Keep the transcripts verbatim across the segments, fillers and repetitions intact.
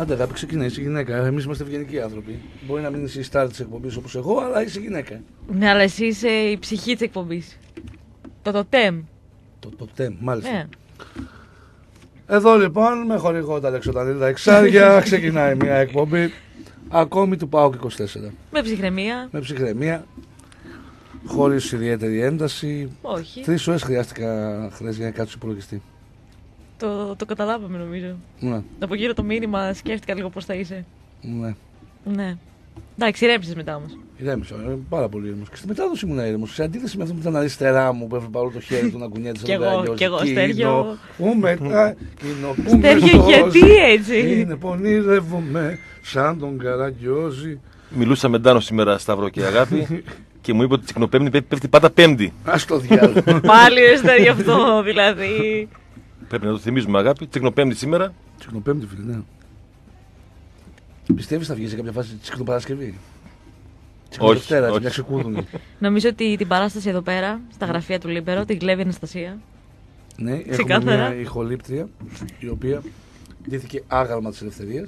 Άντε, αγάπη, ξεκινάει, είσαι γυναίκα. Εμείς είμαστε ευγενικοί άνθρωποι. Μπορεί να μην είσαι η στάρ της εκπομπής όπως εγώ, αλλά είσαι γυναίκα. Ναι, αλλά εσύ είσαι η ψυχή της εκπομπής. Το τοτέμ. Το τοτέμ, μάλιστα. Ναι. Εδώ λοιπόν, με χορηγό τα Αλεξανδρίδα Εξάρια, ξεκινάει μια εκπομπή ακόμη του ΠΑΟΚ είκοσι τέσσερα. Με ψυχραιμία. Με ψυχραιμία, χωρίς ιδιαίτερη ένταση. Όχι. Τρεις ώρες χρειάστηκα χθες για να κάτσω υπολογιστή. Το, το καταλάβαμε νομίζω. Ναι. Από γύρω το μήνυμα σκέφτηκα λίγο πώς θα είσαι. Ναι. Ναι. Εντάξει, ηρέμησες μετά όμως. Ηρέμησα, πάρα πολύ ήρεμος. Και στη μετάδοση ήμουν ήρεμος. Σε αντίθεση με αυτό που ήταν αριστερά μου που έβλεπα όλο το χέρι του να κουνιέται σαν Κι εγώ, κι εγώ, Στέργιο. Πού μετά, Στέργιο, γιατί έτσι. Είναι πονηρεύομαι σαν τον Καραγκιόζη. Μιλούσα με Ντάνο σήμερα, Σταύρο και Αγάπη, και μου είπε ότι τσικνοπέμπτη πέφτει πάντα Πέμπτη. Ας το διάλογο. Πάλι ρε Στέργιο αυτό, δηλαδή. Πρέπει να το θυμίζουμε, Αγάπη. Τσικνοπέμπτη σήμερα. Τσικνοπέμπτη, φίλε, ναι. Πιστεύεις θα βγει σε κάποια φάση Τσικνοπαρασκευή? Όχι, όχι. Μια ξεκούδουνη. Νομίζω ότι την παράσταση εδώ πέρα, στα γραφεία του Λίμπερο, την κλέβει η Αναστασία. Ναι, έχουμε Ξεκάθαρα. μια ηχολήπτρια η οποία ντύθηκε άγαλμα της ελευθερίας.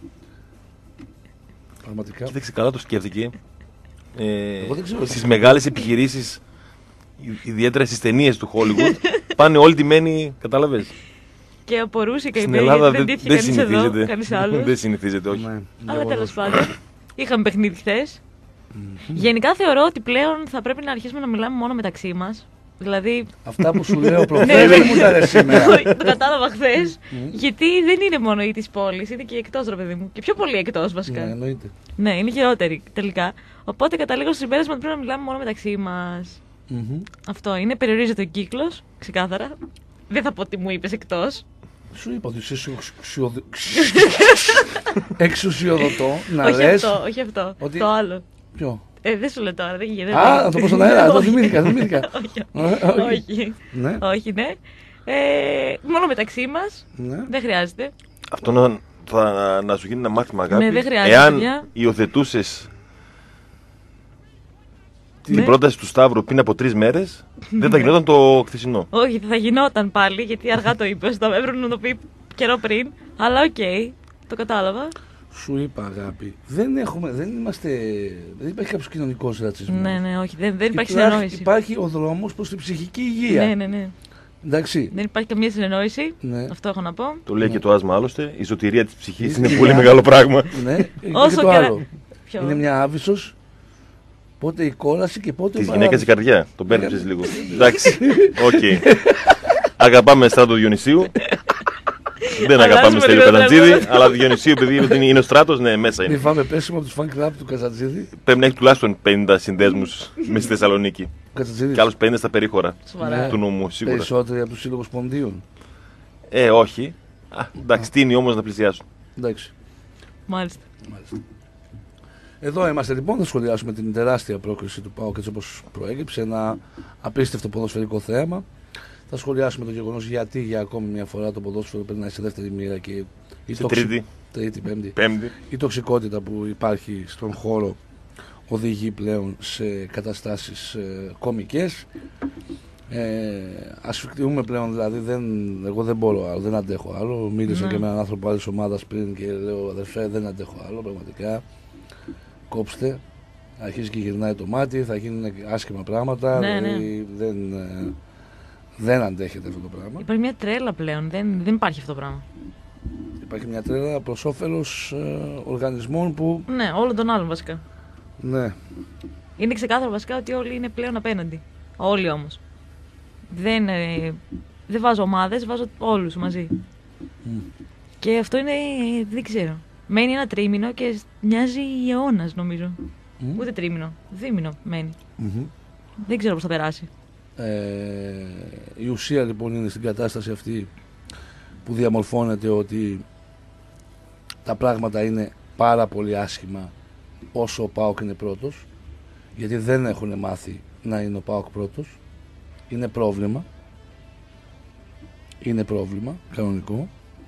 Πραγματικά. Κοίταξε, καλά το σκέφτηκε. Ε, Εγώ δεν ξέρω. στις μεγάλες επιχειρήσεις, ιδιαίτερα στις ταινίες του Hollywood, πάνε όλοι τιμένοι, κατάλαβες. Και απορούσε και Στην είπε Ελλάδα γιατί δεν δεν, τύχει δεν κανείς εδώ, συνηθίζεται. κανείς άλλος. Δεν συνηθίζεται, όχι. Ναι, Αλλά εγώ τέλος δεν- πάντων, είχαμε παιχνίδι χθες. Γενικά θεωρώ ότι πλέον θα πρέπει να αρχίσουμε να μιλάμε μόνο μεταξύ μας. Δηλαδή, Αυτά που σου λέω Ναι, προχθές ναι. δεν μου τα λες σήμερα. το κατάλαβα χθες, γιατί δεν είναι μόνο η της πόλης, είναι και η εκτός, ρε παιδί μου. Και πιο πολύ εκτός Ναι, βασικά. εννοείται. Ναι, είναι χειρότερη τελικά. Οπότε καταλήγω στο συμπέρασμα ότι πρέπει να μιλάμε μόνο μεταξύ μας. Μμμ. Αυτό είναι, περιορίζεται ο κύκλος, ξεκάθαρα. Δεν θα πω τι μου είπες εκτός. Σου είπα ότι είσαι σου- ξουσιοδο- εξουσιοδοτώ να όχι λες. αυτό, όχι αυτό. ότι- Το άλλο. Ποιο? Ε, δεν σου λέω τώρα, δεν γίνεται. Α, να το πω στον αέρα, το Όχι. θυμήθηκα, θυμήθηκα. Όχι, Ε, όχι. όχι. Ναι, Όχι, ναι. Ε, μόνο μεταξύ μας. ναι. Δεν χρειάζεται. Αυτό να, θα, να σου γίνει ένα μάθημα, Αγάπη. Ναι, δεν χρειάζεται, Εάν παιδιά. υιοθετούσες Ναι. την πρόταση του Σταύρου πριν από τρεις μέρες, δεν θα γινόταν το χθεσινό. Όχι, θα γινόταν πάλι, γιατί αργά το είπε. Θα έπρεπε να το πει καιρό πριν. Αλλά οκ, το κατάλαβα. Σου είπα, αγάπη, δεν έχουμε, δεν είμαστε, δεν υπάρχει κάποιος κοινωνικός ρατσισμός. Ναι, ναι, όχι, δεν, δεν υπάρχει Υπάρχει- συνεννόηση. Υπάρχει ο δρόμος προς την ψυχική υγεία. Ναι, ναι, ναι. Εντάξει. Δεν υπάρχει καμία συνεννόηση. Ναι. Αυτό έχω να πω. Το λέει και το άσμα άλλωστε. Η σωτηρία της ψυχής Η είναι σωτηρία. πολύ μεγάλο πράγμα. Ναι, είναι Όσο και το και να- άλλο. Ποιο? Είναι μια άβυσσος, πότε η κόλαση και πότε Της ο γυναίκας η παράδοσος. καρδιά. Τον μπέρδεψες λίγο. Εντάξει. Οκ. Αγαπάμε Στράτο Διονυσίου. Δεν αγαπάμε Αλλάζουμε Στέλιο λίγο Καλατζίδη, τραγούδι. αλλά Διονυσίου, επειδή είναι ο Στράτος, ναι, μέσα Μην είναι. φάμε πέσιμο από τους fan club του Καζατζίδη. Πρέπει να έχει τουλάχιστον πενήντα συνδέσμους μέσα στη Θεσσαλονίκη. Ο Καζατζίδης. Και άλλους πενήντα στα περίχωρα Σοβαρά. του νομού, σίγουρα. Περισσότεροι από τους σύλλογους ποντίων. Ε, όχι. Α, εντάξει, τι είναι όμως να πλησιάσουν. Εντάξει. Μάλιστα. Μάλιστα. Εδώ είμαστε λοιπόν, θα σχολιάσουμε την τεράστια πρόκριση του ΠΑΟΚ έτσι όπως προέκυψε, ένα απίστευτο ποδοσφαιρικό θέαμα. Θα σχολιάσουμε το γεγονός γιατί για ακόμη μια φορά το ποδόσφαιρο περνάει σε δεύτερη μοίρα και η, Σε τοξι- τρίτη, τρίτη, πέμπτη. πέμπτη. η τοξικότητα που υπάρχει στον χώρο οδηγεί πλέον σε καταστάσεις ε, κωμικές. Ε, ασφικτιούμε πλέον, δηλαδή δεν, εγώ δεν μπορώ άλλο, δεν αντέχω άλλο. Μίλησα Ναι. και με έναν άνθρωπο άλλης ομάδας πριν και λέω αδερφέ δεν αντέχω άλλο πραγματικά. Κόψτε, αρχίζει και γυρνάει το μάτι, θα γίνουν άσχημα πράγματα, Ναι, δηλαδή δεν, ε, δεν αντέχεται αυτό το πράγμα. Υπάρχει μια τρέλα πλέον. Δεν, δεν υπάρχει αυτό το πράγμα. Υπάρχει μια τρέλα προς όφελος ε, οργανισμών που, Ναι, όλων των άλλων βασικά. ναι, Είναι ξεκάθαρο βασικά ότι όλοι είναι πλέον απέναντι. Όλοι όμως. Δεν, ε, δεν βάζω ομάδες, βάζω όλους μαζί. Και αυτό είναι, δεν ξέρω. Μένει ένα τρίμηνο και μοιάζει αιώνας νομίζω. Μμ. Ούτε τρίμηνο, δίμηνο μένει. Μμμ. Δεν ξέρω πώς θα περάσει. Ε, η ουσία λοιπόν είναι στην κατάσταση αυτή που διαμορφώνεται ότι τα πράγματα είναι πάρα πολύ άσχημα όσο ο ΠΑΟΚ είναι πρώτος, γιατί δεν έχουν μάθει να είναι ο ΠΑΟΚ πρώτος. Είναι πρόβλημα. Είναι πρόβλημα κανονικό.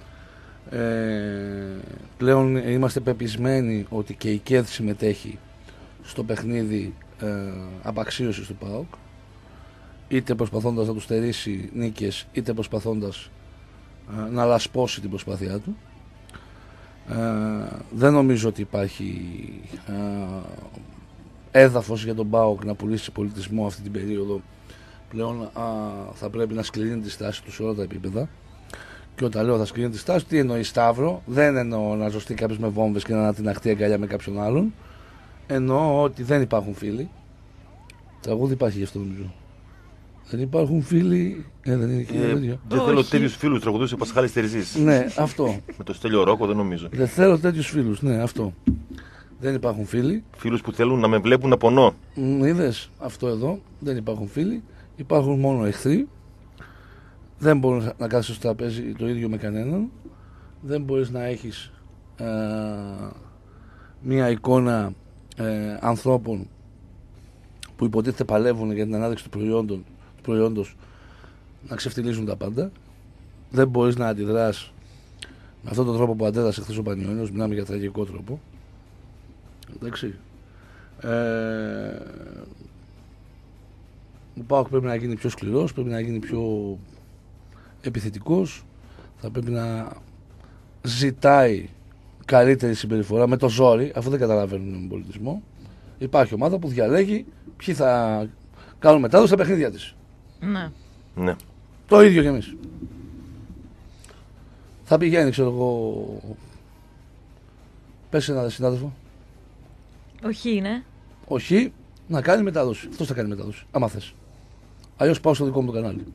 Ε, πλέον είμαστε πεπισμένοι ότι και η ΚΕΔ συμμετέχει στο παιχνίδι ε, απαξίωσης του ΠΑΟΚ, είτε προσπαθώντας να του στερήσει νίκες είτε προσπαθώντας ε, να λασπώσει την προσπάθειά του. Ε, δεν νομίζω ότι υπάρχει ε, έδαφος για τον ΠΑΟΚ να πουλήσει πολιτισμό αυτή την περίοδο. Πλέον α, θα πρέπει να σκληρύνει τη στάση του σε όλα τα επίπεδα. Και όταν λέω θα σκληρύνει τη στάση, τι εννοεί Σταύρο? Δεν εννοώ να ζωστεί κάποιος με βόμβες και να ανατιναχτεί αγκαλιά με κάποιον άλλον. Εννοώ ότι δεν υπάρχουν φίλοι. Τραγούδι υπάρχει γι' αυτό νομίζω. Δεν υπάρχουν φίλοι. Ε, δεν είναι και ε, ίδιο. Δεν θέλω τέτοιους φίλους, τραγουδούσε ο Πασχάλης Τερζής. Ναι, αυτό. Με το Στέλιο Ρόκο δεν νομίζω. Δεν θέλω τέτοιους φίλους, ναι, αυτό. Δεν υπάρχουν φίλοι. Φίλους που θέλουν να με βλέπουν να πονώ. Είδες αυτό εδώ, δεν υπάρχουν φίλοι. Υπάρχουν μόνο εχθροί. Δεν μπορείς να κάθεσαι στο τραπέζι το ίδιο με κανέναν. Δεν μπορείς να έχεις ε, μία εικόνα ε, ανθρώπων που υποτίθεται παλεύουν για την ανάδειξη του, προϊόντων, του προϊόντος να ξεφτιλίζουν τα πάντα. Δεν μπορείς να αντιδράς με αυτόν τον τρόπο που αντέδρασε χθες ο Πανιώνιος. Μιλάμε για τραγικό τρόπο. Εντάξει. Ε, ο ΠΑΟΚ πρέπει να γίνει πιο σκληρός, πρέπει να γίνει πιο επιθετικός, θα πρέπει να ζητάει καλύτερη συμπεριφορά με το ζόρι, αφού δεν καταλαβαίνουν τον πολιτισμό. Υπάρχει ομάδα που διαλέγει ποιοι θα κάνουν μετάδοση στα παιχνίδια της. Ναι. Ναι. Το ίδιο κι εμείς. Θα πηγαίνει, ξέρω εγώ, πες έναν συνάδελφο. Όχι είναι. Όχι, να κάνει μετάδοση. Αυτός θα κάνει μετάδοση, άμα θες. Αλλιώς πάω στο δικό μου το κανάλι.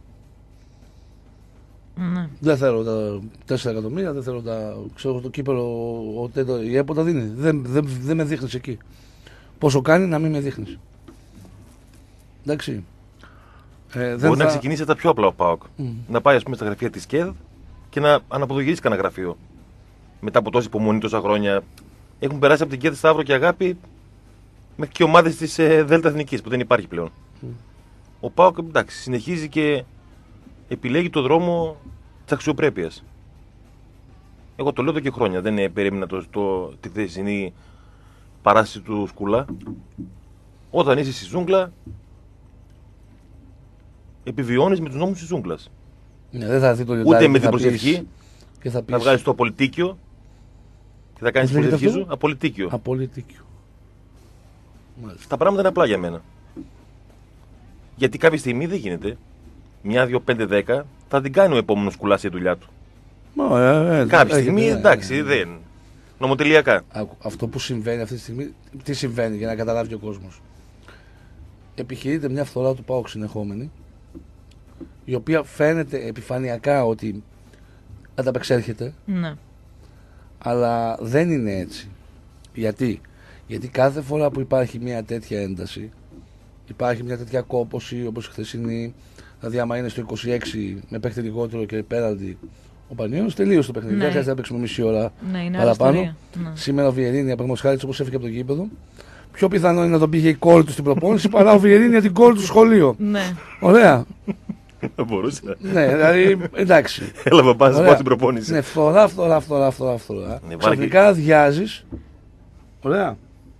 Ναι. Δεν θέλω τα τέσσερα εκατομμύρια, δεν θέλω τα, ξέρω, το κύπελο, ο, ο, η ΕΠΟ τα δίνει. Δεν, δεν, δεν με δείχνεις εκεί. Πόσο κάνει να μην με δείχνεις. Εντάξει. Ε, δεν Μπορεί θα... να ξεκινήσει τα πιο απλά ο ΠΑΟΚ. Mm. Να πάει, ας πούμε, στα γραφεία της ΚΕΔ και να αναποδογυρίσει κανένα γραφείο. Μετά από τόση υπομονή, τόσα χρόνια. Έχουν περάσει από την ΚΕΔ, Σταύρο και Αγάπη μέχρι και ομάδες της ε, ΔΕΛΤΑ Εθνικής που δεν υπάρχει πλέον. Mm. Ο ΠΑΟΚ, εντάξει, συνεχίζει και επιλέγει το δρόμο της αξιοπρέπειας. Εγώ το λέω εδώ και χρόνια. Δεν περίμενα το, το, τη θεσινή παράσταση του Σκούλα. Όταν είσαι στη ζούγκλα, επιβιώνεις με τους νόμους της ζούγκλας. Ναι, δεν θα δει το ούτε με την προσευχή. Και θα, πεις... θα βγάλεις το απολυτίκιο και θα κάνεις την προσευχή σου. Απολυτίκιο. Απολυτίκιο. Τα πράγματα είναι απλά για μένα. Γιατί κάποια στιγμή δεν γίνεται. Μια, δύο, πέντε, δέκα θα την κάνει ο επόμενος Σκουλάς η δουλειά του. Μα, ε, ε, κάποια ε, στιγμή ε, ε, εντάξει, ε, δεν. Νομοτελειακά. Αυτό που συμβαίνει αυτή τη στιγμή, τι συμβαίνει για να καταλάβει ο κόσμος. Επιχειρείται μια φθορά του ΠΑΟΚ συνεχόμενη, η οποία φαίνεται επιφανειακά ότι ανταπεξέρχεται, ναι. αλλά δεν είναι έτσι. Γιατί? Γιατί κάθε φορά που υπάρχει μια τέτοια ένταση, υπάρχει μια τέτοια κόπωση όπως η χθεσινή, δηλαδή άμα είναι στο είκοσι έξι με παίχτη λιγότερο και πέραντι ο Πανιώνιος, τελείωσε το παιχνίδι. Ναι. Δεν χρειάζεται να παίξουμε μισή ώρα ναι, παραπάνω. Ναι. Σήμερα ο Βιερίνια, παραδείγματος χάρη, όπως έφυγε από το γήπεδο, πιο πιθανό είναι να τον πήγε η κόρη του στην προπόνηση παρά ο Βιερίνια την κόρη του στο σχολείο. Ναι. Ωραία. Δεν μπορούσε. Ναι, δηλαδή εντάξει. Έλα, παπά, να πάω στην προπόνηση. Ναι, φθορά, φθορά, φθορά, φθορά. φθορά. Ναι, Ξαφνικά αδειάζεις. Ωραία.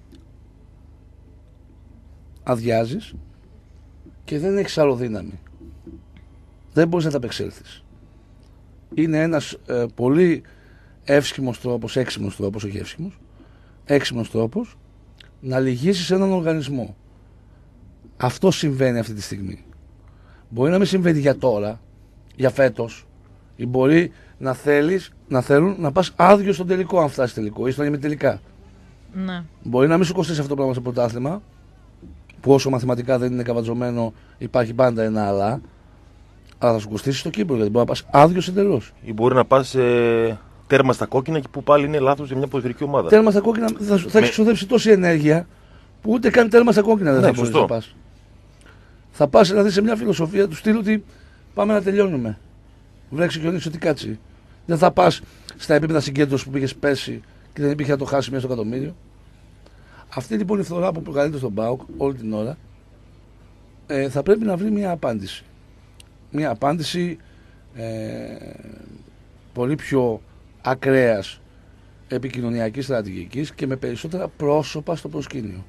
Αδειάζεις και δεν έχεις άλλο δύναμη. Δεν μπορείς να τα απεξέλθεις. Είναι ένας ε, πολύ εύσχυμος τρόπος, έξιμος τρόπος, όχι εύσχυμος, έξιμος τρόπος να λυγίσεις έναν οργανισμό. Αυτό συμβαίνει αυτή τη στιγμή. Μπορεί να μην συμβαίνει για τώρα, για φέτος, ή μπορεί να θέλεις, να θέλουν να πας άδειο στον τελικό, αν φτάσεις τελικό, ή στον ημιτελικά. Ναι. Μπορεί να μην σου κοστίσει αυτό το πράγμα στο πρωτάθλημα, που όσο μαθηματικά δεν είναι καβατζωμένο, υπάρχει πάντα ένα αλλά, αλλά θα σου κοστίσει στο κύπρο, γιατί μπορεί να πας άδειος εντελώς. Ή μπορεί να πας ε, τέρμα στα κόκκινα και που πάλι είναι λάθος για μια ποδοσφαιρική ομάδα. Τέρμα στα κόκκινα θα, θα έχει ξοδέψει τόση ενέργεια που ούτε καν τέρμα στα κόκκινα δεν ναι, θα μπορείς να πας. Θα πας δηλαδή σε μια φιλοσοφία του στυλ ότι πάμε να τελειώνουμε. Βρέξει και ο νύχτος ότι κάτσει. Δεν θα πας στα επίπεδα συγκέντρωσης που πήγες πέρσι και δεν υπήρχε να το χάσει μέσα στο εκατομμύριο. Αυτή λοιπόν η φθορά που προκαλείται στον ΠΑΟΚ όλη την ώρα ε, θα πρέπει να βρει μια απάντηση. Μια απάντηση ε, πολύ πιο ακραίας επικοινωνιακής στρατηγικής και με περισσότερα πρόσωπα στο προσκήνιο.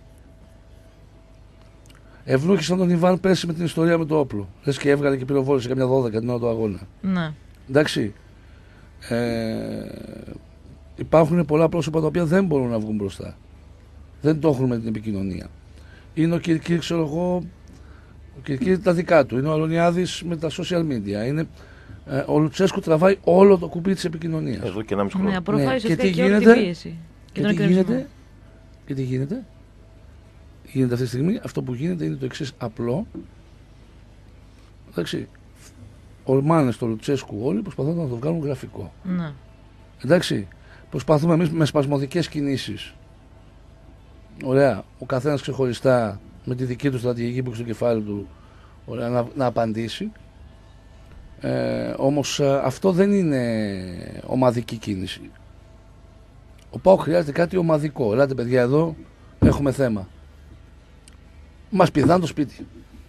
Ευνούχησαν τον Ιβάν πέρσι με την ιστορία με το όπλο. Λες και έβγαλε και πυροβόλησε καμιά δώδεκα την ώρα του αγώνα. Ναι. Εντάξει. Ε, υπάρχουν πολλά πρόσωπα τα οποία δεν μπορούν να βγουν μπροστά. Δεν το έχουν με την επικοινωνία. Είναι ο Κυρκύρ, ξέρω εγώ, ο Κυρκύρ τα δικά του. Είναι ο Αλονιάδης με τα social media. Είναι, ε, ο Λουτσέσκου τραβάει όλο το κουμπί της επικοινωνίας. Εδώ και ένα μισό χρόνο. Ναι, απορροφάει Ναι, και ουσιαστικά τι και όλη γίνεται? την πίεση. Και, Και τι τον γίνεται, εκνευρισμό. και τι γίνεται, γίνεται αυτή τη στιγμή, αυτό που γίνεται είναι το εξής απλό. Εντάξει, ορμάνε στο Λουτσέσκου όλοι προσπαθούν να το βγάλουν γραφικό. Ναι. Εντάξει, προσπαθούμε εμείς με σπασμωδικές κινήσεις. Ωραία, ο καθένας ξεχωριστά με τη δική του στρατηγική που έχει στο κεφάλι του, ωραία, να, να απαντήσει. Ε, όμως ε, αυτό δεν είναι ομαδική κίνηση. Ο ΠΑΟΚ χρειάζεται κάτι ομαδικό. Ελάτε παιδιά εδώ, έχουμε θέμα. Μας πηδάνε το σπίτι.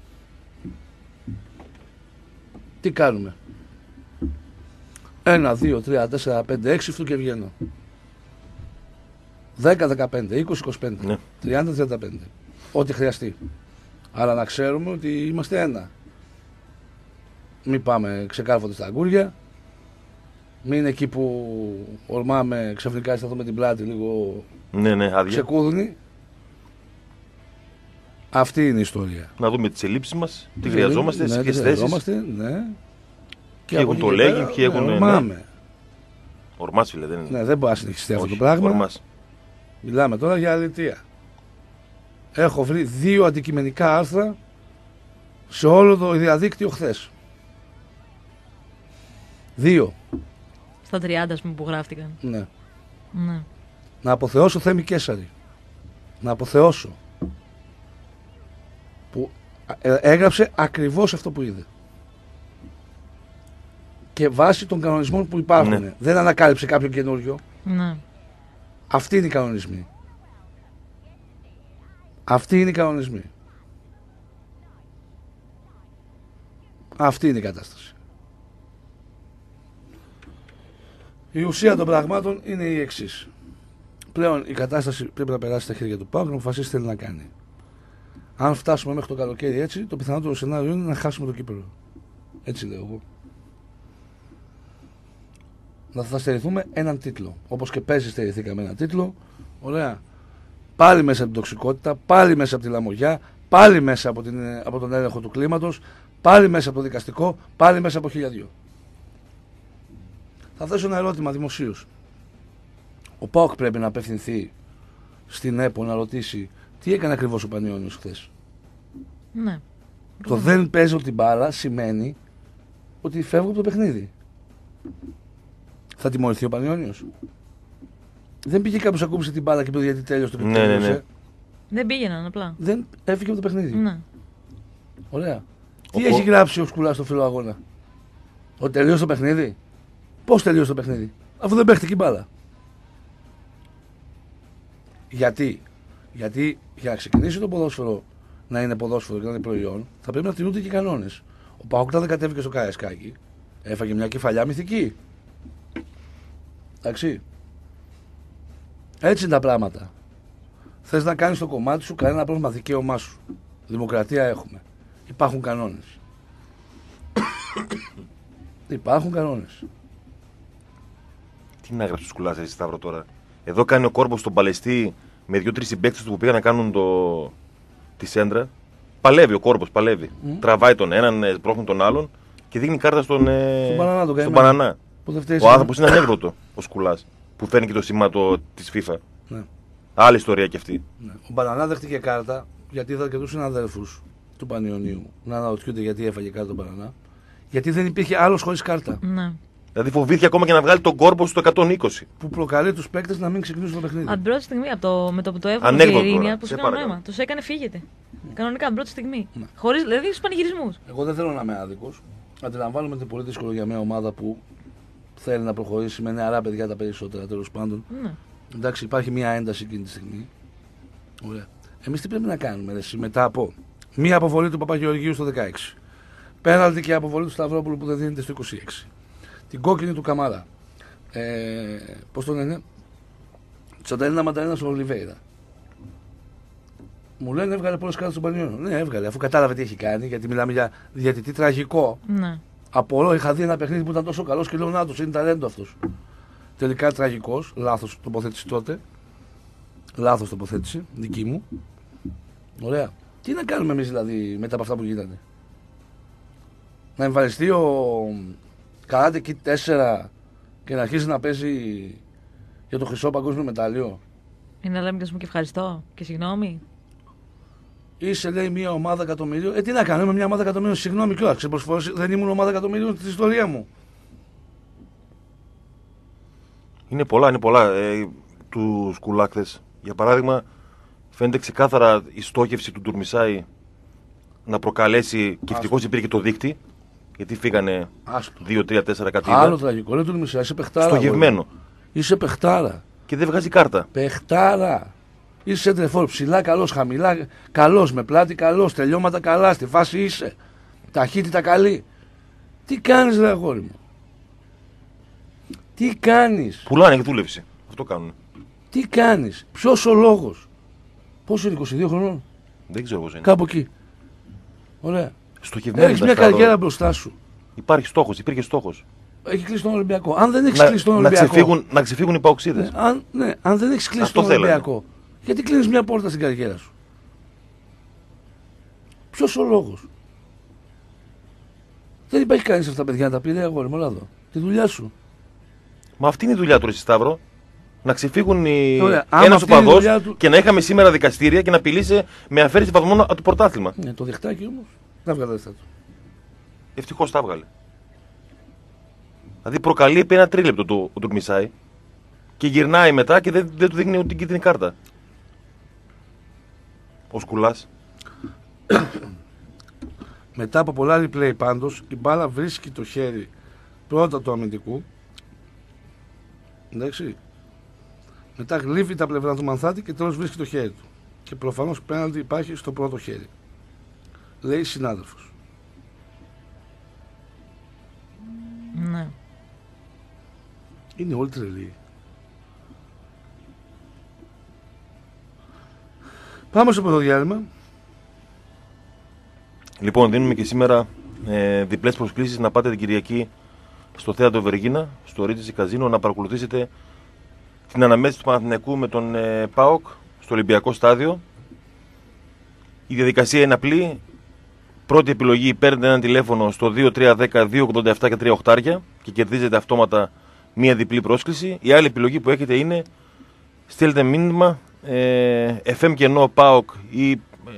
Τι κάνουμε? Ένα, δύο, τρία, τέσσερα, πέντε, έξι φτού και βγαίνω. δέκα, δεκαπέντε, είκοσι, είκοσι πέντε, Ναι. τριάντα, τριάντα πέντε. Ό,τι χρειαστεί. Αλλά να ξέρουμε ότι είμαστε ένα. Μην πάμε ξεκάρφωτοι στα αγκούρια. Μην είναι εκεί που ορμάμε ξαφνικά σταθούμε την πλάτη λίγο Ναι, ναι, άδεια. ξεκούδουνοι. Αυτή είναι η ιστορία. Να δούμε τις ελλείψεις μας, τι χρειαζόμαστε, ναι, στις τι ποιες θέσεις. χρειαζόμαστε, ναι. Ποιοι έχουν από το εκεί και λέγει, πέρα, ποιοι έχουν, ναι, ναι. ορμάμε. Ορμάς, φίλε, δεν είναι. Ναι, δεν μπορεί να συνεχιστεί αυτό Όχι, το πράγμα. ορμάς. Μιλάμε τώρα για αλήθεια. Έχω βρει δύο αντικειμενικά άρθρα σε όλο το διαδίκτυο χθες. Δύο. Στα τριάντα, ας πούμε, που γράφτηκαν. Ναι. Ναι. Να αποθεώσω Θέμη Κέσσαρη. Να αποθεώσω. Που ε, έγραψε ακριβώς αυτό που είδε. Και βάσει των κανονισμών που υπάρχουν. Ναι. Δεν ανακάλυψε κάποιον καινούριο. Ναι. Αυτοί είναι οι κανονισμοί. Αυτοί είναι οι κανονισμοί. Αυτή είναι η κατάσταση. Η ουσία των πραγμάτων είναι η εξής. Πλέον η κατάσταση πρέπει να περάσει στα χέρια του ΠΑΟΚ να αποφασίσει τι θέλει να κάνει. Αν φτάσουμε μέχρι το καλοκαίρι έτσι, το πιθανότερο σενάριο είναι να χάσουμε το κύπελλο. Έτσι λέω εγώ. Να θα στερηθούμε έναν τίτλο. Όπως και πέρσι στερηθήκαμε έναν τίτλο. Ωραία. Πάλι μέσα από την τοξικότητα, πάλι μέσα από τη λαμογιά, πάλι μέσα από, την, από τον έλεγχο του κλίματος, πάλι μέσα από το δικαστικό, πάλι μέσα από χίλια δύο. Θα θέσω ένα ερώτημα δημοσίως. Ο ΠΑΟΚ πρέπει να απευθυνθεί στην ΕΠΟ να ρωτήσει τι έκανε ακριβώς ο Πανιώνιος χθες. Ναι. Το δεν παίζω την μπάλα σημαίνει ότι φεύγω από το παιχνίδι. Θα τιμωρηθεί ο Πανιώνιος? Δεν πήγε κάποιος να κούμπησε την μπάλα και είπε γιατί τέλειωσε το Ναι, ναι, τέλειωσε. ναι. Δεν πήγαιναν απλά. Δεν έφυγε από το παιχνίδι. Ναι. Ωραία. Ο Τι Πο- έχει γράψει ο Σκουλάς στο φίλο αγώνα? Ότι τελείωσε το παιχνίδι. Πώς τελείωσε το παιχνίδι? Αφού δεν παίχτηκε η μπάλα. Γιατί? Γιατί για να ξεκινήσει το ποδόσφαιρο να είναι ποδόσφαιρο και να είναι προϊόν, θα πρέπει να τηρούνται και οι κανόνες. Ο ΠΑΟΚ δεν κατέβηκε στο Καραϊσκάκι. Έφαγε μια κεφαλιά μυθική. Εντάξει. Έτσι είναι τα πράγματα. Θες να κάνεις το κομμάτι σου, κανένα πρόβλημα, δικαίωμά σου. Δημοκρατία έχουμε. Υπάρχουν κανόνες. Υπάρχουν κανόνες. Τι να γράψει ο Σκουλάς εσύ Σταύρο τώρα. Εδώ κάνει ο Κόρμπος τον Παλαιστή με δύο-τρεις συμπαίκτες του που πήγαν να κάνουν το... τη σέντρα. Παλεύει ο Κόρμπος, παλεύει. Mm. Τραβάει τον έναν, ε, πρόχνει τον άλλον και δείχνει κάρτα στον, ε... Στον Μπανανά τον στον καημένο. Μπανανά. Που δεν φταίει Ο σήμερα. άνθρωπος είναι ανέκδοτο, ο Σκουλάς, που φέρνει και το σήμα το... της FIFA. Ναι. Άλλη ιστορία κι αυτή. Ναι. Ο Μπανανά δέχτηκε κάρτα γιατί είδα και τους συναδέλφους του Πανιωνίου να αναρωτιούνται γιατί έφαγε κάρτα τον Μπανανά. Γιατί δεν υπήρχε άλλος χωρίς κάρτα. Ναι. Δηλαδή φοβήθηκε ακόμα και να βγάλει τον Κόρμπο στο εκατόν είκοσι. Που προκαλεί τους παίκτες να μην ξεκινήσουν το παιχνίδι. Από την πρώτη στιγμή, από το, με το που το έβγαλε η Ανέκδοτο Ειρήνια, τώρα, που σε έκανε παρακαλώ. νόημα. Του έκανε φύγετε. Κανονικά, από την πρώτη στιγμή. Ναι. Χωρίς, δηλαδή στους πανηγυρισμούς. Εγώ δεν θέλω να είμαι άδικος. Αντιλαμβάνομαι ότι είναι πολύ δύσκολο για μια ομάδα που θέλει να προχωρήσει με νεαρά παιδιά τα περισσότερα τέλος πάντων. Ναι. Εντάξει, υπάρχει μια ένταση εκείνη τη στιγμή. Ωραία. Εμείς τι πρέπει να κάνουμε, ρε, μετά από μια αποβολή του Παπαγεωργίου στο δεκαέξι. Πέναλτι και αποβολή του Σταυρόπουλου που δεν δίνεται στο είκοσι έξι. Την κόκκινη του Καμαρά. Ε, πώς το λένε, Τσανταλίνα Μανταλίνα στον Ολιβέηρα. Μου λένε έβγαλε πολλές κάρτες στον Πανιώνιο. Ναι, έβγαλε, αφού κατάλαβε τι έχει κάνει, γιατί μιλάμε για διαιτητή τραγικό. Ναι. Από όλο είχα δει ένα παιχνίδι που ήταν τόσο καλός και λέω να τους, είναι ταλέντο αυτός. Τελικά τραγικός, λάθος τοποθέτηση τότε. Λάθος τοποθέτηση, δική μου. Ωραία. Τι να κάνουμε εμείς δηλαδή μετά από αυτά που γίνανε. Να εμφανιστεί ο Karate Kid τέσσερα και να αρχίσει να παίζει για το χρυσό παγκόσμιο μετάλλιο. Είναι να λέμε και, και ευχαριστώ και συγγνώμη. Είσαι, λέει, μια ομάδα εκατομμυρίων. Ε, τι να κάνουμε, μια ομάδα εκατομμυρίων. Συγγνώμη κιόλας. Ξεπροσφορές, δεν ήμουν ομάδα εκατομμυρίων στην ιστορία μου. Είναι πολλά, είναι πολλά. Ε, του σκουλάκδες. Για παράδειγμα, φαίνεται ξεκάθαρα η στόχευση του Ντουρμισάη να προκαλέσει. Και ευτυχώς υπήρχε το δίκτυ. Γιατί φύγανε δύο τρία τέσσερα κατήδα. Άλλο τραγικό. Λέει Ντουρμισάη, είσαι παιχτάρα. Στοχευμένο. Είσαι παιχτάρα. Και δεν βγάζει κάρτα. Παιχτάρα. Είσαι σέντερφορ ψηλά, καλός, χαμηλά, καλός, με πλάτη, καλός, τελειώματα καλά, στη φάση είσαι. Ταχύτητα καλή. Τι κάνεις, ρε αγόρι μου. Τι κάνεις. Πουλάνε και δούλευση. Αυτό κάνουν. Τι κάνεις. Ποιος ο λόγος. Πόσο είναι, είκοσι δύο χρονών. Δεν ξέρω πώς είναι. Κάπου εκεί. Ωραία. Στοχευμένο. Έχεις μια καριέρα μπροστά σου. Υπάρχει στόχος, υπήρχε στόχος. Έχει κλείσει τον Ολυμπιακό. Αν δεν έχει κλείσει τον να Ολυμπιακό. Ξεφύγουν, να ξεφύγουν οι παοξίδες. Ναι, αν, ναι, αν δεν έχει κλείσει Αυτό τον θέλανε. Ολυμπιακό, γιατί κλείνεις μια πόρτα στην καριέρα σου. Ποιος ο λόγος. Δεν υπάρχει κανείς αυτά τα παιδιά να τα πει, ρε αγόρι μου, εδώ. Τη δουλειά σου. Μα αυτή είναι η δουλειά του, ρε Σταύρο. Να ξεφύγουν οι... Ωραία, άμα ένας αυτή είναι η οπαδός δουλειά του- και να είχαμε σήμερα δικαστήρια και να απειλήσει με αφαίρεση βαθμών από το πρωτάθλημα. Ναι, το δεχτάκι όμως. Τα βγάλε αυτά του. Ευτυχώς τα έβγαλε. Δηλαδή προκαλεί επί ένα τρίλεπτο το, ο Ντουρμισάη και γυρνάει μετά και δεν, δεν του δείχνει ούτε κίτρινη κάρτα. Ο Σκουλάς. Μετά από πολλά replay πάντως, η μπάλα βρίσκει το χέρι πρώτα του αμυντικού. Εντάξει. Μετά γλύφει τα πλευρά του Μανθάτη και τέλος βρίσκει το χέρι του. Και προφανώς πέναλτι υπάρχει στο πρώτο χέρι. Λέει συνάδελφος. Ναι. Είναι όλοι τρελοί. Πάμε στο πρώτο διάλειμμα. Λοιπόν, δίνουμε και σήμερα ε, διπλές προσκλήσεις να πάτε την Κυριακή στο Θέατρο Βεργίνα, στο Ρίτζι Καζίνο, να παρακολουθήσετε την αναμέτρηση του Παναθηναϊκού με τον ε, ΠΑΟΚ στο Ολυμπιακό Στάδιο. Η διαδικασία είναι απλή. Πρώτη επιλογή, παίρνετε ένα τηλέφωνο στο δύο τρία ένα μηδέν δύο ογδόντα επτά και τρία οχτάρια και κερδίζετε αυτόματα μία διπλή πρόσκληση. Η άλλη επιλογή που έχετε είναι στείλτε μήνυμα ε, εφ εμ κενό ΠΑΟΚ ή ε,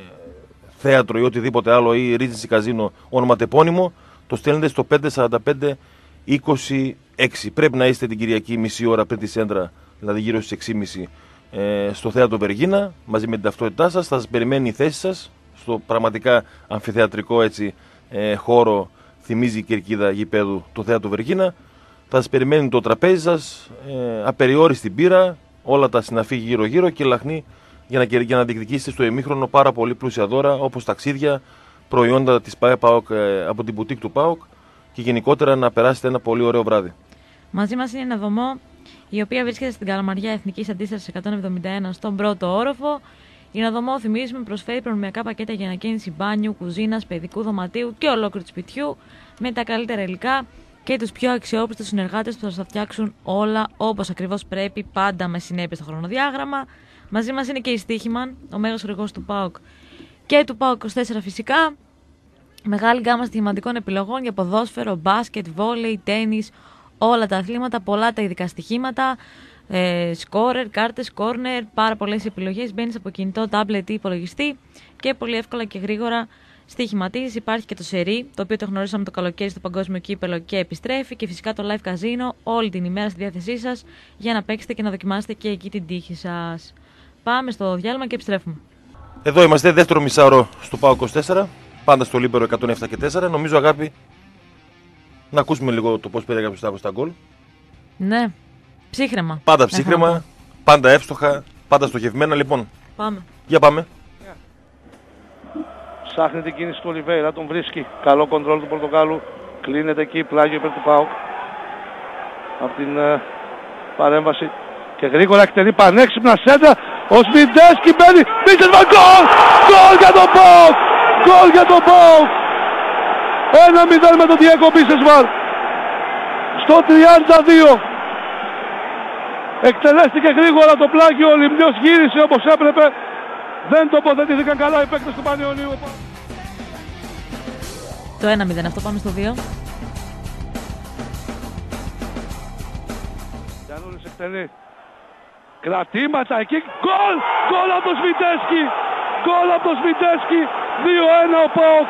θέατρο ή οτιδήποτε άλλο ή Ρίτζι Καζίνο ονοματεπώνυμο, το στέλνετε στο πέντε τέσσερα πέντε είκοσι έξι. Πρέπει να είστε την Κυριακή μισή ώρα πριν τη Σέντρα, δηλαδή γύρω στις έξι και μισή ε, στο Θέατρο Βεργίνα μαζί με την ταυτότητά σας. Θα σας περιμένει η θέση σας στο πραγματικά αμφιθεατρικό έτσι, ε, χώρο, θυμίζει η κερκίδα γηπέδου το Θέατρο Βεργίνα. Θα σας περιμένει το τραπέζι σας, ε, απεριόριστη μπύρα, όλα τα συναφή γύρω-γύρω και λαχνή για να, για να διεκδικήσετε στο ημίχρονο πάρα πολύ πλούσια δώρα όπως ταξίδια, προϊόντα της ΠΑΟΚ ε, από την μπουτίκ του ΠΑΟΚ και γενικότερα να περάσετε ένα πολύ ωραίο βράδυ. Μαζί μας είναι ένα δωμό η οποία βρίσκεται στην Καλαμαριά Εθνικής Αντίστασης εκατόν εβδομήντα ένα στον πρώτο όροφο. Η Ναδομό, θυμίζουμε, προσφέρει προνομιακά πακέτα για ανακαίνιση μπάνιου, κουζίνας, παιδικού δωματίου και ολόκληρου του σπιτιού με τα καλύτερα υλικά και τους πιο αξιόπιστους συνεργάτες που θα σας φτιάξουν όλα όπως ακριβώς πρέπει, πάντα με συνέπεια στο χρονοδιάγραμμα. Μαζί μας είναι και η Στίχημαν, ο μέγας χορηγός του ΠΑΟΚ και του ΠΑΟΚ είκοσι τέσσερα φυσικά. Μεγάλη γκάμα στοιχηματικών επιλογών για ποδόσφαιρο, μπάσκετ, βόλεϊ, τένις, όλα τα αθλήματα, πολλά τα ειδικά στοιχήματα. Ε, σκόρερ, κάρτες, κόρνερ, πάρα πολλές επιλογές. Μπαίνεις από κινητό, τάμπλετ ή υπολογιστή και πολύ εύκολα και γρήγορα στοιχηματίζεις. Υπάρχει και το σερί, το οποίο το γνωρίσαμε το καλοκαίρι στο Παγκόσμιο Κύπελο και επιστρέφει. Και φυσικά το live casino όλη την ημέρα στη διάθεσή σας για να παίξετε και να δοκιμάσετε και εκεί την τύχη σας. Πάμε στο διάλειμμα και επιστρέφουμε. Εδώ είμαστε, δεύτερο μισάωρο στο ΠΑΟΚ είκοσι τέσσερα, πάντα στο Λίμπερο εκατόν επτά και τέσσερα. Νομίζω, Αγάπη, να ακούσουμε λίγο το πώς περιέγραψε ο Σταύρος στα γκολ. Ναι. Ψύχρεμα. Πάντα ψύχρεμα, Έχα. πάντα εύστοχα, πάντα στοχευμένα. Λοιπόν, πάμε. Για πάμε. Ψάχνει την κίνηση του Ολιβέηρα, τον βρίσκει. Καλό κοντρόλ του Πορτογάλου. Κλείνεται εκεί, πλάγιο υπέρ του ΠΑΟΚ. Από την ε, παρέμβαση. Και γρήγορα εκτελεί πανέξυπνα σέντρα. Ο Σμιντέσκι μπαίνει. Μίτσεσμαν, γκολ! Γκολ για τον ΠΑΟΚ! Γκολ για τον ΠΑΟΚ! ένα μηδέν με τον Διέγκο Μίτσεσμαν. Στο τριάντα δύο. Εκτελέστηκε γρήγορα το πλάγιο, ο Λιμνιός γύρισε όπως έπρεπε. Δεν τοποθετήθηκαν καλά οι παίκτες του Πανιωνίου. Το ένα μηδέν, αυτό πάμε στο δύο. Γιαννούλης εκτελεί. Κρατήματα εκεί. Γκολ! Γκολ από το Σμιτέσκι! Γκολ από το Σμιτέσκι! δύο ένα ο ΠΑΟΚ.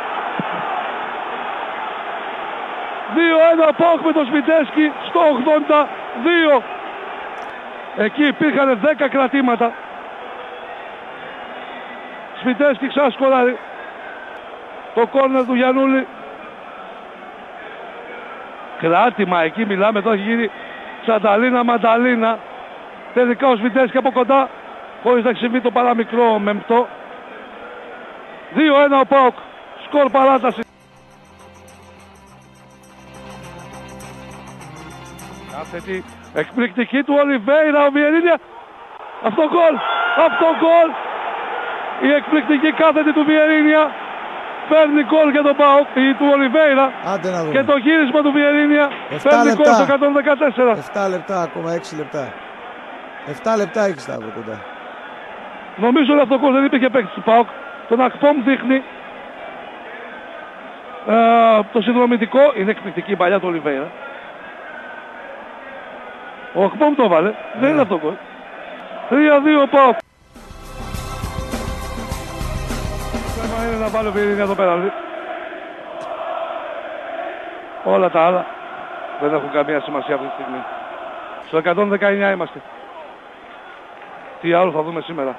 δύο ένα ο ΠΑΟΚ με το Σμιτέσκι στο ογδόντα δύο. Εκεί υπήρχαν δέκα κρατήματα. Σμιτέσκι ξάσκοραρει. Το κόρνερ του Γιαννούλη. Κράτημα εκεί μιλάμε, εδώ έχει γίνει Τσανταλίνα Μανταλίνα. Τελικά ο Σμιτέσκι από κοντά, χωρίς να συμβεί το παραμικρό μεμπτό. δύο ένα ο ΠΑΟΚ, σκορ παράταση. Κάθετη εκπληκτική του Ολιβέιρα, ο Βιερίνια. Αυτό γκολ, αυτό γκολ. Η εκπληκτική κάθετη του Βιερίνια. Φέρνει γκολ για τον ΠΑΟΚ, ή του Ολιβέιρα. Και το γύρισμα του Βιερίνια. Φέρνει γκολ στο εκατόν δεκατέσσερα. επτά λεπτά, ακόμα έξι λεπτά. επτά λεπτά έχει Σταύρο κοντά. Νομίζω ότι αυτό γκολ δεν υπήρχε παίκτης του ΠΑΟΚ. Τον Ακπόμ δείχνει. Ε, το συνδρομητικό είναι εκπληκτική η παλιά του Ολιβέιρα. Ο Ακπόμ το βάλε. Yeah. Δεν είναι αυτό γκολ. τρία δύο ο ΠΑΟΚ. Θέμα είναι να βάλει ο Βιερίνια εδώ πέρα. Όλα τα άλλα δεν έχουν καμία σημασία αυτή τη στιγμή. Στο εκατόν δεκαεννιά είμαστε. Τι άλλο θα δούμε σήμερα.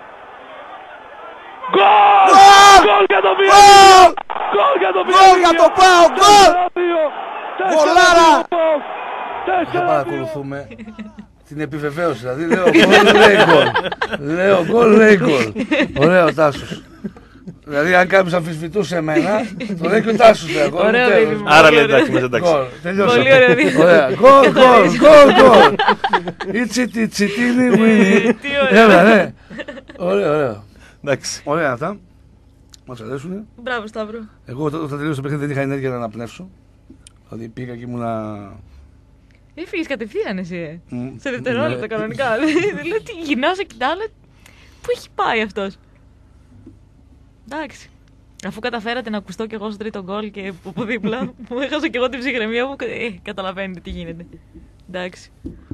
Γκολ! Γκολ για το Βιερίνια! Γκολ για το Βιερίνια! Γκολ για το ΠΑΟΚ! Γκολ! Γκολάρα! Θα παρακολουθούμε την επιβεβαίωση. Δηλαδή λέω γκολ, λέει γκολ. Λέω γκολ, λέει γκολ. Ωραίο ο Τάσος. Δηλαδή αν κάποιος αμφισβητούσε εμένα, το λέει και ο Τάσος. Άρα λέει εντάξει, μέσα εντάξει. Πολύ ωραία. Γκολ, γκολ, γκολ, γκολ. Ιτσι, τσιτίνι, μίνι. Τι ωραία. Ωραίο, ωραίο. Εντάξει. Ωραία αυτά. Μας αρέσουνε. Μπράβο Σταύρο. Εγώ όταν τελείωσα το παιχνίδι δεν είχα ενέργεια να αναπνεύσω. Δηλαδή πήγα και ήμουνα... Έφυγες κατευθείαν εσύ, mm, σε δευτερόλεπτα ναι. κανονικά. Δηλαδή τι γυρνάω σε κοιτάω, πού έχει πάει αυτός. Εντάξει. Αφού καταφέρατε να ακουστώ κι εγώ στο τρίτο γκολ και από δίπλα, μου έχασα κι εγώ την ψυχραιμία μου, ε, καταλαβαίνετε τι γίνεται. Εντάξει.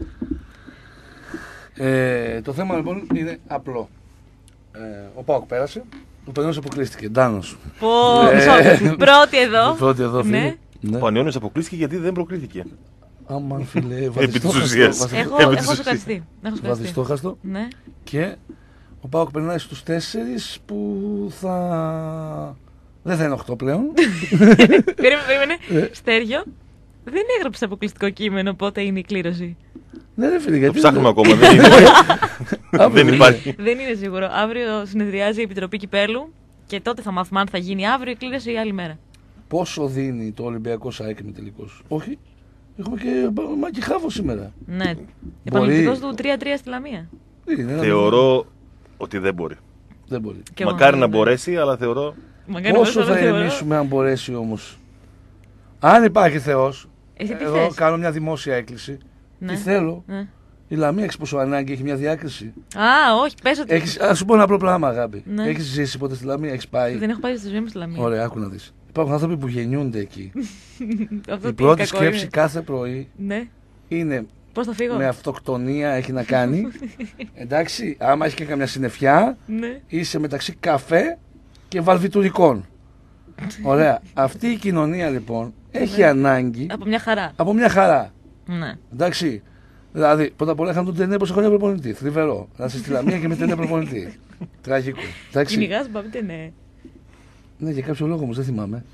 Ε, το θέμα λοιπόν είναι απλό. Ε, ο ΠΑΟΚ πέρασε, ο Πανιώνιος αποκλείστηκε. Ντάνος. Πω, πρώτη εδώ. Πρώτη εδώ, φίλε. Ναι. Ναι. Ο Πανιώνιος αποκλείστηκε γιατί δεν προκρίθηκε. Άμα φίλε, επί της ουσίας. Έχω, έχω σοκαριστεί. Βαδιστόχαστο. Ναι. Και ο ΠΑΟΚ περνάει στους τέσσερις που θα... δεν θα είναι οκτώ πλέον. Περίμενε, περίμενε. Στέργιο, δεν έγραψε αποκλειστικό κείμενο πότε είναι η κλήρωση. Ναι, ρε φίλε, γιατί. Το ψάχνουμε ακόμα, δεν είναι. Δεν υπάρχει. Δεν είναι σίγουρο. Αύριο συνεδριάζει η Επιτροπή Κυπέλου και τότε θα μάθουμε αν θα γίνει αύριο η κλήρωση ή άλλη μέρα. Πόσο δίνει το Ολυμπιακό ΣΑΕΚ με τελικός? Όχι. Έχουμε και Μάκη Χάβο σήμερα. Ναι. Επαναληπτικός του τρία τρία στη Λαμία. Θεωρώ ότι δεν μπορεί. Δεν μπορεί. Και μακάρι να μπορέσει, αλλά θεωρώ. Πόσο θα ηρεμήσουμε αν μπορέσει όμως? Αν υπάρχει Θεός, εδώ κάνω μια δημόσια έκκληση. Ναι. Τι θέλω. Ναι. Η Λαμία έχει πόσο ανάγκη, έχει μια διάκριση. Α, όχι, πες ότι. Έχεις, ας σου πω ένα απλό πράγμα, αγάπη. Ναι. Έχεις ζήσει ποτέ στη Λαμία, έχεις πάει? Δεν έχω πάει στη ζωή μου στη Λαμία. Ωραία, άκου να δεις. Υπάρχουν άνθρωποι που γεννιούνται εκεί. Αυτό η πρώτη σκέψη είναι. κάθε πρωί Ναι. είναι πώς θα φύγω? Με αυτοκτονία έχει να κάνει. Εντάξει, άμα έχει και καμιά συννεφιά, ναι. Είσαι μεταξύ καφέ και βαλβιτουρικών. Ωραία. Αυτή η κοινωνία λοιπόν έχει ναι. ανάγκη. Από μια χαρά. Από μια χαρά. Ναι. Εντάξει. Δηλαδή, πρώτα απ' όλα είχαν τον Τενέ πόσα χρόνια προπονητή. Θλιβερό. Να είσαι στη Λαμία και με Τενέ προπονητή. Τραγικό. Κυνηγάς μπαμπτε, ναι. Ναι, για κάποιο λόγο όμως δεν θυμάμαι.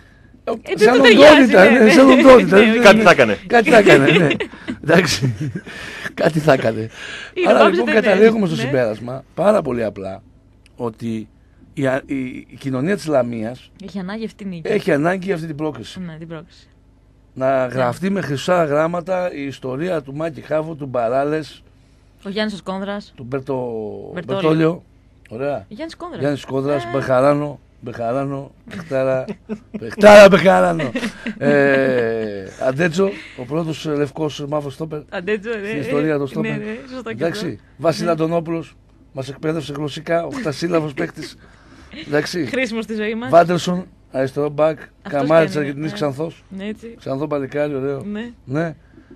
Ε, σαν οντότητα, ναι, σαν οντότητα. Κάτι θα έκανε. Κάτι θα έκανε, ναι. Εντάξει. Κάτι θα έκανε. Άρα λοιπόν καταλήγουμε στο συμπέρασμα πάρα πολύ απλά ότι η, η, η κοινωνία της Λαμίας έχει ανάγκη αυτή, νίκη. Έχει ανάγκη αυτή την πρόκριση. Ναι, την πρόκριση. Να γραφτεί ναι. με χρυσά γράμματα η ιστορία του Μάκη Χάβου, του Μπαράλες, ο Γιάννης ο Σκόνδρας, του Μπερτο... Μπερτόλιο. Ωραία. Γιάννης Σκόνδρας. Γιάννης Σκόνδρας, ε... Μπαχαράνο. Μπεχαράνο, Πεχτάρα, Πεχτάρα Μπεχαράνο. ε, Αντέτσο, ο πρώτος λευκός μαύρος στόπερ στην ιστορία των στόπερ. Ναι, ναι, σωστό. Εντάξει, Βασίλη Αντωνόπουλος, μας εκπαίδευσε γλωσσικά, οχτασύλλαβος παίκτης. Εντάξει. Χρήσιμο στη ζωή μας. Βάντερσον, αριστερό μπακ, Καμάρι της κάνει, Αργεντινής ναι. Ξανθός. Ναι, έτσι. Ξανθό παλικάρι, ωραίο. Ναι. Ναι.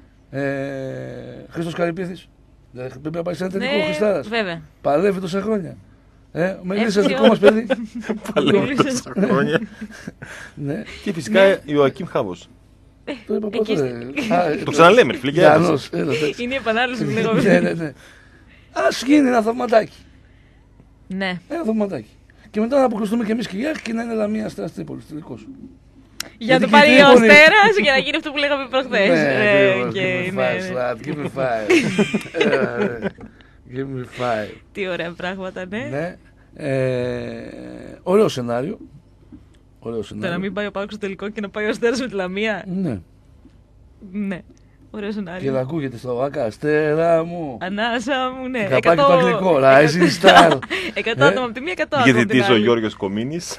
Ε, Χρήστος Καρυπίδης. Δεν πρέπει να πάει σε ένα τελικό Ναι, Χριστάρας. βέβαια. Παλεύει τόσα χρόνια. Ε, με λύσας Εύχομαι. δικό μας παιδί. Παλεύει τόσα χρόνια. Ναι, Και φυσικά Ιωακίμ Χάβος. το είπα πρώτα. Εκεί ρε. Α, Το ξαναλέμε, φίλε. για έβρεση. Γιάννος, έλα, εντάξει. Είναι η επανάληψη που Ναι, λέγαμε. ναι, ναι. Ας γίνει ένα θαυματάκι. Ναι. Ένα θαυματάκι. Και μετά να αποκλειστούμε και εμείς και η ΑΕΚ και να είναι Λαμία Αστέρας Τρίπολης τελικός. Για το Γιατί πάρει η ο Τρίπολη- Αστέρας για να γίνει αυτό που λέγαμε προχθές. Ναι, Ε, ακριβώς. και Give me ναι, five, ναι. slut, give me five. Ε, Give me five. Τι ωραία πράγματα, ναι. Ναι. Ε, ωραίο σενάριο. Ωραίο Το σενάριο. να μην πάει ο Πάοκ στο τελικό και να πάει ο Αστέρας με τη Λαμία. Ναι. Ναι. Ωραίο Και να σενάριο. ακούγεται στο βάκα, αστέρα μου. Ανάσα μου, ναι. Καπάκι το αγγλικό, Rising Star. Εκατό Ε. άτομα από τη μία, εκατό άτομα από την Διαιτητής ο άλλη. Γιώργος Κομίνης.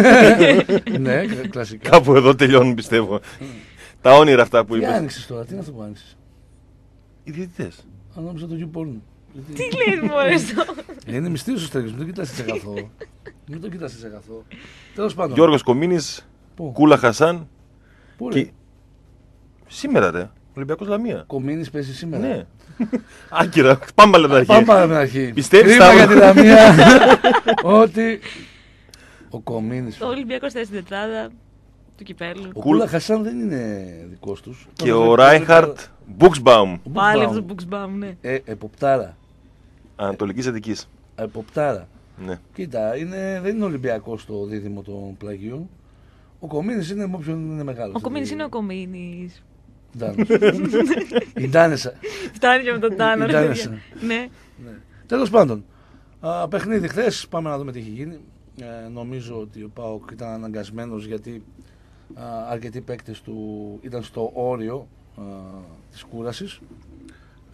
Ναι, κλασικά. Κάπου εδώ τελειώνουν, πιστεύω. Τα όνειρα αυτά που Τι είπες. άνοιξες τώρα, τι είναι αυτό που άνοιξες? Οι διαιτητές. Αν νόμιζα το YouPorn. Τι λες μωρέ αυτό. Ε, Είναι μυστήριος ο Στέργιος, μην το κοιτάς σε αγαθό. Μην το κοιτάς σε αγαθό. Τέλος πάντων. Γιώργος Κομίνης, Πού? Κούλα Χασάν. Πού ρε? Και... Σήμερα ρε, Ολυμπιακός Λαμία. Κομίνης παίζει σήμερα. Ναι. Άκυρα, πάμε πάλι από την Πάμε αρχή. από την αρχή. Πιστεύεις, Κρίμα Σταύρο? για τη Λαμία ότι ο Κομίνης. Ο Ολυμπιακός θέση στην τετράδα του κυπέλου. Ο Κούλα Χασάν δεν είναι δικός τους. Και ο Ράιχαρτ Μπουξμπαουμ, Πάλι αυτό το Μπουξμπάμ, ναι. Ε, εποπτάρα. Ανατολικής Αττικής. Εποπτάρα. Ναι. Κοίτα, είναι, δεν είναι Ολυμπιακός το δίδυμο των πλαγίων. Ο Κομίνης είναι με όποιον είναι μεγάλος. Ο Κομίνης είναι ο Κομίνης. Ντάνος. Η Ντάνεσα. Φτάνει και με τον Τάνο. ρε Ντάνεσα. παιδιά. Ναι. Ναι. Τέλος πάντων, α, παιχνίδι χθες, πάμε να δούμε τι έχει γίνει. Ε, νομίζω ότι ο ΠΑΟΚ ήταν αναγκασμένος γιατί α, αρκετοί παίκτες του ήταν στο όριο α, της κούρασης. Ε,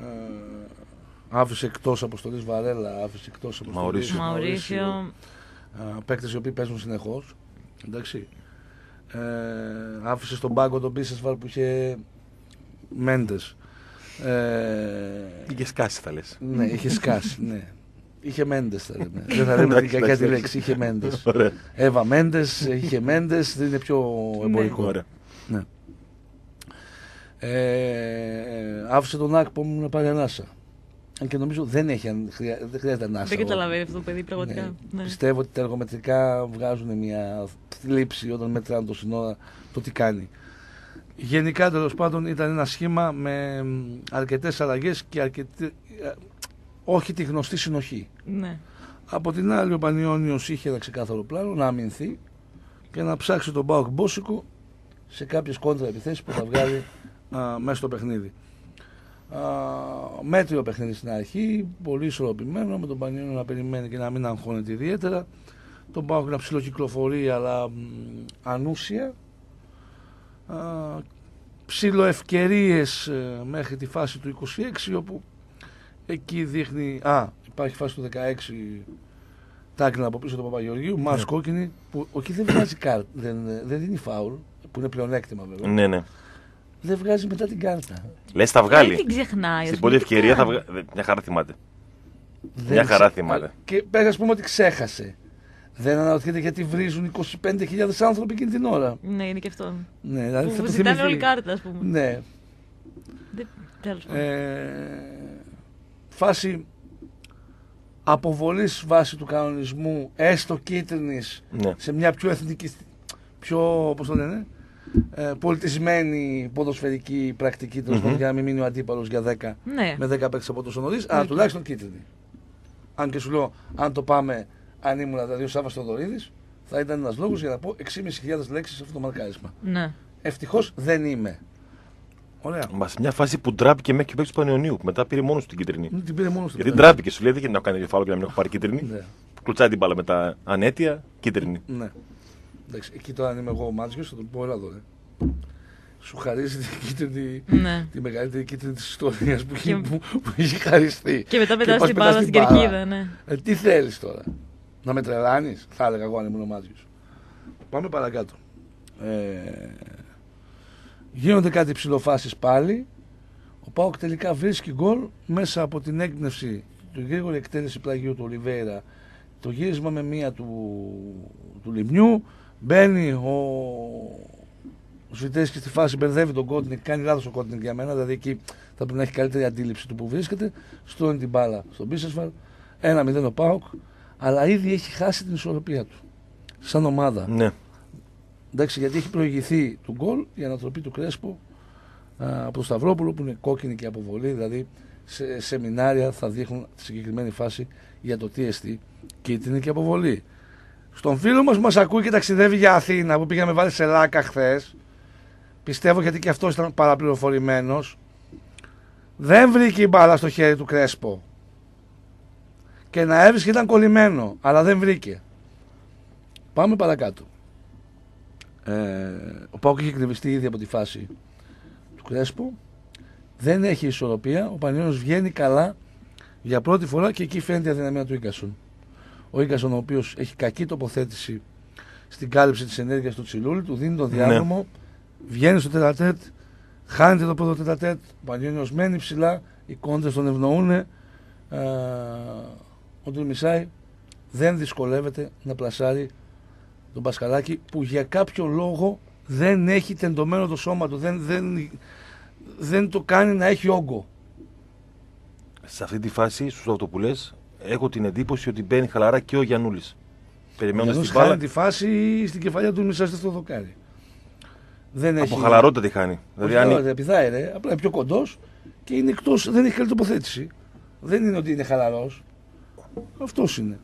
άφησε εκτός αποστολής Βαρέλα, άφησε εκτός αποστολής Μαουρίσιο. Μαουρίσιο. α, παίκτες οι οποίοι παίζουν συνεχώς. Εντάξει. Ε, άφησε στον πάγκο τον Μπίσεσβαρ που είχε Μέντες. Ε, Είχε σκάσει θα λες. ναι, είχε σκάσει, ναι. Είχε Μέντες θα λέμε. Δεν θα λέμε την Εντάξει, κακιά εντάξει, τη εντάξει. λέξη. Είχε Μέντες. Ωραία. Εύα Μέντες, είχε Μέντες, δεν είναι πιο εμπορικό. Ωραία. Ναι. Ε, άφησε τον Άκπο μου να πάρει ανάσα. Αν και νομίζω δεν, έχει, αν χρειά, δεν χρειάζεται ανάσα. Δεν εγώ. καταλαβαίνει αυτό το παιδί πραγματικά. Ναι. Ναι. Πιστεύω ότι τα εργομετρικά βγάζουν μια θλίψη όταν μετράνε το σύνορα το τι κάνει. Γενικά τέλος πάντων ήταν ένα σχήμα με αρκετές αλλαγές και αρκετή, όχι τη γνωστή συνοχή. Ναι. Από την άλλη ο Πανιώνιος είχε ένα ξεκάθαρο πλάνο να αμυνθεί και να ψάξει τον ΠΑΟΚ Μπόσικο σε κάποιες κόντρα επιθέσεις που θα βγάλει α, μέσα στο παιχνίδι. Α, μέτριο παιχνίδι στην αρχή, πολύ ισορροπημένο, με τον Πανιώνιο να περιμένει και να μην αγχώνεται ιδιαίτερα. Τον ΠΑΟΚ να ψιλοκυκλοφορεί αλλά μ, ανούσια. Ψιλοευκαιρίες ε, μέχρι τη φάση του είκοσι έξι όπου εκεί δείχνει, α, υπάρχει φάση του δεκαέξι τάκλινα από πίσω του Παπαγεωργίου, μας κόκκινη που εκεί δεν βγάζει κάρτα, δεν, δεν δίνει φάουλ που είναι πλεονέκτημα βέβαια, Ναι, ναι. δεν βγάζει μετά την κάρτα. Λες θα Δεν βγάλει. την ξεχνάει. ας Στην πούμε, πρώτη τι ευκαιρία θα κάνει. βγάλει. Μια χαρά θυμάται. Δεν Μια χαρά ξε- θυμάται. α, και πέρα ας πούμε ότι ξέχασε. Δεν αναρωτιέται γιατί βρίζουν είκοσι πέντε χιλιάδες άνθρωποι εκείνη την ώρα. Ναι, είναι και αυτό. Ναι, δηλαδή θα Που το ζητάνε θυμηθεί. όλη κάρτα, α πούμε. Ναι. Δεν- Τέλος πάντων. Ε, φάση αποβολής βάση του κανονισμού, έστω κίτρινης, Ναι. σε μια πιο εθνική, πιο, πώς το λένε, ε, πολιτισμένη ποδοσφαιρική πρακτική, τέλος πάντων, Μμμ. για να μην μείνει ο αντίπαλος για δέκα Ναι. με δέκα παίκτες από τόσο νωρίς, αλλά Οκ. τουλάχιστον κίτρινη. Αν και σου λέω, αν το πάμε, αν ήμουν δηλαδή ο Σάββας Θοδωρίδης, θα ήταν ένας λόγος για να πω έξι χιλιάδες πεντακόσιες λέξεις σε αυτό το μαρκάρισμα. Ναι. Ευτυχώς δεν είμαι. Ωραία. Μα σε μια φάση που ντράπηκε μέχρι και ο παίκτης του Πανιωνίου. Μετά πήρε μόνο του την κίτρινη. Την πήρε μόνο στο Γιατί τέλος. ντράπηκε, σου λέει δεν γίνεται να κάνει κεφάλαιο και να μην έχω πάρει κίτρινη. Ναι. Κλουτσάει την μπάλα με τα ανέτεια, κίτρινη. Ναι. Εντάξει, εκεί τώρα αν είμαι εγώ ο Μάτζιος θα τον πω έλα εδώ ρε. Σου χαρίζει την κίτρινη, Ναι. τη μεγαλύτερη κίτρινη της ιστορίας που, Και- έχει- που, που έχει χαριστεί. Και μετά πετάς πας την πετάς μπάλα στην μπάλα. κερκίδα, ναι. Ε, τι θέλεις τώρα, να με τρελάνεις, θα έλεγα εγώ αν ήμουν ο Μάτζιος. πάμε παρακάτω. Ε, γίνονται κάτι ψηλοφάσεις πάλι. Ο ΠΑΟΚ τελικά βρίσκει γκολ μέσα από την έκπνευση του γρήγορη εκτέλεση πλαγίου του Ολιβέηρα, το γύρισμα με μία του, του Λιμνιού. Μπαίνει ο, ο Σβιτέσκης στη φάση, μπερδεύει τον Κότνικ, κάνει λάθος ο Κότνικ για μένα, δηλαδή εκεί θα πρέπει να έχει καλύτερη αντίληψη του που βρίσκεται. Στρώνει την μπάλα στον Μπίσεσβαρ, ένα μηδέν ο ΠΑΟΚ, αλλά ήδη έχει χάσει την ισορροπία του σαν ομάδα. Ναι. Εντάξει, γιατί έχει προηγηθεί του γκολ η ανατροπή του Κρέσπο από τον Σταυρόπουλο, που είναι κόκκινη και αποβολή, δηλαδή σε σεμινάρια θα δείχνουν τη συγκεκριμένη φάση για το τι εστί κίτρινη και αποβολή. Στον φίλο μας που μας ακούει και ταξιδεύει για Αθήνα, που πήγαμε βάλει σε Λάκα χθες, πιστεύω γιατί και αυτός ήταν παραπληροφορημένος, δεν βρήκε η μπάλα στο χέρι του Κρέσπο. Και να έβρισκε ήταν κολλημένο, αλλά δεν βρήκε. Πάμε παρακάτω. Ε, ο ΠΑΟΚ είχε εκνευριστεί ήδη από τη φάση του Κρέσπο. Δεν έχει ισορροπία. Ο Πανιώνιος βγαίνει καλά για πρώτη φορά και εκεί φαίνεται η αδυναμία του Ίκασον. Ο Ίκασον, ο οποίος έχει κακή τοποθέτηση στην κάλυψη της ενέργειας του Τσιλούλη, του δίνει τον διάδρομο, ναι. Βγαίνει στο τετατέτ, χάνεται το πρώτο τετατέτ. Ο Πανιώνιος μένει ψηλά, οι κόντρες τον ευνοούν. Ε, ο Ντουρμισάη δεν δυσκολεύεται να πλασάρει τον Πασχαλάκη, που για κάποιο λόγο δεν έχει τεντωμένο το σώμα του, δεν, δεν, δεν το κάνει να έχει όγκο. Σε αυτή τη φάση, στους αυτοπουλές, έχω την εντύπωση ότι μπαίνει χαλαρά και ο Γιαννούλης. Περιμένοντας την μπάλα. Χάνει τη φάση στην κεφαλιά του Μισάστη στο δοκάρι. Δεν από έχει... χαλαρότητα τη χάνει. Δηλαδή, αν... δεν πηδάει, ρε. Απλά είναι πιο κοντός και είναι εκτός, δεν έχει καλή τοποθέτηση. Δεν είναι ότι είναι χαλαρός. Αυτός είναι.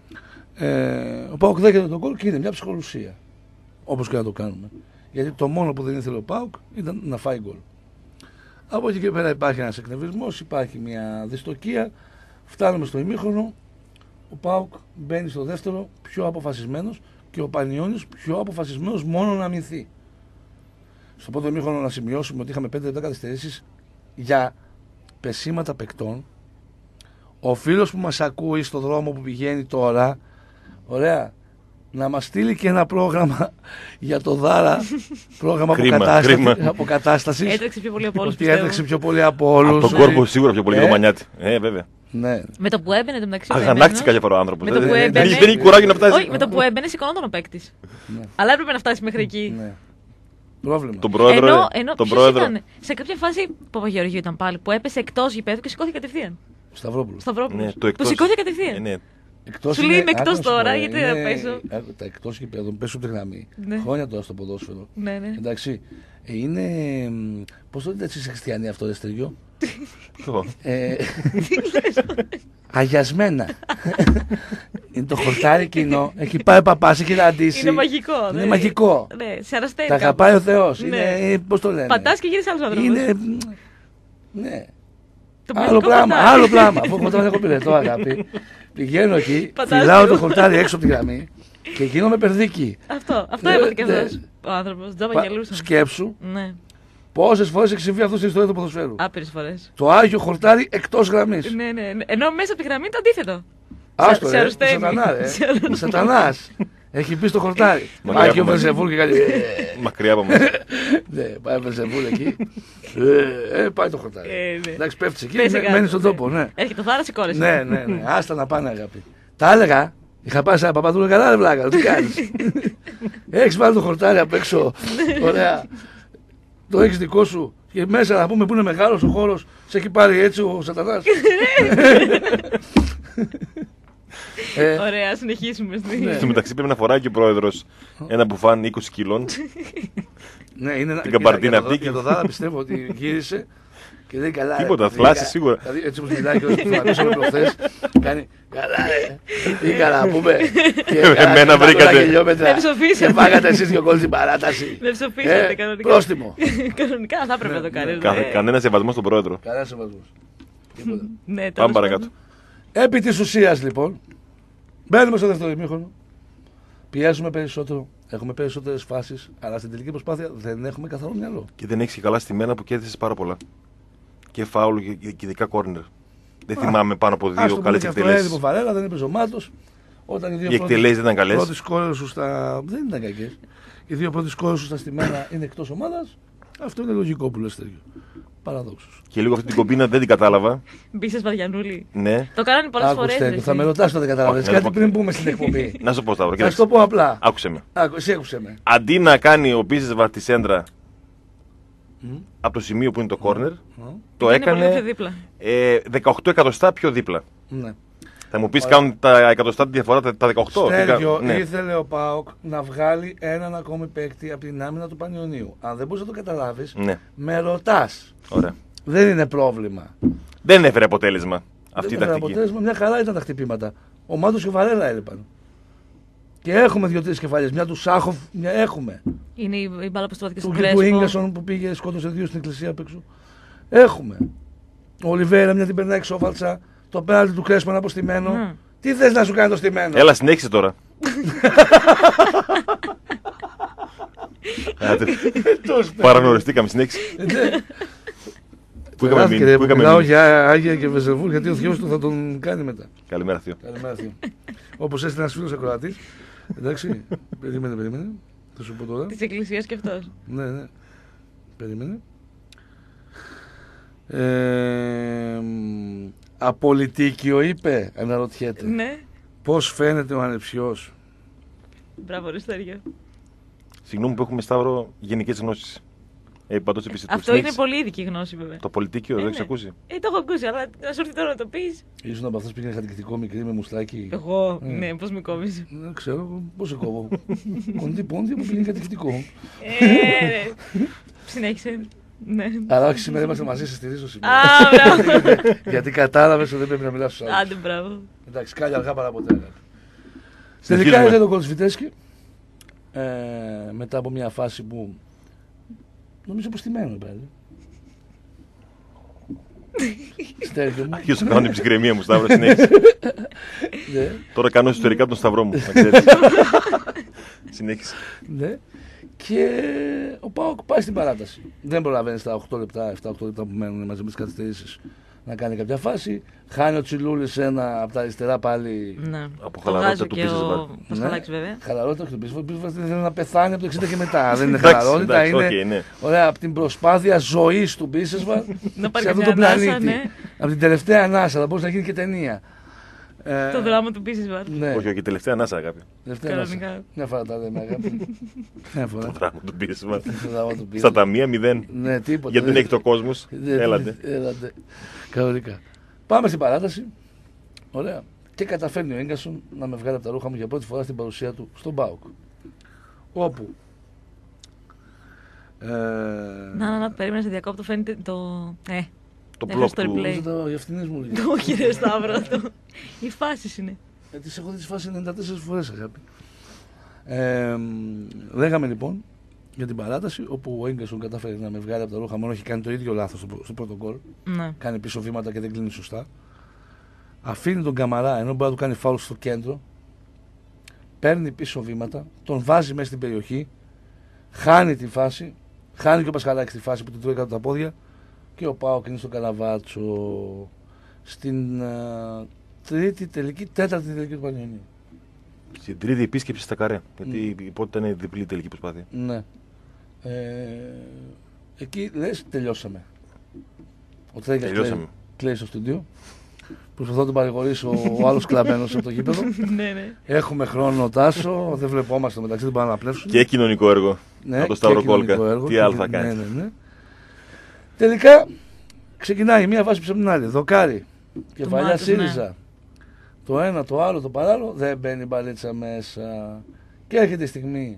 Ε, ο ΠΑΟΚ δέχεται τον γκολ και είναι μια ψυχολουσία. Όπως και να το κάνουμε. Γιατί το μόνο που δεν ήθελε ο ΠΑΟΚ ήταν να φάει γκολ. Από εκεί και πέρα υπάρχει ένας εκνευρισμός, υπάρχει μια δυστοκία. Φτάνουμε στο ημίχρονο. Ο ΠΑΟΚ μπαίνει στο δεύτερο πιο αποφασισμένος και ο Πανιώνιος πιο αποφασισμένος μόνο να αμυνθεί. Στο πρώτο ημίχρονο να σημειώσουμε ότι είχαμε πέντε λεπτά καθυστερήσεις για πεσήματα παικτών. Ο φίλος που μας ακούει στο δρόμο που πηγαίνει τώρα, ωραία, να μας στείλει και ένα πρόγραμμα για το Δάρα, πρόγραμμα αποκατάστασης. Έτρεξε πιο πολύ από όλους. Έτρεξε πιο πολύ από όλους. Από τον κόρπο σίγουρα πιο πολύ για το Μανιάτη. Ε, βέβαια. Ναι. Με το που έμπαινε το μεταξύ. Αγανάκτησε κάποια φορά ο άνθρωπος. Με το που έμπαινε. Δεν έχει κουράγιο να φτάσει. Όχι, με το που έμπαινε σηκωνόταν ο παίκτης. Αλλά έπρεπε να φτάσει μέχρι εκεί. Πρόβλημα. Τον πρόεδρο. Ενώ, ενώ τον πρόεδρο. Ήταν, σε κάποια φάση Παπαγεωργίου ήταν πάλι που έπεσε εκτός γηπέδου και σηκώθηκε κατευθείαν. Σταυρόπουλο. Σταυρόπουλο. Ναι, το, το εκτός... σηκώθηκε κατευθείαν. Ε, ναι. Εκτός σου λέει είναι εκτός τώρα, γιατί δεν θα πέσω. Τα εκτός γηπέδων πέσουν τη γραμμή. Ναι. Χρόνια τώρα στο ποδόσφαιρο. Ναι, ναι. Εντάξει. Ε, είναι. Πώς το λέτε εσείς χριστιανοί αυτό, δε Στέργιο? ε, αγιασμένα. Είναι το χορτάρι κοινό. Έχει πάει ο παπάς, έχει ραντίσει. Είναι μαγικό. Είναι ναι. μαγικό. Ναι, σε αρασταίνει. Τα αγαπάει ο Θεός. Ναι. Είναι, πώς το λένε. Πατάς και γίνεις άλλος άνθρωπος. Είναι. Ναι. Το άλλο πράγμα, άλλο πράγμα. Αφού εγώ τώρα έχω πυρετό, αγάπη. Πηγαίνω εκεί, φυλάω το χορτάρι έξω από τη γραμμή και γίνομαι περδίκη. Αυτό, αυτό έπαθε και αυτός ο άνθρωπος. Τζάμπα γελούσαν. Σκέψου. Ναι. Πόσες φορές έχει συμβεί αυτό στην ιστορία του ποδοσφαίρου? Άπειρες φορές. Το άγιο χορτάρι εκτός γραμμής. Ναι, ναι, ναι. Ενώ μέσα από τη γραμμή το αντίθετο. Άστο, σε αρρωσταίνει. Σατανά, ρε. Σατανάς. Έχει μπει στο χορτάρι. Άγιο Βελζεβούλ και κάτι. Μακριά από μας. Ναι, πάει ο Βελζεβούλ εκεί. Ε, πάει το χορτάρι. Εντάξει, πέφτει εκεί, μένει στον τόπο. Έχει το θάρρος σηκώνεσαι. Ναι, ναι, ναι. Άστα να πάνε, αγάπη. Τα έλεγα. Είχα πάει σε ένα Παπαδούλο, καλά, ρε βλάκα. Τι κάνεις? Έχεις βάλει το χορτάρι απ' έξω. Ωραία. Το έχεις δικό σου. Και μέσα να πούμε που είναι μεγάλος ο χώρος, σε έχει πάρει έτσι ο Σατανάς. ε, Ωραία, συνεχίσουμε. Ναι. Στο μεταξύ πρέπει να φοράει και ο πρόεδρος ένα μπουφάν είκοσι κιλών. Ναι, είναι την καμπαρτίνα αυτή. Για το Δάρα πιστεύω ότι γύρισε και δεν καλά. Τίποτα, θλάσσει σίγουρα. Δηλαδή έτσι όπως μιλάει και ο Φλαμίσο προχθές, κάνει καλά ρε, τι καλά πούμε. Εμένα βρήκατε. Και πάγατε εσείς δύο γκολ στην παράταση. Δεν ψοφίσατε κανονικά. Πρόστιμο. Κανονικά θα έπρεπε να το κάνει. Κανένα σεβασμό στον πρόεδρο. Κανένα σεβασμό. Πάμε παρακάτω. Επί της ουσίας λοιπόν, μπαίνουμε στο δεύτερο ημίχρονο, πιέζουμε περισσότερο, έχουμε περισσότερες φάσεις, αλλά στην τελική προσπάθεια δεν έχουμε καθόλου μυαλό. Και δεν έχεις και καλά στη μένα που κέρδισες πάρα πολλά. Και φάουλ και ειδικά κόρνερ. Δεν θυμάμαι πάνω από δύο καλές εκτελέσεις. Αυτό Βαρέλα, δεν έπαιζε ο Μάτος. Όταν οι δύο Οι εκτελέσεις δεν ήταν καλές. πρώτες σκόρες σου στα... δεν ήταν κακές. Οι δύο πρώτες σκόρες σου στα στημένα είναι εκτός ομάδας. Αυτό είναι λογικό που λες τέτοιο. Παραδόξως. Και λίγο αυτή την κομπίνα δεν την κατάλαβα. Μπίσες Βαριανούλη. Ναι. Το κάνανε πολλές Άκουστε, φορές. θα με ρωτάς τότε κατάλαβες. Όχι, να Κάτι το πω- πριν μπούμε στην εκπομπή. Να σου πω, Σταύρο. Θα σου το πω απλά. Άκουσε με. Άκου, εσύ άκουσε με. Αντί να κάνει ο Μπίσεσβαρ τη σέντρα Μμ. από το σημείο που είναι το κόρνερ, Μ. το Είναι πολύ πιο έκανε δίπλα. ε, δεκαοκτώ εκατοστά πιο δίπλα. Ναι. Θα μου πει, κάνουν τα εκατοστά τη διαφορά τα τα δεκαοκτώ. Τι Στέργιο, κα- ναι. ήθελε ο ΠΑΟΚ να βγάλει έναν ακόμη παίκτη από την άμυνα του Πανιωνίου. Αν δεν μπορείς να το καταλάβεις, Ναι, με ρωτάς. ωραία. Δεν είναι πρόβλημα. Δεν έφερε αποτέλεσμα αυτή η Δεν έφερε τακτική. αποτέλεσμα, μια χαρά ήταν τα χτυπήματα. Ο Μάντος και ο Βαρέλα έλειπαν. Και έχουμε δύο-τρεις κεφαλιές. Μια του Σάχοφ, μια έχουμε. Είναι η, η μπάλα που στρώθηκε Του, στον του Κρέσπο. Ίγκασον που πήγε, σκότωσε δύο στην εκκλησία απ' έξω. Έχουμε. Ο Ολιβέρα μια την περνάει εξόφαλτσα. Το πέναλτι του Κρέσπο είναι αποστημένο. Ναι. Τι θες να σου κάνει το στημένο. Έλα, συνέχισε τώρα. Άντε, παραγνωριστήκαμε, συνέχισε. Πού είχαμε μείνει, πού είχαμε Μιλάω μείνει. για Άγια και Βεζεβούλ γιατί ο θείος του θα τον κάνει μετά. Καλημέρα, Θείο. Καλημέρα, Θείο. Όπως έστειλε ένας φίλος ακροατής. Εντάξει, περίμενε, περίμενε. Θα σου πω τώρα. Της εκκλησίας και αυτός. Ναι, ναι. Περίμενε. Ε, μ, απολυτίκιο είπε, αναρωτιέται. Ναι. Πώς φαίνεται ο ανεψιός. Μπράβο, ρε Στέργιο. Συγγνώμη που έχουμε, Σταύρο, γενικές γνώσεις. Ε, παντός επιστημονικής. Αυτό είναι πολύ ειδική γνώση, βέβαια. Το πολιτίκιο, Ε, δεν ναι. έχεις ακούσει. Ε, το έχω ακούσει, αλλά να σου έρθει τώρα να το πεις. Ήσουν από αυτός που πήγαινε κατοικητικό μικρή με μουστάκι. Εγώ, Ε. ναι, πώς με κόβεις. Δεν ξέρω, πώς σε κόβω. Κοντή πόντι που πήγαινε κατοικητικό. Ε, ρε. Συνέχισε. Ναι. Αλλά όχι, σήμερα είμαστε μαζί, σε στηρίζω σήμερα. Α, μπράβο. Γιατί κατάλαβες ότι δεν πρέπει να μιλάς στους άλλους. Άντε, μπράβο. Εντάξει, κάλλια αργά παρά ποτέ. αγάπη. Συνεχίζουμε. Τελικά ήρθε το Κολτσβιτέσκι ε, μετά από μια φάση που νομίζω πως στημένο πάλι. Στέργιο μου. Αρχίζω να κάνω την ψυχραιμία μου, Σταύρο, συνέχισε. Ναι, Τώρα κάνω εσωτερικά τον Σταυρό μου, να ξέρεις. Συνέχισε. ναι. Και ο ΠΑΟΚ πάει στην παράταση. Δεν προλαβαίνει στα οκτώ λεπτά, επτά οκτώ λεπτά που μένουν μαζί με τις καθυστερήσεις να κάνει κάποια φάση. Χάνει ο Τσιλούλης ένα από τα αριστερά πάλι. Ναι. Από Το χαλαρότητα βγάζει του και Πίσεσβαρ. ο Πασχαλάκης, βέβαια. Χαλαρότητα, όχι το πίσω. Ο Πίσεσβαρ θέλει να πεθάνει από το εξήντα και μετά. Δεν είναι Εντάξει, χαλαρότητα. εντάξει, Είναι οκ, ναι. ωραία από την προσπάθεια ζωής του Πίσεσβαρ Να πάρει σε αυτό καμιά το ανάσα, πλανήτη. ναι. Από την τελευταία ανάσα, θα μπορούσε να γίνει και ταινία. Ε, Το δράμα του Πίσεσβαρ. Ναι, Όχι, όχι, τελευταία ανάσα, αγάπη. τελευταία ανάσα. Κανονικά. Μια φορά τα λέμε, αγάπη. Μια φορά. Το δράμα του Πίσεσβαρ. Το δράμα του Στα Πίσεσβαρ. ταμεία μηδέν. Ναι, τίποτα. Γιατί δεν έχει το κόσμο. Δεν- Έλατε. Έλατε. Κανονικά. Πάμε στην παράταση. Ωραία. Και καταφέρνει ο Ίγκασον να με βγάλει από τα ρούχα μου για πρώτη φορά στην παρουσία του στον ΠΑΟΚ. Όπου. Ε, Να, να, να, περίμενε, σε διακόπτω, φαίνεται το... Ε, Το δεν πλοκ στο του. replay. νομίζω τα γευθυνές μου λίγο. το όχι ρε Σταύρο αυτό. Οι φάσεις είναι. Ε, τις έχω δει τις φάσεις ενενήντα τέσσερις φορές, αγάπη. Ε, μ, λέγαμε λοιπόν για την παράταση, όπου ο Ίγκασον κατάφερε να με βγάλει από τα ρούχα, μόνο έχει κάνει το ίδιο λάθος στο, στο πρώτο γκολ. Ναι. Κάνει πίσω βήματα και δεν κλείνει σωστά. Αφήνει τον Καμαρά ενώ μπορεί να του κάνει φάουλ στο κέντρο. Παίρνει πίσω βήματα, τον βάζει μέσα στην περιοχή, χάνει τη φάση, χάνει και ο Πασχαλάκης τη φάση που την τρώει κάτω τα πόδια και ο Πάοκ είναι στο Καλαβάτσο στην α, τρίτη τελική, τέταρτη τελική του Πανιωνίου. Στην τρίτη επίσκεψη στα Καρέ. Γιατί η υπότητα είναι διπλή τελική προσπάθεια. Ναι. Ε, εκεί λες τελειώσαμε. Ο Τρέγκας Τελειώσαμε. κλαίει, κλαίει στο στούντιο. Προσπαθώ να τον παρηγορήσω ο άλλος κλαμμένος από το γήπεδο. Ναι, ναι. Έχουμε χρόνο, Τάσο, δεν βλεπόμαστε μεταξύ, δεν πάμε να πλέψουμε. Και κοινωνικό έργο. Ναι, από το Σταύρο και κοινωνικό Κόλκα. έργο, Τι και- άλλο θα ναι, κάνει. ναι, ναι. Τελικά ξεκινάει μία βάση πίσω από την άλλη. Δοκάρι, κεφαλιά Μάτος, ΣΥΡΙΖΑ. ναι. Το ένα, το άλλο, το παράλληλο, δεν μπαίνει μπαλίτσα μέσα. Και έρχεται η στιγμή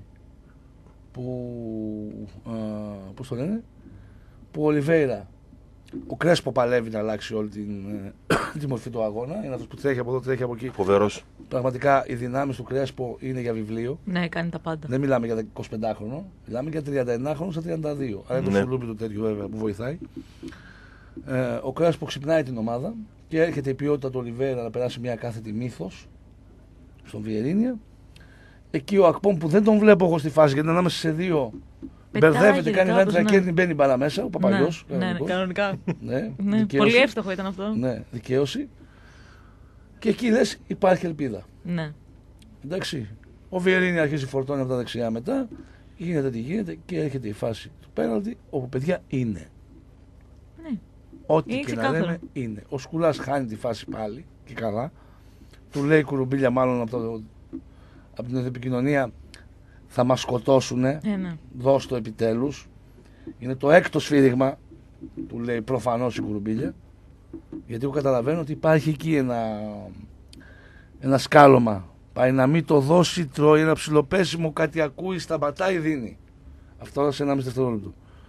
που, α, πώς το λένε, που ο Ολιβέηρα, ο Κρέσπο παλεύει να αλλάξει όλη την, ε, τη μορφή του αγώνα. Είναι αυτός που τρέχει από εδώ, τρέχει από εκεί. Φοβερό. Πραγματικά οι δυνάμεις του Κρέσπο είναι για βιβλίο. Ναι, κάνει τα πάντα. Δεν μιλάμε για εικοσιπεντάχρονο, μιλάμε για τριανταεννάχρονο στα τριάντα δύο. Αλλά είναι το Ναι. σουλούπι του τέτοιου βέβαια που βοηθάει. Ε, ο Κρέσπο ξυπνάει την ομάδα και έρχεται η ποιότητα του Ολιβέρα να περάσει μια κάθετη μύθος στον Βιερίνια. Εκεί ο Ακπομ που δεν τον βλέπω εγώ στη φάση γιατί είναι ανάμεσα σε δύο. Πετάγεται Μπερδεύεται, κάνει κάπως, δέντρα ναι. και μπαίνει μπαλά μέσα. Ο Παπαγιός. Ναι, ναι, ναι, κανονικά. Ναι, Ναι, δικαίωση. πολύ εύστοχο ήταν αυτό. Ναι, δικαίωση. Και εκεί λες υπάρχει ελπίδα. Ναι. Εντάξει. Ο Βιερίνη αρχίζει φορτώνει από τα δεξιά μετά. Γίνεται τι γίνεται και έρχεται η φάση του πέναλτι, όπου παιδιά είναι. Ναι. Ό,τι Είναι και ξεκάθαρο. να λέμε είναι. Ο Σκουλάς χάνει τη φάση πάλι και καλά. Του λέει Κουρουμπίλια, μάλλον από, το, από την επικοινωνία, θα μας σκοτώσουνε. Ε, ναι. Δώσ' το επιτέλους. Είναι το έκτο σφύριγμα, του λέει προφανώς η Κουρουμπίλια. Γιατί εγώ καταλαβαίνω ότι υπάρχει εκεί ένα, ένα σκάλωμα. Πάει να μην το δώσει, τρώει ένα ψιλοπέσιμο, κάτι ακούει, σταματάει, δίνει. Αυτό σε ένα μισή δευτερόλεπτο.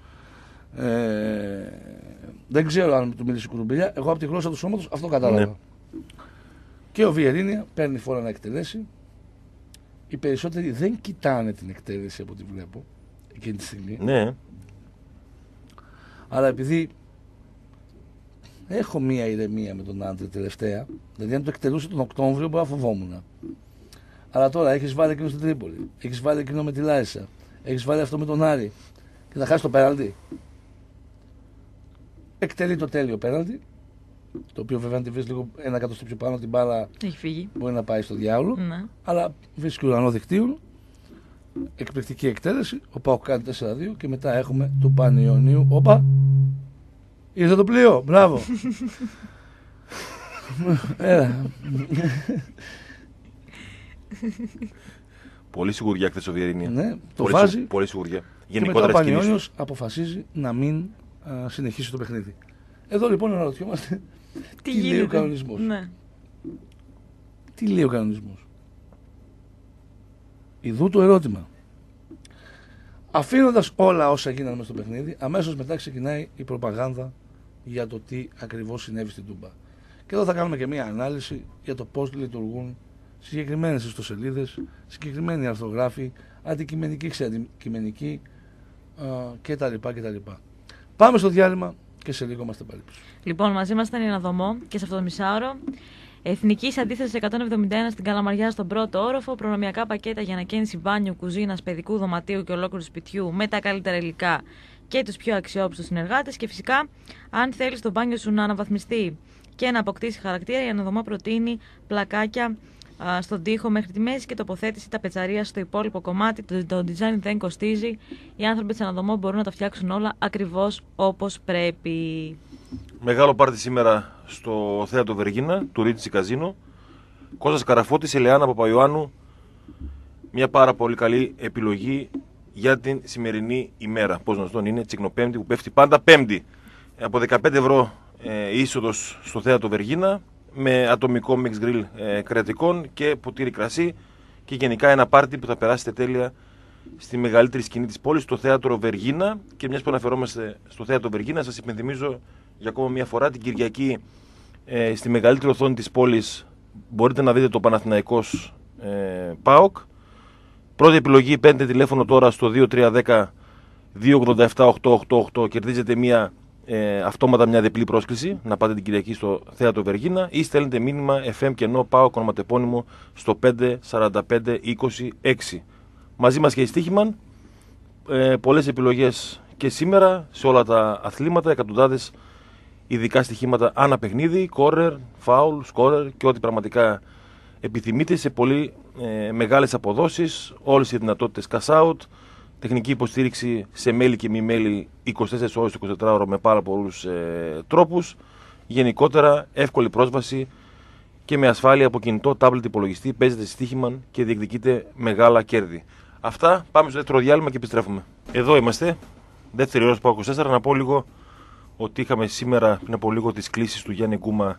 Ε, δεν ξέρω αν του μιλήσει η Κουρουμπίλια. Εγώ από τη γλώσσα του σώματος αυτό κατάλαβα. Ναι. Και ο Βιερίνη παίρνει φόρα να εκτελέσει. Οι περισσότεροι δεν κοιτάνε την εκτέλεση από ό,τι βλέπω εκείνη τη στιγμή. Ναι. Αλλά επειδή έχω μία ηρεμία με τον άντρε τελευταία, δηλαδή αν το εκτελούσε τον Οκτώβριο μπορεί να φοβόμουν. Αλλά τώρα έχεις βάλει εκείνο στην Τρίπολη, έχεις βάλει εκείνο με τη Λάρισα, έχεις βάλει αυτό με τον Άρη και θα χάσει το πέναλτι. Εκτελεί το τέλειο πέναλτι, το οποίο βέβαια αν τη βρεις λίγο ένα εκατοστή πιο πάνω την μπάλα Έχει φύγει. μπορεί να πάει στο διάολο, Ναι. αλλά βρίσκει ουρανό δικτύου. Εκπληκτική εκτέλεση. Ο ΠΑΟΚ κάνει τέσσερα δύο και μετά έχουμε του Πανιωνίου. Όπα! Ήρθε το πλοίο! Μπράβο! Έλα. Πολύ σιγουριά χθες ο Βιερίνη. Ναι, το πολύ, βάζει. Πολύ σιγουριά. Και μετά ο Γενικότερα στις κινήσεις. Πανιώνιος αποφασίζει να μην α, συνεχίσει το παιχνίδι. Εδώ λοιπόν αναρωτιόμαστε Τι, τι λέει γίνεται. ο κανονισμός. Ναι. Τι λέει ο κανονισμός. Ιδού το ερώτημα. Αφήνοντας όλα όσα γίνανε μες στο παιχνίδι, αμέσως μετά ξεκινάει η προπαγάνδα για το τι ακριβώς συνέβη στην Τούμπα. Και εδώ θα κάνουμε και μία ανάλυση για το πώς λειτουργούν συγκεκριμένες ιστοσελίδες, συγκεκριμένοι αρθρογράφοι, αντικειμενικοί, ξεαντικειμενικοί κτλ. κτλ. Πάμε στο διάλειμμα και σε λίγο είμαστε πάλι πίσω. Λοιπόν, μαζί μας ήταν η Αναδομό και σε αυτό το μισάωρο. Εθνικής αντίθεσης εκατόν εβδομήντα ένα στην Καλαμαριά στον πρώτο όροφο. Προνομιακά πακέτα για ανακαίνιση μπάνιου, κουζίνας, παιδικού δωματίου και ολόκληρου σπιτιού με τα καλύτερα υλικά και τους πιο αξιόπιστους συνεργάτες. Και φυσικά, αν θέλεις το μπάνιο σου να αναβαθμιστεί και να αποκτήσει χαρακτήρα, η Αναδομό προτείνει πλακάκια α, στον τοίχο μέχρι τη μέση και τοποθέτηση ταπετσαρία στο υπόλοιπο κομμάτι. Το, το design δεν κοστίζει. Οι άνθρωποι της Αναδομό μπορούν να τα φτιάξουν όλα ακριβώς όπως πρέπει. Μεγάλο πάρτι σήμερα στο θέατρο Βεργίνα, του Ρίτσι Καζίνο. Κώστας Καραφώτης, Ελεάνα Παπαϊωάννου. Μια πάρα πολύ καλή επιλογή για την σημερινή ημέρα. Πώς να τον είναι, Τσικνοπέμπτη που πέφτει πάντα Πέμπτη. Από δεκαπέντε ευρώ ε, είσοδος στο θέατρο Βεργίνα με ατομικό mix grill ε, κρεατικών και ποτήρι κρασί και γενικά ένα πάρτι που θα περάσετε τέλεια στη μεγαλύτερη σκηνή της πόλης, στο θέατρο Βεργίνα. Και μιας που αναφερόμαστε στο θέατρο Βεργίνα, σας υπενθυμίζω για ακόμα μια φορά την Κυριακή ε, στη μεγαλύτερη οθόνη της πόλης μπορείτε να δείτε το Παναθηναϊκός ε, ΠΑΟΚ. Πρώτη επιλογή, παίρνετε τηλέφωνο τώρα στο δύο τρία ένα μηδέν δύο ογδόντα επτά οκτακόσια ογδόντα οκτώ, κερδίζετε μια ε, αυτόματα μια διπλή πρόσκληση να πάτε την Κυριακή στο θέατρο Βεργίνα ή στέλνετε μήνυμα εφ εμ κενό ΠΑΟΚ ονοματεπώνυμο στο πέντε σαράντα πέντε είκοσι έξι. Μαζί μας και η Στίχημαν, ε, πολλές επιλογές και σήμερα σε όλα τα αθλήματα, εκατοντάδες ειδικά στοιχήματα ανά παιχνίδι, κόρνερ, φάουλ, σκόρερ και ό,τι πραγματικά επιθυμείτε σε πολύ ε, μεγάλες αποδόσεις, όλες οι δυνατότητες cash out, τεχνική υποστήριξη σε μέλη και μη μέλη είκοσι τέσσερις ώρες το εικοσιτετράωρο με πάρα πολλούς ε, τρόπους, γενικότερα εύκολη πρόσβαση και με ασφάλεια από κινητό, τάμπλετ, υπολογιστή, παίζετε στοίχημα και διεκδικείτε μεγάλα κέρδη. Αυτά, πάμε στο δεύτερο διάλειμμα και επιστρέφουμε. Εδώ είμαστε, δεύτερη ώρα του ΠΑΟΚ είκοσι τέσσερα, να πω λίγο ότι είχαμε σήμερα πριν από λίγο τις κλήσεις του Γιάννη Γκούμα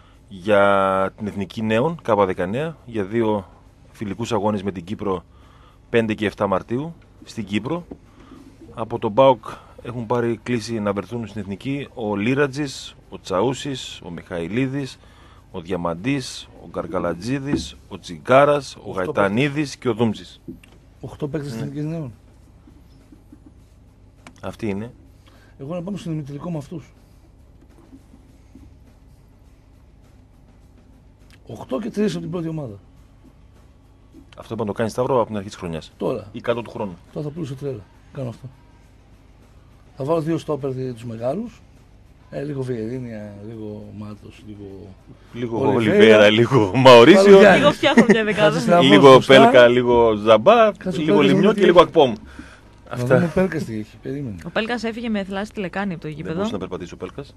για την Εθνική Νέων, Κ δεκαεννέα, για δύο φιλικούς αγώνες με την Κύπρο πέντε και επτά Μαρτίου στην Κύπρο. Από τον ΠΑΟΚ έχουν πάρει κλήση να βρεθούν στην Εθνική ο Λίρατζης, ο Τσαούσης, ο Μιχαηλίδης, ο Διαμαντής, ο Γκαρκαλατζίδης, ο Τσιγκάρας, ο Γαϊτανίδης και ο Δούμτζης. Οχτώ παίκτες της Εθνικής Νέων. Αυτή είναι. Εγώ να πάμε στον ημιτελικό με αυτούς. Οχτώ και τρεις από την πρώτη ομάδα. Αυτό είπα να το κάνει Σταύρο από την αρχή της χρονιάς. Τώρα. Ή κάτω του χρόνου. Τώρα θα πλούσω τρέλα. Κάνω αυτό. Θα βάλω δύο στόπερ τους μεγάλους Ε, λίγο Βιερίνια, λίγο Μάτος, λίγο. Λίγο Ολιβέρα, Ολιβέρα, λίγο Μαουρίσιο. Παλουγιάννης. Λίγο φτιάχνω μια δεκάδα. Στραβός Λίγο μπροστά. Πέλκα, λίγο Ζαμπά, Κάτσε, λίγο Πέλκας Λιμιό δεν και τι λίγο έχει. Ακπόμ. Να δούμε Αυτά. Πέλκας τι έχει, περίμενε. Ο Πέλκας έφυγε με θλάση τηλεκάνη από το Δεν γήπεδο. μπορούσε να περπατήσει ο Πέλκας.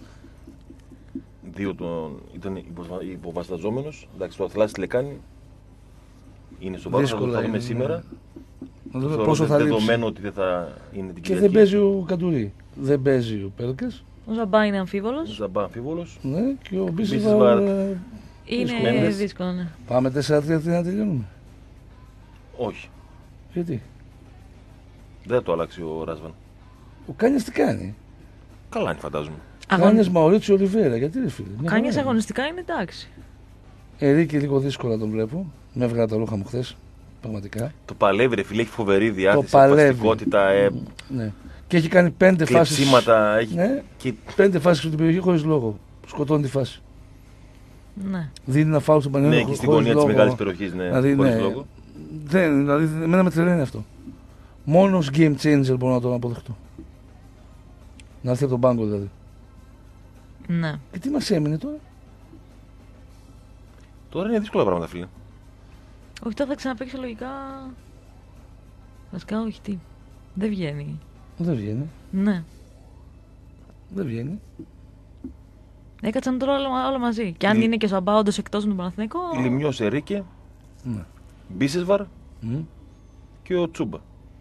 Δύο τον, ήταν υποβα- υποβασταζόμενος. Εντάξει, το αθλάσει τηλεκάνη είναι σοβαρό, θα το Δύσκολα θα δούμε είναι, σήμερα. Να δούμε Θεωρώ πόσο θα δεδομένο λείψει. ότι δεν θα είναι την Και δεν Κυριακή. παίζει ο Καντουρί. Δεν παίζει ο Πέλκας. Ο Ζαμπά είναι αμφίβολος. Ζαμπά αμφίβολος. Ναι, και ο Μπίσεσβαρ. Μπίσεσβαρ. Είναι Μένδες. δύσκολο, ναι. Πάμε τέσσερα τρία τρία να τελειώνουμε. Όχι, Γιατί. δεν θα το αλλάξει ο Ράσβαν. Ο Κάνιας τι κάνει. Καλά είναι φαντάζομαι. Αγων... Κάνιας Μαουρίτσιο Ολιβέρα. Γιατί ρε φίλε. μια Κάνιας χαρά είναι. αγωνιστικά είναι εντάξει. Ερίκη λίγο δύσκολα τον βλέπω. Με έβγαλα τα ρούχα μου χθες. Πραγματικά. Το παλεύει ρε φίλε, έχει φοβερή διάθεση, παλεύει. αποφασιστικότητα, ε, Ναι. Και έχει κάνει πέντε φάσεις. κλεψίματα, έχει... Ναι, και πέντε φάσεις στην περιοχή χωρίς λόγο. Σκοτώνει τη φάση. Ναι. Δίνει ένα φάουλ στον ναι, Πανιόνιο και στην χωρίς γωνία της λόγο. μεγάλης περιοχής, ναι, Δηλαδή, χωρίς ναι. λόγο. Δεν, δηλαδή, εμένα με τρελαίνει αυτό. Μόνος game changer μπορώ να τον αποδεχτώ. Να έρθει από τον πάγκο δηλαδή. Ναι. Και τι μας έμεινε τώρα. Τώρα είναι δύσκολα πράγματα φίλε. Όχι, τώρα θα ξαναπαίξει λογικά. Βασικά, όχι τι. Δεν βγαίνει. Δεν βγαίνει. Ναι. Δεν βγαίνει. Έκατσαν τώρα όλα, όλα μαζί. Και αν Λι- είναι και ο Ζαμπά όντως εκτός με τον Παναθηναϊκό. Λιμιός Ερίκε, Ναι. Μπίσεσβαρ Μμ. και ο Τσούμπα.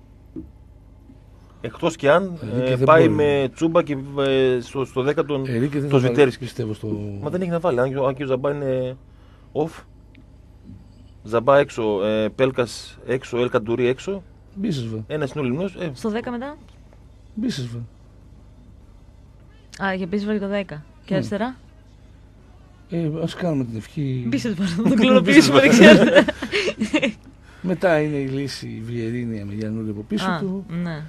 Εκτός και αν Ερίκε ε, δεν πάει μπορεί. με Τσούμπα και ε, στο, στο δέκα τον, Ερίκη δεν το θα βάλει, Σβιτέρσκι. πιστεύω στο. Μα δεν έχει να βάλει, αν, και ο- αν και ο Ζαμπά είναι off. Ζαμπά έξω, ε, Πέλκας έξω, Ελ Καντουρί έξω. Μπίσεσβα. Ένας είναι ο Λιμνός. Ε, Στο δέκα μετά. Μπίσεσβα. Α, για πίσω βάλει το δέκα. Και Ναι. αριστερά. Ε, ας κάνουμε την ευχή. Πίσω βάλει. Θα τον κλωνοποιήσουμε, δεν ξέρω. Μετά είναι η λύση η Βιερίνια με Γιαννούλη από πίσω Α, του. ναι.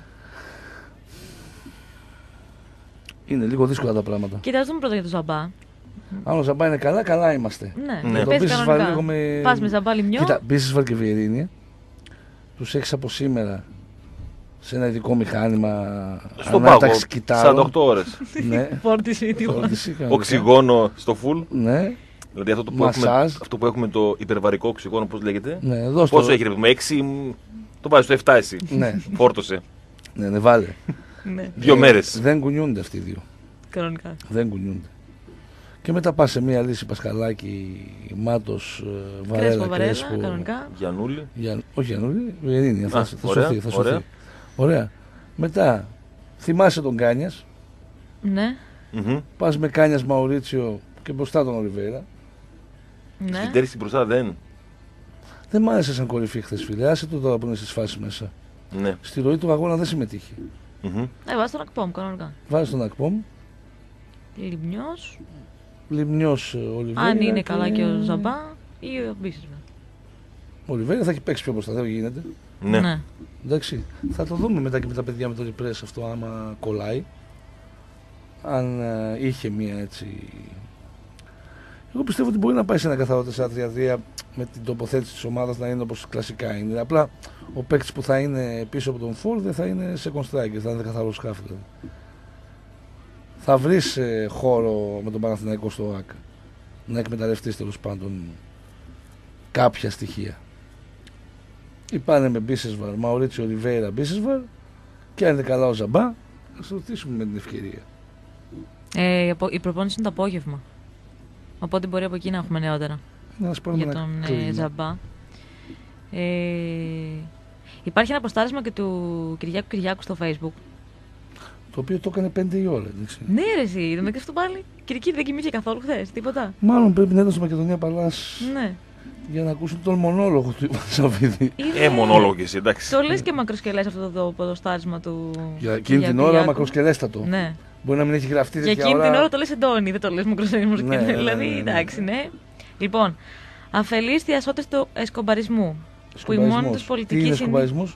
Είναι λίγο δύσκολα τα πράγματα. Κοίτα, ας δούμε πρώτα για τον Ζαμπά. Αν ο Ζαμπά είναι καλά, καλά είμαστε. Ναι, Ναι. ναι. Το Πες Μπίσεσβαρ κανονικά. λίγο με. Πας με Ζαμπά Λιμιό. Κοίτα, Μπίσεσβαρ και Βιερίνια. Τους έχεις από σήμερα σε ένα ειδικό μηχάνημα. στον πάγο, ανάταξη κυτάρων. σαράντα οκτώ ώρες. Ναι. Φόρτιση, τίποτα. Φόρτιση, κανονικά. Οξυγόνο στο full. Ναι, Δηλαδή αυτό, το που έχουμε, Μασάζ. αυτό που έχουμε το υπερβαρικό οξυγόνο, πώς λέγεται. ναι, δώσ' το. Πόσο έχει ρε παιδί μου, έξι, μ, το βάζεις στο επτά εσύ. Ναι, Φόρτωσε. ναι, ναι, βάλε. Ναι, Δύο Ε, μέρες. Δεν κουνιούνται αυτοί οι δύο. κανονικά. Δεν κουνιούνται. Και μετά πας σε μια λύση Πασχαλάκη, Μάτος, ε, Βαρέλα, Κρέσπο, Βαρέλα, Κρέσπο. κανονικά. Γιαννούλη. Για, όχι Γιαννούλη, Βιερίνια. Θα, Α, θα ωραία, σωθεί. Θα σωθεί. ωραία. Ωραία. Μετά, θυμάσαι τον Κάνιας. Ναι, Μμμ. Πας με Κάνιας Μαουρίτσιο και μπροστά τον Ολιβέρα. ναι. Σβιτέρι στην μπροστά δεν. Δεν μ' άρεσε σαν κορυφή χθες, φίλε. Άσε το τώρα που είναι στις φάσεις μέσα. Ναι. Στη ροή του αγώνα δεν συμμετείχε. Μμμ. Ε, βάζει τον Ακπόμ, κανονικά. Βάζει τον Ακπόμ, Λιμνιός. Λιμνιός Ολιβέρα. Αν είναι καλά και ο Ζαμπά ή ο Μπίσεσβαρ. Ο Ολιβέρα θα έχει παίξει πιο μπροστά, δεν γίνεται. Ναι. Εντάξει, θα το δούμε μετά και με τα παιδιά με το repress αυτό άμα κολλάει. Αν ε, είχε μία έτσι. Εγώ πιστεύω ότι μπορεί να πάει σε ένα καθαρό τέσσερα τρία τρία με την τοποθέτηση της ομάδας να είναι όπως κλασικά είναι. Απλά ο παίκτης που θα είναι πίσω από τον Φορ δεν θα είναι second striker, θα είναι καθαρός half δηλαδή. Θα βρεις ε, χώρο με τον Παναθηναϊκό στο ΆΚ να εκμεταλλευτείς τέλος πάντων κάποια στοιχεία. Ή πάνε με Μπίσεσβαρ, Μαουρίτσιο Ολιβέρα, Μπίσεσβαρ και αν είναι καλά ο Ζαμπά, θα το ρωτήσουμε με την ευκαιρία. Ε, η απο- η προπόνηση είναι το απόγευμα. Οπότε μπορεί από εκεί να έχουμε νεότερα Να μας πάρουμε για ένα τον ε, κλίμα. Ζαμπά. Ε, υπάρχει ένα αποστάρισμα και του Κυριάκου Κυριάκου στο Facebook. Το οποίο το έκανε πέντε η ώρα, εντάξει. Ναι, ρε, εσύ, δεν με αυτό πάλι. Κυρική δεν κοιμήθηκε καθόλου χθε, τίποτα. Μάλλον πρέπει να ήταν στο Μακεδονία Παλάς Ναι. για να ακούσουν τον μονόλογο του Ιβάν Σαββίδη. Είναι- Ε, μονόλογο και εσύ, εντάξει. Το λες και μακροσκελές αυτό το αποστάρισμα του. Για εκείνη την Κυριάκου ώρα Κυριάκου. μακροσκελέστατο. Ναι. Μπορεί να μην έχει γραφτεί Για τέτοια εκείνη την ώρα το λες εντόνι, δεν το λες μακροσκελές. Ναι, ναι, Δηλαδή, ναι, ναι. εντάξει, ναι. Λοιπόν, αφελείς διασώτες του εσκομπαρισμού. Που η Σκομπαρισμός. μόνη τους Τι πολιτική είναι είναι. σκομπαρισμός?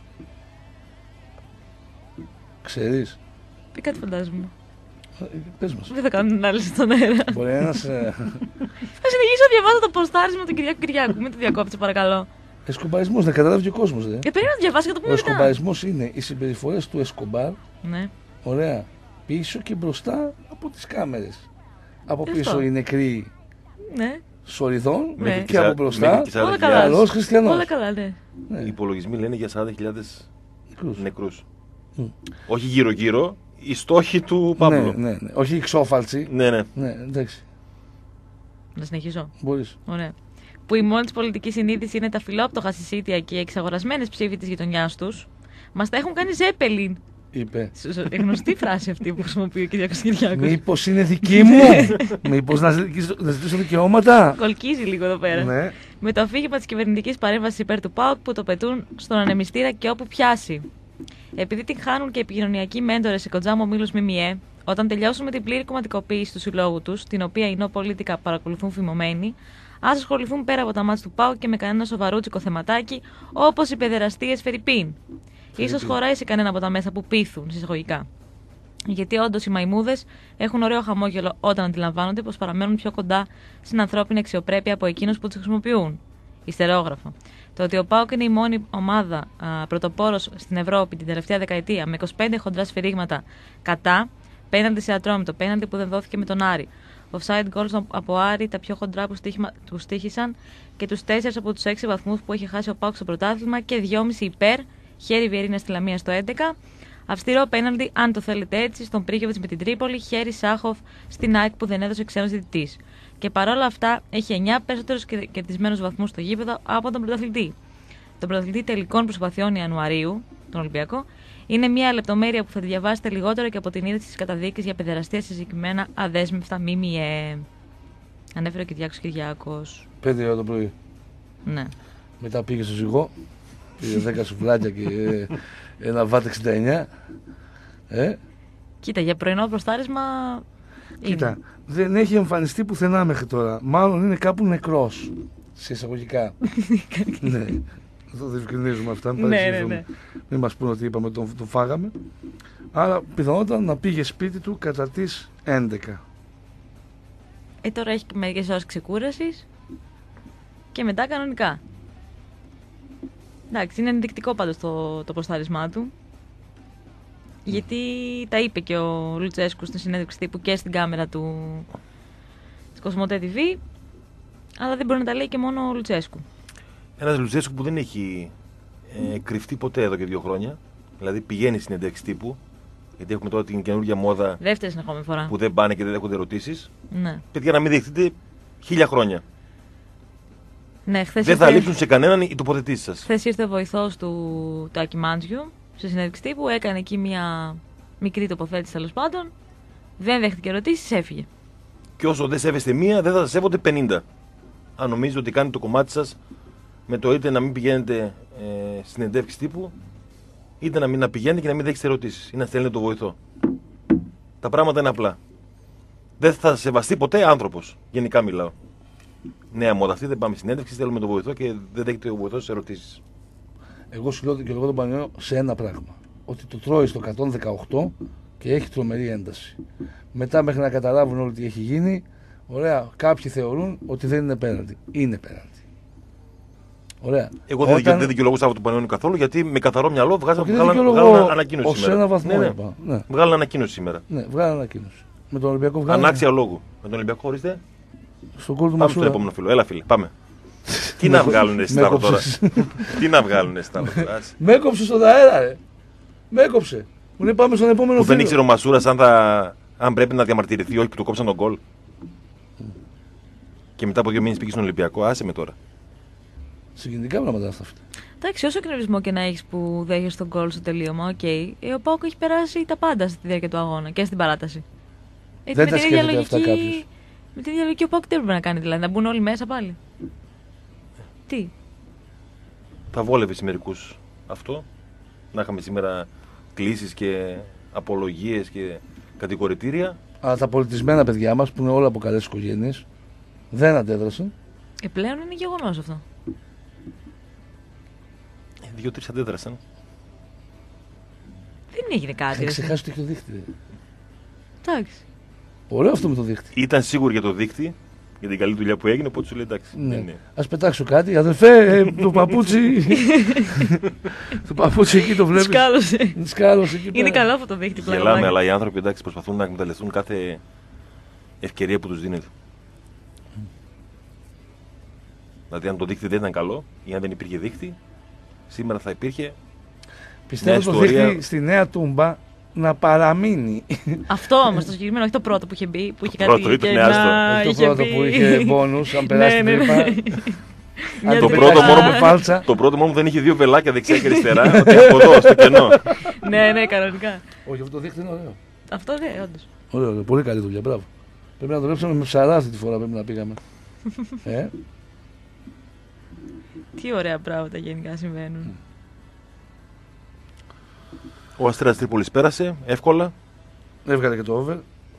Ξέρεις. Τι κάτι φαντάζομαι. Ε, Πες μας. Δεν θα κάνω την ανάλυση στον αέρα. Μπορεί ένας ε, Θα συνεχίσω να διαβάζω το ποστάρισμα του Κυριάκου Κυριάκου. Μην το διακόψετε, παρακαλώ. εσκομπαρισμός, να καταλάβει και ο κόσμος. Δε. Ε, περίμενα να διαβάσω και το Ο πούμε μετά. εσκομπαρισμός είναι οι συμπεριφορές του Εσκομπάρ, Ναι. ωραία, πίσω και μπροστά από τις κάμερες. Από Τι πίσω αυτό? οι νεκροί Ναι. Σοριδών Ναι. και από μπροστά Όλα καλά. καλός χριστιανός. Όλα καλά, ναι. Ναι. Οι υπολογισμοί λένε για σαράντα χιλιάδες Νεκρούς. νεκρούς. Mm. Όχι γύρω-γύρω, οι στόχοι του Παύλου. Ναι, ναι, ναι. Όχι εξόφαλτσι. Ναι, ναι. Ναι, εντάξει. Να συνεχίσω. Μπορείς. Ωραία. Που η μόνη της πολιτική συνείδηση είναι τα φιλόπτωχα συσίτια και οι εξαγορασμένες ψήφοι της γειτονιάς τους, μας τα έχουν κάνει Ζέπελιν. Είπε. Η γνωστή φράση αυτή που χρησιμοποιεί ο Κυριάκος Κυριάκος. Μήπως είναι δική μου. Μήπως να ζητήσω να ζητήσω δικαιώματα. Κολκίζει λίγο εδώ πέρα. Ναι. Με το αφήγημα της κυβερνητικής παρέμβασης υπέρ του ΠΑΟΚ που το πετούν στον ανεμιστήρα και όπου πιάσει. Επειδή την χάνουν και οι επικοινωνιακοί μέντορες σε κοντζάμ ομίλους ΜΜΕ, όταν τελειώσουν με την πλήρη κομματικοποίηση του συλλόγου τους, την οποία οι νοπολίτικα παρακολουθούν φημωμένοι, ας ασχοληθούν πέρα από τα μάτια του ΠΑΟΚ και με κανένα σοβαρούτσικο θεματάκι, όπως οι παιδεραστίες Φερρυπίν. Ίσως χωράει σε κανένα από τα μέσα που πείθουν, συσσαγωγικά. Γιατί όντως οι μαϊμούδες έχουν ωραίο χαμόγελο όταν αντιλαμβάνονται πως παραμένουν πιο κοντά στην ανθρώπινη αξιοπρέπεια από εκείνους που τους χρησιμοποιούν. Ιστερόγραφο. Το ότι ο ΠΑΟΚ είναι η μόνη ομάδα πρωτοπόρος στην Ευρώπη την τελευταία δεκαετία με είκοσι πέντε χοντρά σφυρίγματα κατά, πέναντι σε Ατρόμητο, πέναντι που δεν δόθηκε με τον Άρη. Offside goals από Άρη, τα πιο χοντρά που, στοίχημα, που στοίχησαν και τους τέσσερις από τους έξι βαθμούς που έχει χάσει ο ΠΑΟΚ στο πρωτάθλημα και δυόμισι υπέρ, χέρι Βιερίνα στη Λαμία στο έντεκα. Αυστηρό πέναντι, αν το θέλετε έτσι, στον Πρίγεβιτς με την Τρίπολη, χέρι Σάχοφ στην ΑΕΚ που δεν έδωσε ξένος διαιτητής. Και παρόλα αυτά έχει εννιά περισσότερους κερδισμένους βαθμούς στο γήπεδο από τον πρωταθλητή. Τον πρωταθλητή τελικών προσπαθειών Ιανουαρίου, τον Ολυμπιακό, είναι μια λεπτομέρεια που θα τη διαβάσετε λιγότερο και από την είδηση της καταδίκης για παιδεραστία σε συγκεκριμένα αδέσμευτα ΜΜΕ. Ανέφερε ο Κυριάκος Κυριάκος. Πέντε ώρα το πρωί. Ναι. Μετά πήγε στο ζυγό. Πήγε δέκα σουβλάκια και ένα βάτ εξήντα εννιά. Ε. Κοίτα, για πρωινό προστάρισμα. Κοίτα, είναι. δεν έχει εμφανιστεί πουθενά μέχρι τώρα. Μάλλον είναι κάπου νεκρός. Σε εισαγωγικά. Ναι. Το διευκρινίζουμε αυτά. Μην ναι, ναι, ναι. Μην μας πούνε ότι είπαμε τον, τον φάγαμε. Άρα πιθανότατα να πήγε σπίτι του κατά τις έντεκα. Ε, τώρα έχει μερικές ώρες ξεκούρασης και μετά κανονικά. Εντάξει, είναι ενδεικτικό πάντως το, το προστάρισμά του. Γιατί τα είπε και ο Λουτσέσκου στην συνέντευξη τύπου και στην κάμερα του της Κοσμοτέ τι βι, αλλά δεν μπορεί να τα λέει και μόνο ο Λουτσέσκου. Ένας Λουτσέσκου που δεν έχει ε, κρυφτεί ποτέ εδώ και δύο χρόνια. Δηλαδή πηγαίνει στην συνέντευξη τύπου, γιατί έχουμε τώρα την καινούργια μόδα. Δεύτερη συνεχόμενη φορά. Που δεν πάνε και δεν δέχονται ερωτήσεις. Ναι. Παιδιά, να μην δεχτείτε χίλια χρόνια. Ναι, χθες δεν θα ήρθε... λείψουν σε κανέναν οι τοποθετήσεις σας. Χθες ήρθε ο βοηθός του, του Άκη Μάντζιου στη συνέντευξη τύπου, έκανε εκεί μια μικρή τοποθέτηση τέλος πάντων. Δεν δέχτηκε ερωτήσεις, έφυγε. Και όσο δεν σέβεστε μία, δεν θα σας σέβονται πενήντα. Αν νομίζετε ότι κάνετε το κομμάτι σας με το είτε να μην πηγαίνετε ε, στην συνεντεύξη τύπου, είτε να μην να πηγαίνετε και να μην δέχεστε ερωτήσεις ή να στέλνετε το βοηθό. Τα πράγματα είναι απλά. Δεν θα σεβαστεί ποτέ άνθρωπος. Γενικά μιλάω. Νέα μόδα αυτή, δεν πάμε συνέντευξη, στέλνουμε το βοηθό και δεν δέχεται ο βοηθός ερωτήσεις. Εγώ σου λέω και εγώ τον Πανιό σε ένα πράγμα. Ότι το τρώει στο εκατόν δεκαοκτώ και έχει τρομερή ένταση. Μετά μέχρι να καταλάβουν όλοι τι έχει γίνει, ωραία, κάποιοι θεωρούν ότι δεν είναι πέναλτι. Είναι πέναλτι. Ωραία. Εγώ δεν, Όταν... δεν δικαιολογούσα από τον Πανιόνιο καθόλου, γιατί με καθαρό μυαλό βγάζαμε βγάλαν ανακοίνωση ως σήμερα. ένα βαθμό, ναι, είπα. Ναι. Βγάλαν ανακοίνωση σήμερα. Ναι, βγάλαν ανακοίνωση. Με τον Ολυμπιακό βγάλαν. Ανάξια λόγου. Με τον Ολυμπιακό ορίστε. Στον κόλ του Πάμε Μασούρα. στο επόμενο φίλο. Έλα, φίλε, πάμε. Τι να βγάλουν εσύ τώρα. Τι να βγάλουν εσύ τώρα. Με έκοψε στον αέρα, ρε. Με έκοψε. Μου λέει πάμε στον επόμενο φίλο. Που δεν ήξερε ο Μασούρας αν, θα... αν πρέπει να διαμαρτυρηθεί, όχι που του κόψαν τον γκολ. Και μετά από δύο μήνες πήγε στον Ολυμπιακό. Άσε με τώρα. Συγκινητικά πράγματα αυτά. Εντάξει, όσο εκνευρισμό και να έχει που δέχεσαι τον γκολ στο τελείωμα, οκ. Okay. Ο Πάοκ έχει περάσει τα πάντα στη διάρκεια του αγώνα και στην παράταση. Δεν τα σκέφτεται αυτά κάποιος. Με την ίδια λογική ο Πάοκ τι έπρεπε να κάνει, δηλαδή να μπουν όλοι μέσα πάλι. Τι. Θα βόλευε σε μερικούς αυτό. Να είχαμε σήμερα κλήσεις και απολογίες και κατηγορητήρια. Αλλά τα πολιτισμένα παιδιά μας που είναι όλα από καλές οικογένειες δεν αντέδρασαν. Ε, πλέον είναι γεγονός αυτό. Δύο-τρεις αντέδρασαν. Δεν έγινε κάτι. Είχα ξεχάσει το έχει το δίχτυ. Εντάξει. Ωραίο αυτό με το δίχτυ. Ήταν σίγουροι για το δίκτυ για την καλή δουλειά που έγινε, οπότε σου λέει εντάξει. Ναι. Ναι. Ας πετάξω κάτι, αδερφέ, ε, το παπούτσι. Το παπούτσι εκεί το βλέπεις. Σκάλωσε. Σκάλωσε εκεί Είναι πέρα. καλό αυτό το δείχνει πλέον. Γελάμε, αλλά οι άνθρωποι εντάξει, προσπαθούν να εκμεταλλευτούν κάθε ευκαιρία που τους δίνεται. Δηλαδή, αν το δίκτυο δεν ήταν καλό ή αν δεν υπήρχε δίκτυ, σήμερα θα υπήρχε. Πιστεύω το ιστορία... δείχνει στη Νέα Τούμπα να παραμείνει. Αυτό όμως το συγκεκριμένο, όχι το πρώτο που είχε μπει, που είχε Πρώτο, κάτι ήταν κενά, άστο. Το είχε πρώτο μπει. που είχε μπόνους, αν περάσει Ναι, την ναι, ναι. τρύπα. Μια Το τρύπα. πρώτο μόνο με φάλτσα. Το πρώτο μόνο που δεν είχε δύο βελάκια δεξιά και αριστερά, ότι από εδώ στο κενό. Ναι, ναι, κανονικά. Όχι, αυτό το δείχνει είναι ωραίο. Αυτό ναι, όντως. Ωραίο, ωραίο, πολύ καλή δουλειά, μπράβο. Πρέπει να δουλέψαμε με ψαρά αυτή τη φορά, πρέπει να πήγαμε. ε, Τι ωραία πράγματα γενικά συμβαίνουν. Ο Αστέρας Τρίπολης πέρασε εύκολα. έβγαλε και το over.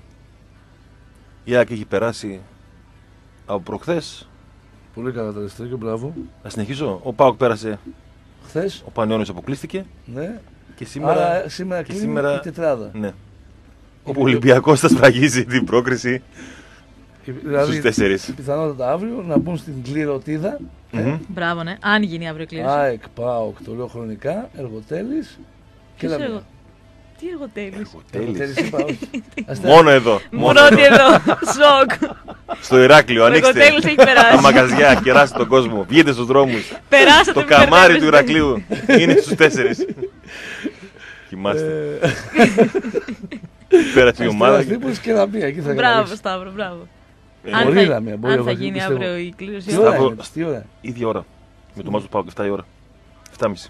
Η ΑΕΚ έχει περάσει από προχθές. Πολύ καλά τα αριστερά, μπράβο. Να συνεχίσω. Ο ΠΑΟΚ πέρασε. Χθες, Ο Πανιώνιος αποκλείστηκε. ναι. Και σήμερα. Άρα σήμερα και κλείνει σήμερα- η τετράδα. Ναι. Όπου ο Ολυμπιακός θα σφραγίζει την πρόκριση Δηλαδή, στους τέσσερις. πιθανότατα αύριο να μπουν στην κληρωτίδα. Μμμ. Μπράβο, ναι. Αν γίνει αύριο η κλήρωση. ΑΕΚ, ΠΑΟΚ, το λέω χρονικά, Εργοτέλης και Ποιος Λαμία. εργο- Τι εργοτέλης. Τέλεις. Είπα, όχι. Αστέρα. Μόνο εδώ. Μόνο ότι εδώ. Σοκ. Στο Ηράκλειο, Ο ανοίξτε εργοτέλης έχει τα περάσει. μαγαζιά, κεράστε τον κόσμο. Βγείτε στους δρόμους. Περάσατε. Το μην καμάρι του μπερδεύεστε. Ηρακλείου είναι στους τέσσερις. Κοιμάστε. Ε, Πέρασε η ομάδα. Αστέρας και- Τρίπολης και Λαμία, εκεί θα Μπράβο, καταλήξει. Σταύρο, μπράβο. Ε, Αν Μπορεί θα- να μην, μπορεί Αν να θα μην, γίνει πιστεύω. αύριο η κλήρωση. Τι ώρα Σταύρο- είναι, τι ώρα. Ίδια ώρα. Με το μάτσο του ΠΑΟΚ, εφτά η ώρα. εφτά και μισή.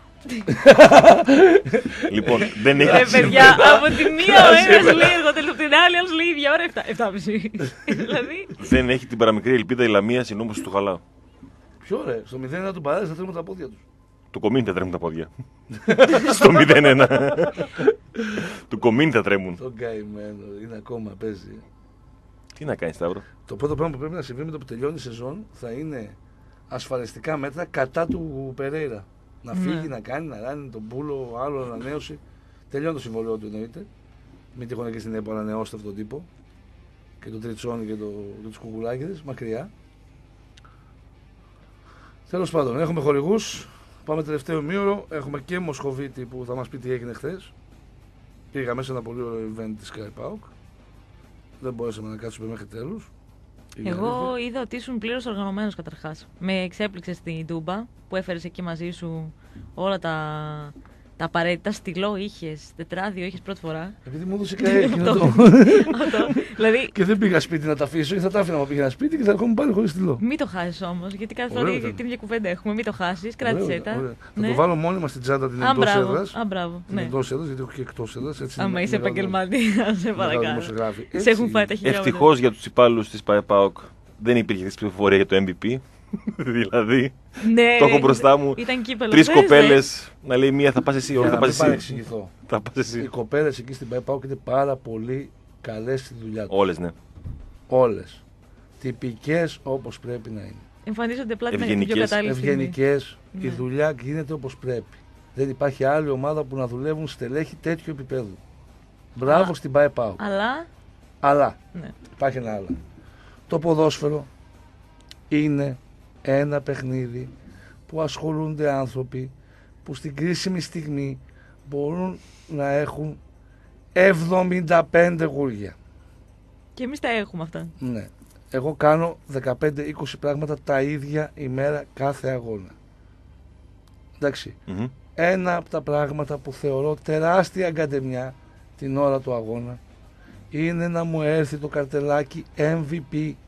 Λοιπόν, δεν Ρε έχει. παιδιά, από τη μία ο ένας λέει εργοτέλης, από την άλλη άλλος λέει ίδια ώρα, εφτά, εφτά και μισή. Δηλαδή, Δεν έχει την παραμικρή ελπίδα η Λαμία συνόμωση του Χαλάου. Ποιο ρε, στο μηδέν ένα του παράδειγμα θα τρέχουν τα πόδια του. Του Κομίνη θα τρέμουν τα πόδια. Στο μηδέν ένα. Του Κομίνη θα τρέμουν. Τον καημένο, είναι ακόμα παίζει. Τι να κάνει, Σταύρο. Το πρώτο πράγμα που πρέπει να συμβεί με το που τελειώνει η σεζόν θα είναι ασφαλιστικά μέτρα κατά του Περέιρα. Να Ναι. φύγει, να κάνει, να κάνει τον πούλο, άλλο ανανέωση. Τελειώνει το συμβόλαιο του εννοείται. Μην τυχόν και στην ΕΠΟ ανανεώσετε αυτόν τον τύπο. Και τον Τριτσόνι και, το, και τους κουκουλάκηδες, μακριά. Τέλος πάντων, έχουμε χορηγούς. Πάμε τελευταίο ημίωρο. Έχουμε και Μοσχοβίτη που θα μας πει τι έγινε χθες. Πήγαμε σε ένα πολύ ωραίο event της Sky Pauk. Δεν μπορέσαμε να κάτσουμε μέχρι τέλους. Είναι εγώ αλήθεια. είδα ότι ήσουν πλήρως οργανωμένος καταρχάς. Με εξέπληξε στην Τούμπα που έφερες εκεί μαζί σου όλα τα, τα απαραίτητα. Στυλό είχες, τετράδιο είχες πρώτη φορά. Επειδή μου έδωσε και εκείνο Αυτό. το. Αυτό. Δηλαδή, Και δεν πήγα σπίτι να τα αφήσω, ή θα τα άφηνα να πήγαινα σπίτι και θα ερχόμουν πάλι χωρίς στυλό. μην το χάσεις όμως, γιατί κάθε Ωραίο φορά ήταν. την ίδια κουβέντα έχουμε. Μην το χάσεις, κράτησέ Ωραία, τα. ωραία. Θα Ναι. το βάλω μόνιμα στην τσάντα την Α, εντός μπράβο. έδρας. Α, μπράβο. Την Ναι. εντός έδρας, γιατί έχω και εκτός έδρας. έτσι Άμα είναι είσαι μεγάλο- επαγγελματία, σε μεγάλο παρακαλώ. δημοσιογράφη. Σε Έτσι έχουν φάει είναι. τα χιλιόμετρα. Ευτυχώς για τους υπάλληλους της ΠΑΕΠΑΟΚ δεν υπήρχε χθες ψηφοφορία για το εμ βι πι. Δηλαδή, Ναι, το έχω μπροστά μου. Ήταν κύπελο. Τρεις χθες, ναι. κοπέλες να λέει μία θα πας εσύ, Για όχι θα να πας μην εσύ. παρεξηγηθώ. Θα πας Οι εσύ. κοπέλες εκεί στην ΠΑΕΠΑΟΚ είναι πάρα πολύ καλές στη δουλειά τους. Όλες, ναι. Όλες. Τυπικές όπως πρέπει να είναι. Εμφανίζονται απλά την πιο Ευγενικές. κατάλληλη στιγμή. Ευγενικές. Η Ναι. δουλειά γίνεται όπως πρέπει. Δεν υπάρχει άλλη ομάδα που να δουλεύουν στελέχη τέτοιου επίπεδου. Μπράβο Α. στην ΠΑΕΠΑΟΚ. Αλλά, Αλλά ναι. υπάρχει ένα άλλο. Το ποδόσφαιρο είναι ένα παιχνίδι που ασχολούνται άνθρωποι που στην κρίσιμη στιγμή μπορούν να έχουν εβδομήντα πέντε γούρια. Και εμείς τα έχουμε αυτά. Ναι. Εγώ κάνω δεκαπέντε είκοσι πράγματα τα ίδια ημέρα κάθε αγώνα. Εντάξει. Μμμ. Ένα από τα πράγματα που θεωρώ τεράστια αγκαντεμιά την ώρα του αγώνα είναι να μου έρθει το καρτελάκι εμ βι πι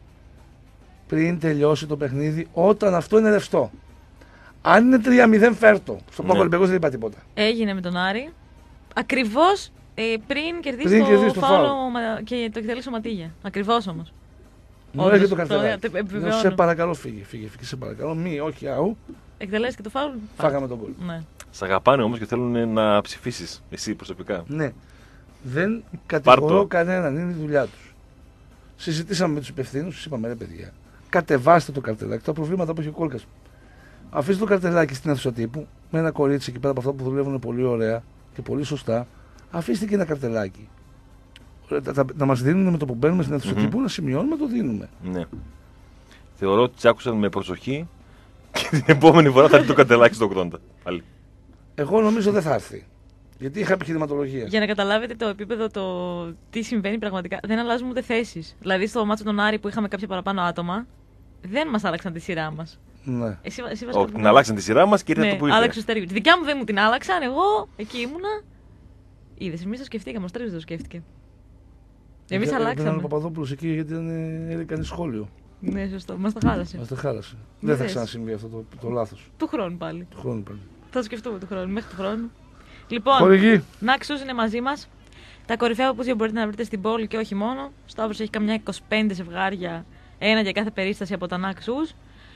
πριν τελειώσει το παιχνίδι, όταν αυτό είναι ρευστό. Αν είναι τρία μηδέν φέρτο. Στον Ναι. Πάκο Ολυμπιακός δεν είπα τίποτα. Έγινε με τον Άρη. Ακριβώς ε, πριν κερδίσει Πριν το, κερδίσει το φάουλο φάουλ. μα- και το εκτελέσει ο Ματίγια. Ακριβώς όμως. Μου Όντως, έρχεται το το- καρτελάκι. το Λέω, επιβεβαιώνω. σε παρακαλώ φύγε, φύγε, φύγε, σε παρακαλώ. Μη, όχι, αού. Εκτελέσει και το φάουλ. Φάγαμε τον κόλ. Ναι. Σ' αγαπάνε όμως και θέλουν να ψηφίσεις εσύ προσωπικά. Ναι. Δεν κατηγορώ Πάρτο. κανέναν, είναι η δουλειά τους. Συζητήσαμε με τους υπευθύνους, τους είπαμε ρε παιδιά, κατεβάστε το καρτελάκι, τα προβλήματα που έχει ο Κόλκας. Αφήστε το καρτελάκι στην αίθουσα τύπου, με ένα κορίτσι εκεί πέρα από αυτά που δουλεύουν πολύ ωραία και πολύ σωστά. Αφήστε και ένα καρτελάκι. Τα- τα- Να μας δίνουν με το που μπαίνουμε στην αίθουσα Μμμ. τύπου, να σημειώνουμε, το δίνουμε. Ναι. Θεωρώ ότι τι άκουσαν με προσοχή και την επόμενη φορά θα έρθει το Καντελάκι στο ογδόντα. Πάλι. Εγώ νομίζω δεν θα έρθει. Γιατί είχα επιχειρηματολογία. Για να καταλάβετε το επίπεδο, το τι συμβαίνει πραγματικά, δεν αλλάζουμε ούτε θέσεις. Δηλαδή στο μάτσο των Άρη που είχαμε κάποια παραπάνω άτομα, δεν μας άλλαξαν τη σειρά μας. Ναι. Εσύ, εσύ Όχι, την αλλάξαν τη σειρά μας και ήρθε ναι, αυτό που ήρθε. άλλαξε τη δικιά μου δεν μου την άλλαξαν, εγώ εκεί ήμουνα. Είδες, εμείς το σκεφτήκαμε, ο Στρίγος το σκέφτηκε. Εμείς αλλάξαμε. Ήταν ο Παπαδόπουλος εκεί γιατί ήταν, έκανε σχόλιο. Ναι, σωστό, μας το χάλασε. Μας το χάλασε. Μη Δεν θα θες. ξανασυμβεί αυτό το, το λάθος. Του χρόνου πάλι. Του χρόνου πάλι. Θα το σκεφτούμε του χρόνου, μέχρι του χρόνου. Λοιπόν, Χορηγή. Ναξούς είναι μαζί μας. Τα κορυφαία παπούτσια μπορείτε να βρείτε στην πόλη και όχι μόνο. Ο Σταύρος έχει καμιά είκοσι πέντε ζευγάρια, ένα για κάθε περίσταση από τα Ναξούς.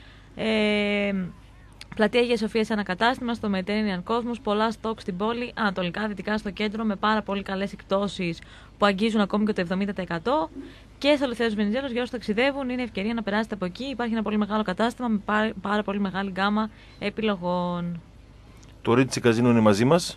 Ε, Πλατεία Αγίας Σοφίας σε ένα κατάστημα, στο Mediterranean Cosmos, πολλά στόκ στην πόλη, ανατολικά, δυτικά στο κέντρο, με πάρα πολύ καλές εκπτώσεις που αγγίζουν ακόμη και το εβδομήντα τοις εκατό. Και στο Ελευθέριος Βενιζέλος, για όσους ταξιδεύουν, είναι ευκαιρία να περάσετε από εκεί. Υπάρχει ένα πολύ μεγάλο κατάστημα με πάρα, πάρα πολύ μεγάλη γκάμα επιλογών. Το Ρίτσι Καζίνο είναι μαζί μας.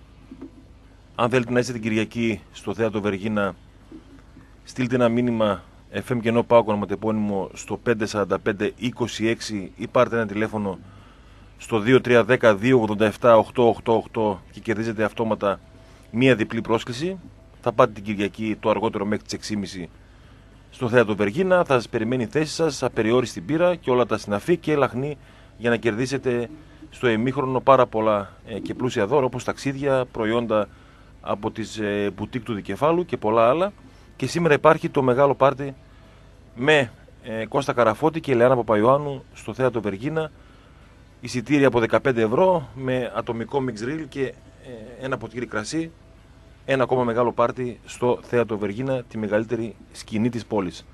Αν θέλετε να είστε την Κυριακή στο Θέατρο Βεργίνα, στείλτε ένα μήνυμα εφ εμ Κενό Πάοκ ονοματεπώνυμο στο πέντε τέσσερα πέντε είκοσι έξι ή πάρτε ένα τηλέφωνο στο δύο τρία ένα μηδέν δύο ογδόντα επτά οκτακόσια ογδόντα οκτώ και κερδίζετε αυτόματα μία διπλή πρόσκληση. Θα πάτε την Κυριακή το αργότερο μέχρι τις έξι και μισή στο Θέατρο Βεργίνα. Θα σας περιμένει η θέση σας, απεριόριστη μπύρα και όλα τα συναφή και λαχνή για να κερδίσετε στο ημίχρονο πάρα πολλά ε, και πλούσια δώρα όπως ταξίδια, προϊόντα από τις ε, μπουτίκ του Δικεφάλου και πολλά άλλα. Και σήμερα υπάρχει το μεγάλο πάρτι με ε, Κώστα Καραφώτη και Λεάνα Παπαϊωάννου στο Θέατρο Βεργίνα. Εισιτήρια από δεκαπέντε ευρώ με ατομικό mix grill και ε, ένα ποτήρι κρασί. Ένα ακόμα μεγάλο πάρτι στο Θέατρο Βεργίνα, τη μεγαλύτερη σκηνή της πόλης.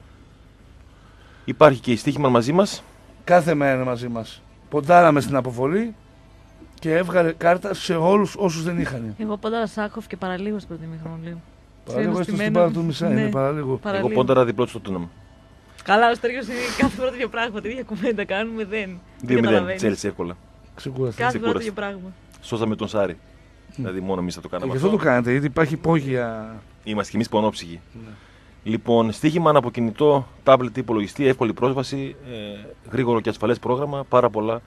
Υπάρχει και η Στοίχημαν μαζί μας. Κάθε μέρα είναι μαζί μας. Ποντάραμε στην αποβολή και έβγαλε κάρτα σε όλους όσους δεν είχαν. Εγώ πόνταρα Σάκοφ και παραλίγο στην πρώτη μήχρονο λίγο. Παραλίγο έστω στην πάρα του μισά, ναι. είναι παραλίγο. Εγώ πόνταρα διπλό στο Τούναμ. Καλά, ο Στέργιος είναι κάθε φορά τέτοιο πράγμα. Τι ίδια κουβέντα κάνουμε, δεν. δύο μηδέν, Τσέλσι εύκολα. Ξεκούραστα. Κάθε φορά τέτοιο πράγμα. Σώσαμε τον Σάρι. Mm. Δηλαδή μόνο εμείς θα το κάναμε. Και αυτό το κάνετε, γιατί υπάρχει υπόγεια. Είμαστε κι εμείς πονόψυχοι. Ναι. Λοιπόν, στοίχημα από κινητό, tablet ή υπολογιστή, εύκολη πρόσβαση, ε, γρήγορο και ασφαλές πρόγραμμα, πάρα πολλά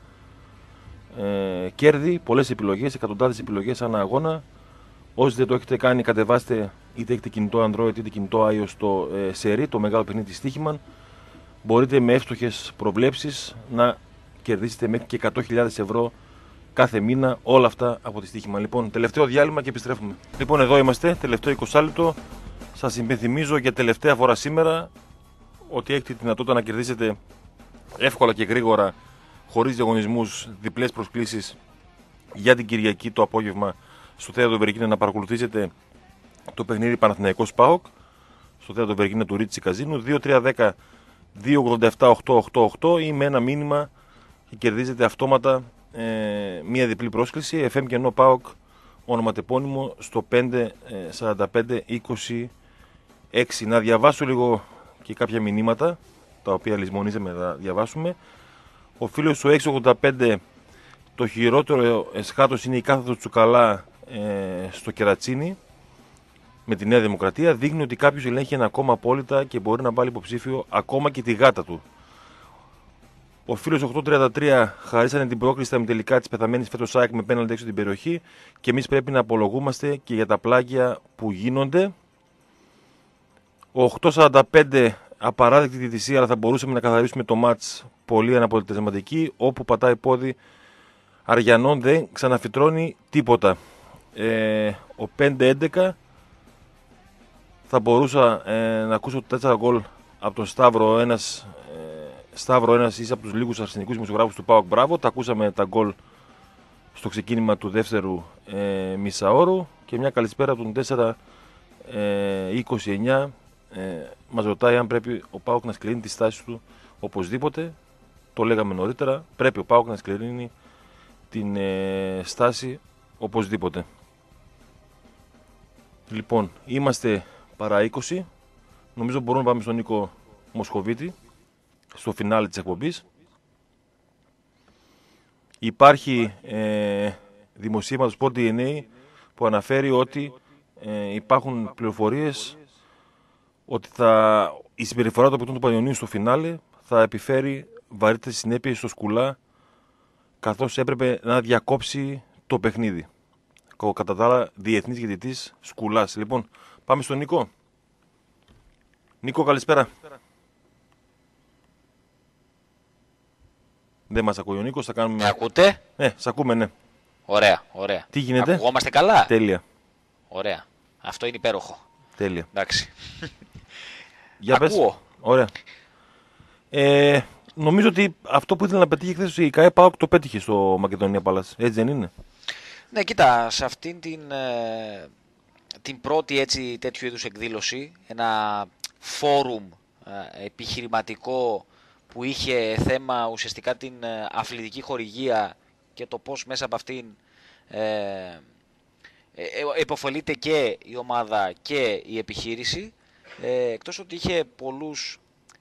ε, κέρδη, πολλές επιλογές, εκατοντάδες επιλογές ανά αγώνα. Όσοι δεν το έχετε κάνει, κατεβάστε είτε έχετε κινητό Android είτε κινητό iOS το ε, Seri, το μεγάλο παιχνίδι της στοίχημα. Μπορείτε με εύστοχες προβλέψεις να κερδίσετε μέχρι και εκατό χιλιάδες ευρώ κάθε μήνα, όλα αυτά από τη στοίχημα. Λοιπόν, τελευταίο διάλειμμα και επιστρέφουμε. Λοιπόν, εδώ είμαστε, τελευταίο είκοσι λεπτό. Σας υπενθυμίζω για τελευταία φορά σήμερα ότι έχετε τη δυνατότητα να κερδίσετε εύκολα και γρήγορα, χωρίς διαγωνισμούς, διπλές προσκλήσεις για την Κυριακή το απόγευμα στο Θέατρο Βεργίνα να παρακολουθήσετε το παιχνίδι Παναθηναϊκός ΠΑΟΚ στο Θέατρο Βεργίνα του Ρίτσι Καζίνου δύο τρία ένα μηδέν δύο ογδόντα επτά οκτακόσια ογδόντα οκτώ ή με ένα μήνυμα και κερδίζετε αυτόματα ε, μία διπλή πρόσκληση εφ εμ Κενό ΠΑΟΚ ονοματεπώνυμο στο πέντε τέσσερα πέντε είκοσι έξι. Να διαβάσω λίγο και κάποια μηνύματα τα οποία λησμονήσαμε να διαβάσουμε. Ο φίλος του έξι ογδόντα πέντε, το χειρότερο εσχάτος είναι η κάθοδος Τσουκαλά ε, στο Κερατσίνι με τη Νέα Δημοκρατία. Δείχνει ότι κάποιος ελέγχει ένα κόμμα απόλυτα και μπορεί να βάλει υποψήφιο ακόμα και τη γάτα του. Ο φίλος οκτακόσια τριάντα τρία, χαρίσανε την πρόκληση στα ημιτελικά της πεθαμένης φέτος ΑΕΚ με πέναλτι έξω την περιοχή και εμείς πρέπει να απολογούμαστε και για τα πλάγια που γίνονται. Ο οκτακόσια σαράντα πέντε, απαράδεκτη διαιτησία, αλλά θα μπορούσαμε να καθαρίσουμε το μάτς πολύ αναποτελεσματική. Όπου πατάει πόδι Αριανών δεν ξαναφυτρώνει τίποτα. Ε, ο πέντε έντεκα, θα μπορούσα ε, να ακούσω τέσσερα γκολ από τον Σταύρο, ένας, ε, Σταύρο, ένας είσαι από τους λίγους αρσενικούς δημοσιογράφους του ΠΑΟΚ. Μπράβο, τα ακούσαμε τα γκολ στο ξεκίνημα του δεύτερου ε, μισάωρου. Και μια καλησπέρα από τον τέσσερα είκοσι εννιά. Ε, μας ρωτάει αν πρέπει ο ΠΑΟΚ να σκληρύνει τη στάση του οπωσδήποτε. Το λέγαμε νωρίτερα, πρέπει ο ΠΑΟΚ να σκληρύνει την ε, στάση οπωσδήποτε. Λοιπόν, είμαστε παρά είκοσι. Νομίζω μπορούμε να πάμε στον Νίκο Μοσχοβίτη στο φινάλε της εκπομπής. Υπάρχει ε, δημοσίευμα του Sport ντι εν έι που αναφέρει ότι ε, υπάρχουν πληροφορίες ότι θα, η συμπεριφορά του Πετρών του Πανιωνίου στο φινάλε θα επιφέρει βαρύτερες συνέπειες στο Σκουλά, καθώς έπρεπε να διακόψει το παιχνίδι. Κατά τα άλλα, διεθνής διαιτητής Σκουλάς. Λοιπόν, πάμε στον Νίκο. Νίκο, καλησπέρα. Δεν μας ακούει ο Νίκος, θα κάνουμε... Με ακούτε? Ναι, σ' ακούμε, ναι. Ωραία, ωραία. Τι γίνεται? Ακουγόμαστε καλά? Τέλεια. Ωραία. Αυτό είναι υπέροχο. Τέλεια. Εντάξει. Για Ακούω. Πες. Ωραία. Ε, νομίζω ότι αυτό που ήθελε να πετύχει χθες η ΚΑΕ ΠΑΟΚ το πέτυχε στο Μακεδονία Παλάς. Έτσι δεν είναι? Ναι, κοίτα, σε αυτήν την, ε, την πρώτη έτσι, τέτοιου είδους εκδήλωση, ένα φόρουμ ε, επιχειρηματικό που είχε θέμα ουσιαστικά την ε, αθλητική χορηγία και το πώς μέσα από αυτήν ε, ε, επωφελείται και η ομάδα και η επιχείρηση, ε, εκτός ότι είχε πολλούς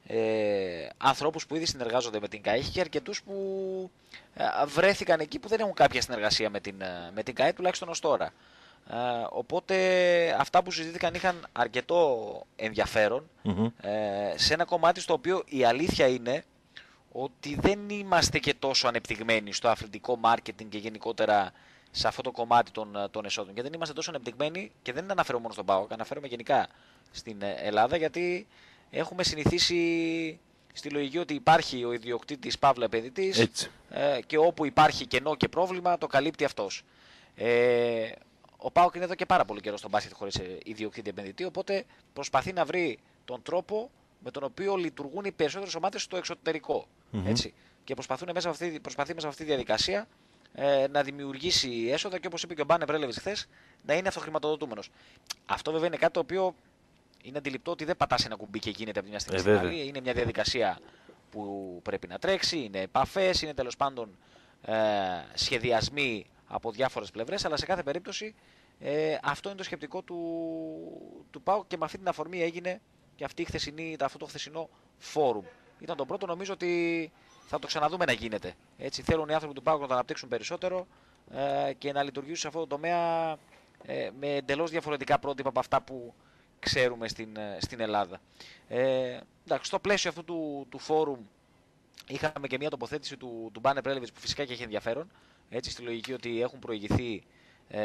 ε, ανθρώπους που ήδη συνεργάζονται με την ΚΑΕ και αρκετούς που ε, βρέθηκαν εκεί που δεν έχουν κάποια συνεργασία με την, με την ΚΑΕ, τουλάχιστον ως τώρα. Ε, οπότε αυτά που συζητήθηκαν είχαν αρκετό ενδιαφέρον mm-hmm. ε, σε ένα κομμάτι στο οποίο η αλήθεια είναι ότι δεν είμαστε και τόσο ανεπτυγμένοι στο αθλητικό μάρκετινγκ και γενικότερα σε αυτό το κομμάτι των, των εσόδων. Και δεν είμαστε τόσο ανεπτυγμένοι, και δεν αναφέρομαι μόνο στον ΠΑΟΚ, αναφέρομαι γενικά στην Ελλάδα, γιατί έχουμε συνηθίσει στη λογική ότι υπάρχει ο ιδιοκτήτης παύλα επενδυτής ε, και όπου υπάρχει κενό και πρόβλημα το καλύπτει αυτός. Ε, ο ΠΑΟΚ είναι εδώ και πάρα πολύ καιρό στον μπάσκετ χωρίς ιδιοκτήτη επενδυτή, οπότε προσπαθεί να βρει τον τρόπο με τον οποίο λειτουργούν οι περισσότερες ομάδες στο εξωτερικό. Mm-hmm. Έτσι. Και προσπαθούν μέσα αυτή, προσπαθεί μέσα σε αυτή τη διαδικασία ε, να δημιουργήσει έσοδα και, όπως είπε και ο Μπάνε Πρέλεβης χθες, να είναι αυτοχρηματοδοτούμενος. Αυτό βέβαια είναι κάτι το οποίο είναι αντιληπτό ότι δεν πατάς ένα κουμπί και γίνεται από τη μια στιγμή στην άλλη. Είναι μια διαδικασία που πρέπει να τρέξει, είναι επαφές, είναι τέλος πάντων ε, σχεδιασμοί από διάφορες πλευρές, αλλά σε κάθε περίπτωση ε, αυτό είναι το σκεπτικό του, του ΠΑΟΚ και με αυτή την αφορμή έγινε και αυτή η χθεσινή, αυτό το χθεσινό φόρουμ. Ήταν το πρώτο, νομίζω ότι θα το ξαναδούμε να γίνεται. Έτσι, θέλουν οι άνθρωποι του ΠΑΟΚ να το αναπτύξουν περισσότερο ε, και να λειτουργήσουν σε αυτό το τομέα ε, με εντελώς διαφορετικά πρότυπα από αυτά που ξέρουμε στην, στην Ελλάδα. Ε, εντάξει, στο πλαίσιο αυτού του, του φόρουμ είχαμε και μια τοποθέτηση του, του Μπάνε Πρέλεβιτς που φυσικά και έχει ενδιαφέρον. Έτσι, στη λογική ότι έχουν προηγηθεί ε,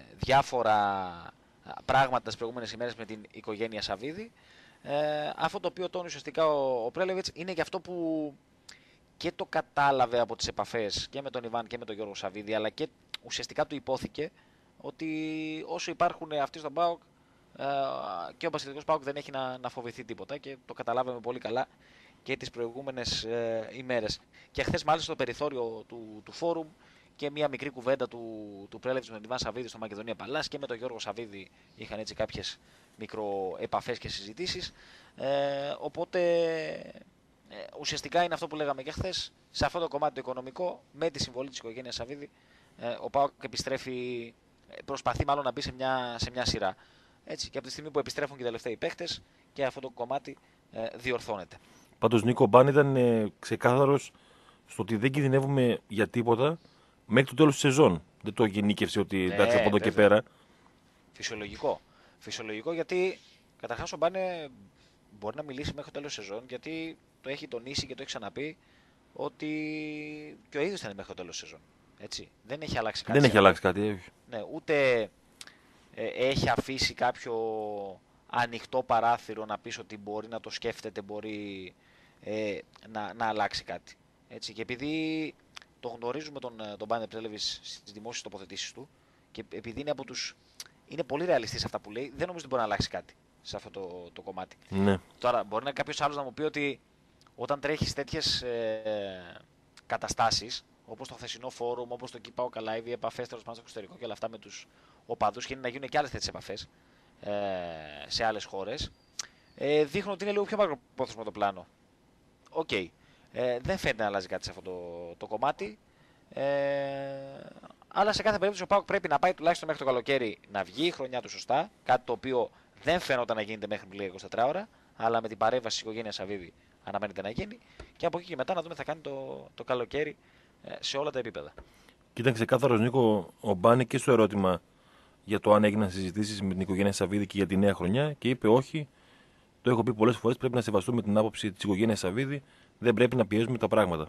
διάφορα πράγματα τις προηγούμενες ημέρες με την οικογένεια Σαββίδη. Ε, αυτό το οποίο τόνισε ουσιαστικά ο, ο Πρέλεβιτς είναι και αυτό που και το κατάλαβε από τις επαφές και με τον Ιβάν και με τον Γιώργο Σαββίδη, αλλά και ουσιαστικά του υπόθηκε ότι όσο υπάρχουν αυτοί στον ΠΑΟΚ ε, και ο μπασκετικός ΠΑΟΚ δεν έχει να, να φοβηθεί τίποτα, και το καταλάβαμε πολύ καλά και τις προηγούμενες ε, ημέρες. Και χθες μάλιστα στο περιθώριο του, του φόρουμ και μια μικρή κουβέντα του, του Πρέλεβιτς με τον Ιβάν Σαββίδη στο Μακεδονία Παλάς και με τον Γιώργο Σαββίδη είχαν έτσι κάποιες μικροεπαφές και συζητήσεις. Ε, οπότε ε, ουσιαστικά είναι αυτό που λέγαμε και χθες, σε αυτό το κομμάτι το οικονομικό, με τη συμβολή της οικογένειας Σαββίδη, ε, ο ΠΑΟΚ επιστρέφει, προσπαθεί μάλλον να μπει σε μια, σε μια σειρά. Έτσι, και από τη στιγμή που επιστρέφουν και οι τελευταίοι παίχτες και αυτό το κομμάτι ε, διορθώνεται. Πάντως, Νίκο, Μπάν ήταν ε, ξεκάθαρος στο ότι δεν κινδυνεύουμε για τίποτα μέχρι το τέλος της σεζόν. Δεν το γενίκευσε ότι ναι, εντάξει από εδώ και πέρα. Φυσιολογικό. Φυσιολογικό, γιατί καταρχάς ο Μπάνε μπορεί να μιλήσει μέχρι το τέλος της σεζόν, γιατί το έχει τονίσει και το έχει ξαναπεί ότι και ο ίδιος ήταν μέχρι το τέλος της σεζόν. Έτσι. Δεν έχει αλλάξει κάτι. Δεν έχει αλλάξει κάτι. Ναι, ούτε ε, έχει αφήσει κάποιο ανοιχτό παράθυρο να πεις ότι μπορεί να το σκέφτεται, μπορεί ε, να, να αλλάξει κάτι. Έτσι. Και επειδή το γνωρίζουμε τον, τον Μπάνε Πρέλεβιτς στις δημόσιες τοποθετήσεις του και επειδή είναι, από τους, είναι πολύ ρεαλιστής αυτά που λέει, δεν νομίζω ότι μπορεί να αλλάξει κάτι σε αυτό το, το κομμάτι. Ναι. Τώρα, μπορεί να κάποιος άλλος να μου πει ότι όταν τρέχεις τέτοιες ε, καταστάσεις, όπως το χθεσινό φόρουμ, όπως το Keep Out Alive, οι επαφές τέλος πάντων στο εξωτερικό και όλα αυτά με τους οπαδούς, και είναι να γίνουν και άλλες τέτοιες επαφές ε, σε άλλες χώρες, ε, δείχνουν ότι είναι λίγο πιο μακροπρόθεσμο το πλάνο. Οκ. Okay. Ε, δεν φαίνεται να αλλάζει κάτι σε αυτό το, το κομμάτι. Ε, αλλά σε κάθε περίπτωση ο ΠΑΟΚ πρέπει να πάει τουλάχιστον μέχρι το καλοκαίρι να βγει η χρονιά του σωστά. Κάτι το οποίο δεν φαίνονταν να γίνεται μέχρι πλέον είκοσι τέσσερις ώρα. Αλλά με την παρέμβαση της οικογένειας Σαββίδη αναμένεται να γίνει. Και από εκεί και μετά να δούμε τι θα κάνει το, το καλοκαίρι ε, σε όλα τα επίπεδα. Κοίτα, ξεκάθαρος, Νίκο, ο Μπάνε και στο ερώτημα για το αν έγιναν συζητήσεις με την οικογένεια Σαββίδη και για τη νέα χρονιά, και είπε όχι. Το έχω πει πολλές φορές. Πρέπει να σεβαστούμε την άποψη της οικογένειας Σαββίδη. δεν πρέπει να πιέζουμε τα πράγματα.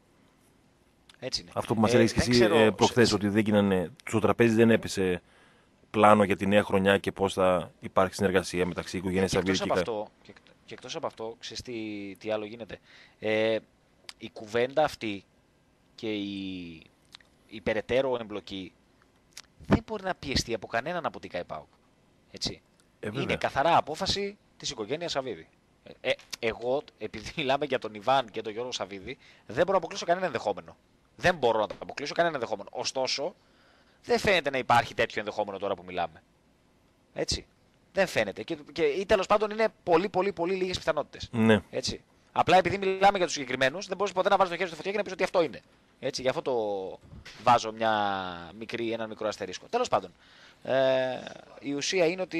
Έτσι είναι. Αυτό που μας ε, έλεγες και εσύ ε, προχθές, σε... ότι δεν γίνανε, στο τραπέζι δεν έπεσε πλάνο για τη νέα χρονιά και πώς θα υπάρχει συνεργασία μεταξύ οικογένειας Σαββίδη και, και, και, και εκτός από αυτό, ξέρεις τι, τι άλλο γίνεται. Ε, η κουβέντα αυτή και η, η περαιτέρω εμπλοκή δεν μπορεί να πιεστεί από κανέναν από την ΚΑΕΠΑΟΚ. Έτσι. Ε, είναι καθαρά απόφαση της οικογένειας Σαββίδη. Ε, εγώ, επειδή μιλάμε για τον Ιβάν και τον Γιώργο Σαββίδη, δεν μπορώ να αποκλείσω κανένα ενδεχόμενο. Δεν μπορώ να αποκλείσω κανένα ενδεχόμενο. Ωστόσο, δεν φαίνεται να υπάρχει τέτοιο ενδεχόμενο τώρα που μιλάμε. Έτσι. Δεν φαίνεται. Και, και, ή τέλος πάντων είναι πολύ, πολύ, πολύ λίγες πιθανότητες. Ναι. Έτσι. Απλά επειδή μιλάμε για τους συγκεκριμένους, δεν μπορείς ποτέ να βάλεις το χέρι στη φωτιά και να πεις ότι αυτό είναι. Έτσι, γι' αυτό το βάζω μια μικρή, ένα μικρό αστερίσκο. Τέλος πάντων, ε, η ουσία είναι ότι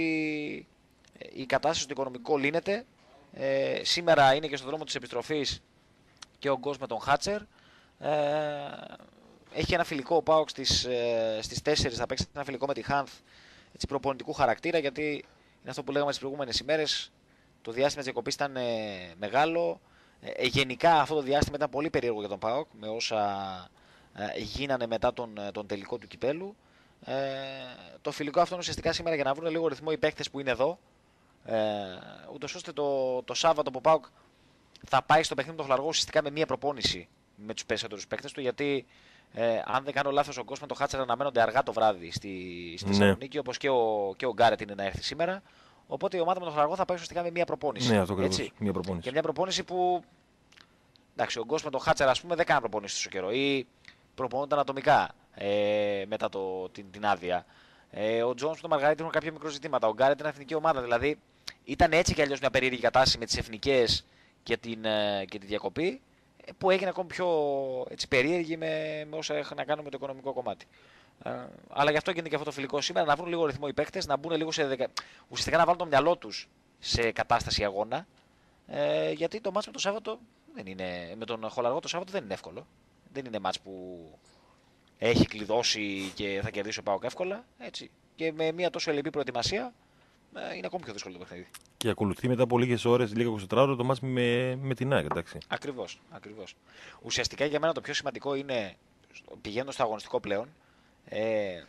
η κατάσταση στο οικονομικό λύνεται. Ε, σήμερα είναι και στον δρόμο της επιστροφής και ο Γκος με τον Χάτσερ. Ε, έχει ένα φιλικό ο ΠΑΟΚ στις, ε, στις τέσσερις, θα παίξει ένα φιλικό με τη Χάνθ, έτσι, προπονητικού χαρακτήρα, γιατί είναι αυτό που λέγαμε τις προηγούμενες ημέρες. Το διάστημα της διακοπής ήταν ε, μεγάλο. Ε, γενικά αυτό το διάστημα ήταν πολύ περίεργο για τον ΠΑΟΚ, με όσα ε, γίνανε μετά τον, τον τελικό του κυπέλου. Ε, το φιλικό αυτό είναι ουσιαστικά σήμερα για να βρουν λίγο ρυθμό οι παίκτες που είναι εδώ. Ε, ούτως ώστε το, το Σάββατο που ΠΑΟΚ θα πάει στο παιχνίδι με τον Χολαργό ουσιαστικά με μία προπόνηση με τους περισσότερους παίκτες του, γιατί ε, αν δεν κάνω λάθος ο Γκος με τον Χάτσερ αναμένονται αργά το βράδυ στη, στη ναι. Θεσσαλονίκη, όπως και ο, και ο Γκάρετ είναι να έρθει σήμερα. Οπότε η ομάδα με τον Χολαργό θα πάει ουσιαστικά με μία προπόνηση. Ναι, αυτό ακριβώς. Μία προπόνηση. Και μια προπόνηση που. Εντάξει, ο Γκος με τον Χάτσερ, ας πούμε, δεν κάνει προπόνηση τόσο καιρό ή προπονούνταν ατομικά ε, μετά το, την, την άδεια. Ε, ο Τζόνς με τον Μαργαρίτη έχουν κάποια μικρό ζητήματα. Ο Γκάρετ είναι εθνική ομάδα. Δηλαδή ήταν έτσι κι αλλιώς μια περίεργη κατάσταση με τις εθνικές και, την, και τη διακοπή, που έγινε ακόμη πιο έτσι, περίεργη με, με όσα έχουν να κάνουν με το οικονομικό κομμάτι. Ε, αλλά γι' αυτό γίνεται και αυτό το φιλικό σήμερα, να βρουν λίγο ρυθμό οι παίκτες, να μπουν λίγο σε δεκα... ουσιαστικά να βάλουν το μυαλό τους σε κατάσταση αγώνα. Ε, γιατί το μάτς με το Σάββατο δεν είναι, με τον Χολαργό το Σάββατο δεν είναι εύκολο. Δεν είναι μάτς που έχει κλειδώσει και θα κερδίσει ο ΠΑΟΚ εύκολα. Έτσι. Και με μια τόσο ελλειπή προετοιμασία ε, είναι ακόμη πιο δύσκολο το παιχνίδι. Και ακολουθεί μετά από λίγες ώρες, λίγα είκοσι ώρες το μάτς με, με την ΑΕΚ, εντάξει. Ακριβώς, ακριβώς. Ουσιαστικά για μένα το πιο σημαντικό είναι, πηγαίνοντας στο αγωνιστικό πλέον, ε,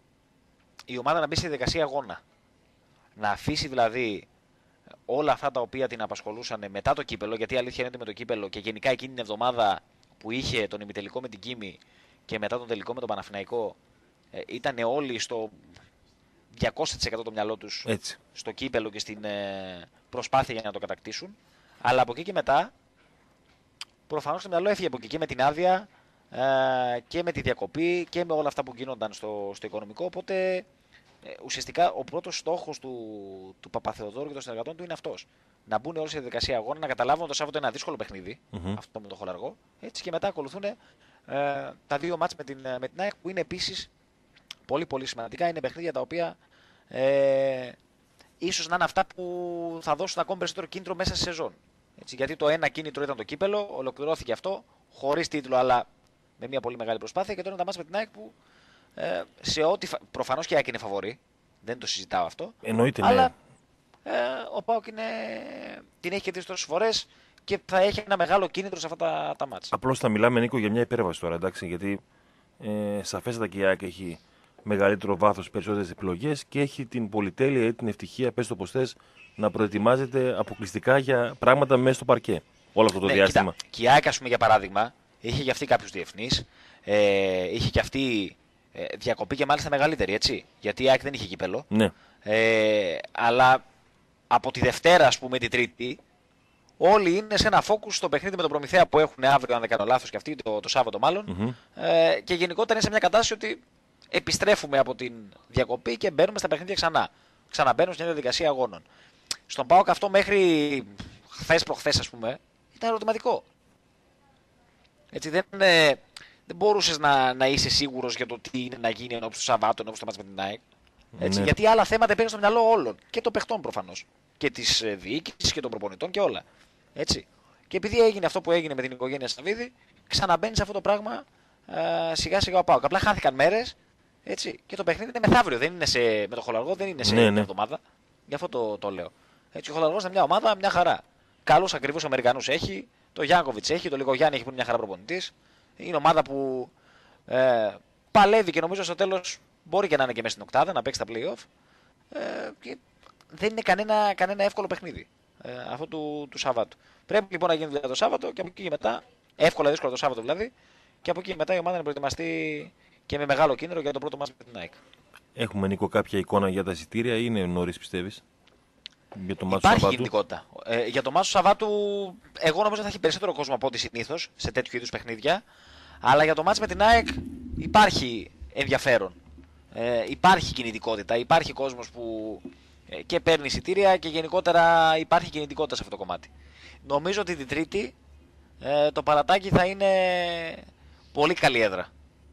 η ομάδα να μπει στη διαδικασία αγώνα. Να αφήσει δηλαδή όλα αυτά τα οποία την απασχολούσαν μετά το κύπελο, γιατί η αλήθεια είναι ότι με το κύπελο και γενικά εκείνη την εβδομάδα που είχε τον ημιτελικό με την Κίμη και μετά τον τελικό με τον Παναθηναϊκό, ε, ήταν όλοι στο διακόσια τοις εκατό το μυαλό τους έτσι, στο κύπελο και στην ε, προσπάθεια για να το κατακτήσουν. Αλλά από εκεί και μετά, προφανώς το μυαλό έφυγε από εκεί και με την άδεια ε, και με τη διακοπή και με όλα αυτά που γίνονταν στο, στο οικονομικό. Οπότε ε, ουσιαστικά ο πρώτος στόχος του, του Παπαθεοδόρου και των συνεργατών του είναι αυτός. Να μπουν όλοι στη διαδικασία αγώνα, να καταλάβουν ότι το Σάββατο είναι ένα δύσκολο παιχνίδι, mm-hmm. αυτό με το Χολαργό. Έτσι, και μετά ακολουθούν ε, τα δύο μάτς με την, με την ΑΕΚ, που είναι επίσης πολύ πολύ σημαντικά. Είναι παιχνίδια τα οποία ε, ίσως να είναι αυτά που θα δώσουν ακόμη περισσότερο κίνητρο μέσα στη σεζόν. Έτσι, γιατί το ένα κίνητρο ήταν το κύπελο, ολοκληρώθηκε αυτό, χωρίς τίτλο αλλά με μια πολύ μεγάλη προσπάθεια. Και τώρα είναι τα μάτς με την ΑΕΚ που ε, σε ό,τι. Προφανώς και η ΑΕΚ είναι φαβορή, δεν το συζητάω αυτό. Εννοείται, αλλά ναι. ε, ο ΠΑΟΚ είναι, την έχει κερδίσει τόσες φορές και θα έχει ένα μεγάλο κίνητρο σε αυτά τα, τα μάτς. Απλώς θα μιλάμε, Νίκο, για μια υπέρβαση τώρα, εντάξει, γιατί ε, σαφέστατα και η ΑΕΚ έχει μεγαλύτερο βάθος, περισσότερες επιλογές και έχει την πολυτέλεια ή την ευτυχία, πες το πως θες, να προετοιμάζεται αποκλειστικά για πράγματα μέσα στο παρκέ όλο αυτό το ναι, διάστημα. Κοίτα, και η ΑΕΚ, ας πούμε, για παράδειγμα, είχε και αυτή κάποιους διεθνείς, ε, είχε και αυτή ε, διακοπή και μάλιστα μεγαλύτερη, έτσι. Γιατί η ΑΕΚ δεν είχε κύπελο. Ναι. Ε, αλλά από τη Δευτέρα, ας πούμε, τη Τρίτη, όλοι είναι σε ένα focus στο παιχνίδι με τον Προμηθέα που έχουν αύριο, αν δεν κάνω λάθος, και αυτή το, το Σάββατο μάλλον. Mm-hmm. Ε, και γενικότερα είναι σε μια κατάσταση ότι επιστρέφουμε από την διακοπή και μπαίνουμε στα παιχνίδια ξανά. Ξαναμπαίνουμε σε μια διαδικασία αγώνων. Στον ΠΑΟΚ αυτό μέχρι χθες προχθές, ας πούμε, ήταν ερωτηματικό. Έτσι, δεν, ε, δεν μπορούσες να, να είσαι σίγουρος για το τι είναι να γίνει ενώπιση του Σαββάτου, ενώπιση του μάτς με την ΑΕΚ. Έτσι, ναι. Γιατί άλλα θέματα υπήρχαν στο μυαλό όλων. Και των παιχτών προφανώς. Και της ε, διοίκησης και των προπονητών και όλα. Έτσι. Και επειδή έγινε αυτό που έγινε με την οικογένεια Σαββίδη, ξαναμπαίνει σε αυτό το πράγμα ε, σιγά σιγά ο ΠΑΟΚ. Απλά χάθηκαν μέρες. Έτσι, και το παιχνίδι είναι μεθαύριο. Δεν είναι σε, με το Χολαργό, δεν είναι σε ναι, μια εβδομάδα. Γι' αυτό το, το λέω. Έτσι, ο Χολαργός είναι μια ομάδα, μια χαρά. Καλούς ακριβούς Αμερικανούς έχει. Το Γιάνκοβιτς έχει, το Λιγογιάννη έχει που είναι μια χαρά προπονητής. Είναι ομάδα που ε, παλεύει και νομίζω στο τέλος μπορεί και να είναι και μέσα στην οκτάδα, να παίξει τα play-off. Ε, και δεν είναι κανένα, κανένα εύκολο παιχνίδι ε, αυτό του, του Σαββάτου. Πρέπει λοιπόν να γίνει δουλειά το Σάββατο και από εκεί και μετά, εύκολα δύσκολα το Σάββατο δηλαδή, και από εκεί και μετά η ομάδα να προετοιμαστεί και με μεγάλο κίνδυνο για το πρώτο μας με την ΑΕΚ. Έχουμε, Νίκο, κάποια εικόνα για τα εισιτήρια ή είναι νωρίς, πιστεύεις? Για το Υπάρχει κινητικότητα. Ε, για το μάτσο Σαββάτου, εγώ νομίζω θα έχει περισσότερο κόσμο από ό,τι συνήθως σε τέτοιου είδους παιχνίδια. Αλλά για το μάτσο με την ΑΕΚ υπάρχει ενδιαφέρον. Ε, υπάρχει κινητικότητα. Υπάρχει κόσμος που ε, και παίρνει εισιτήρια και γενικότερα υπάρχει κινητικότητα σε αυτό το κομμάτι. Νομίζω ότι την Τρίτη ε, το Παρατάκι θα είναι πολύ καλή έδρα.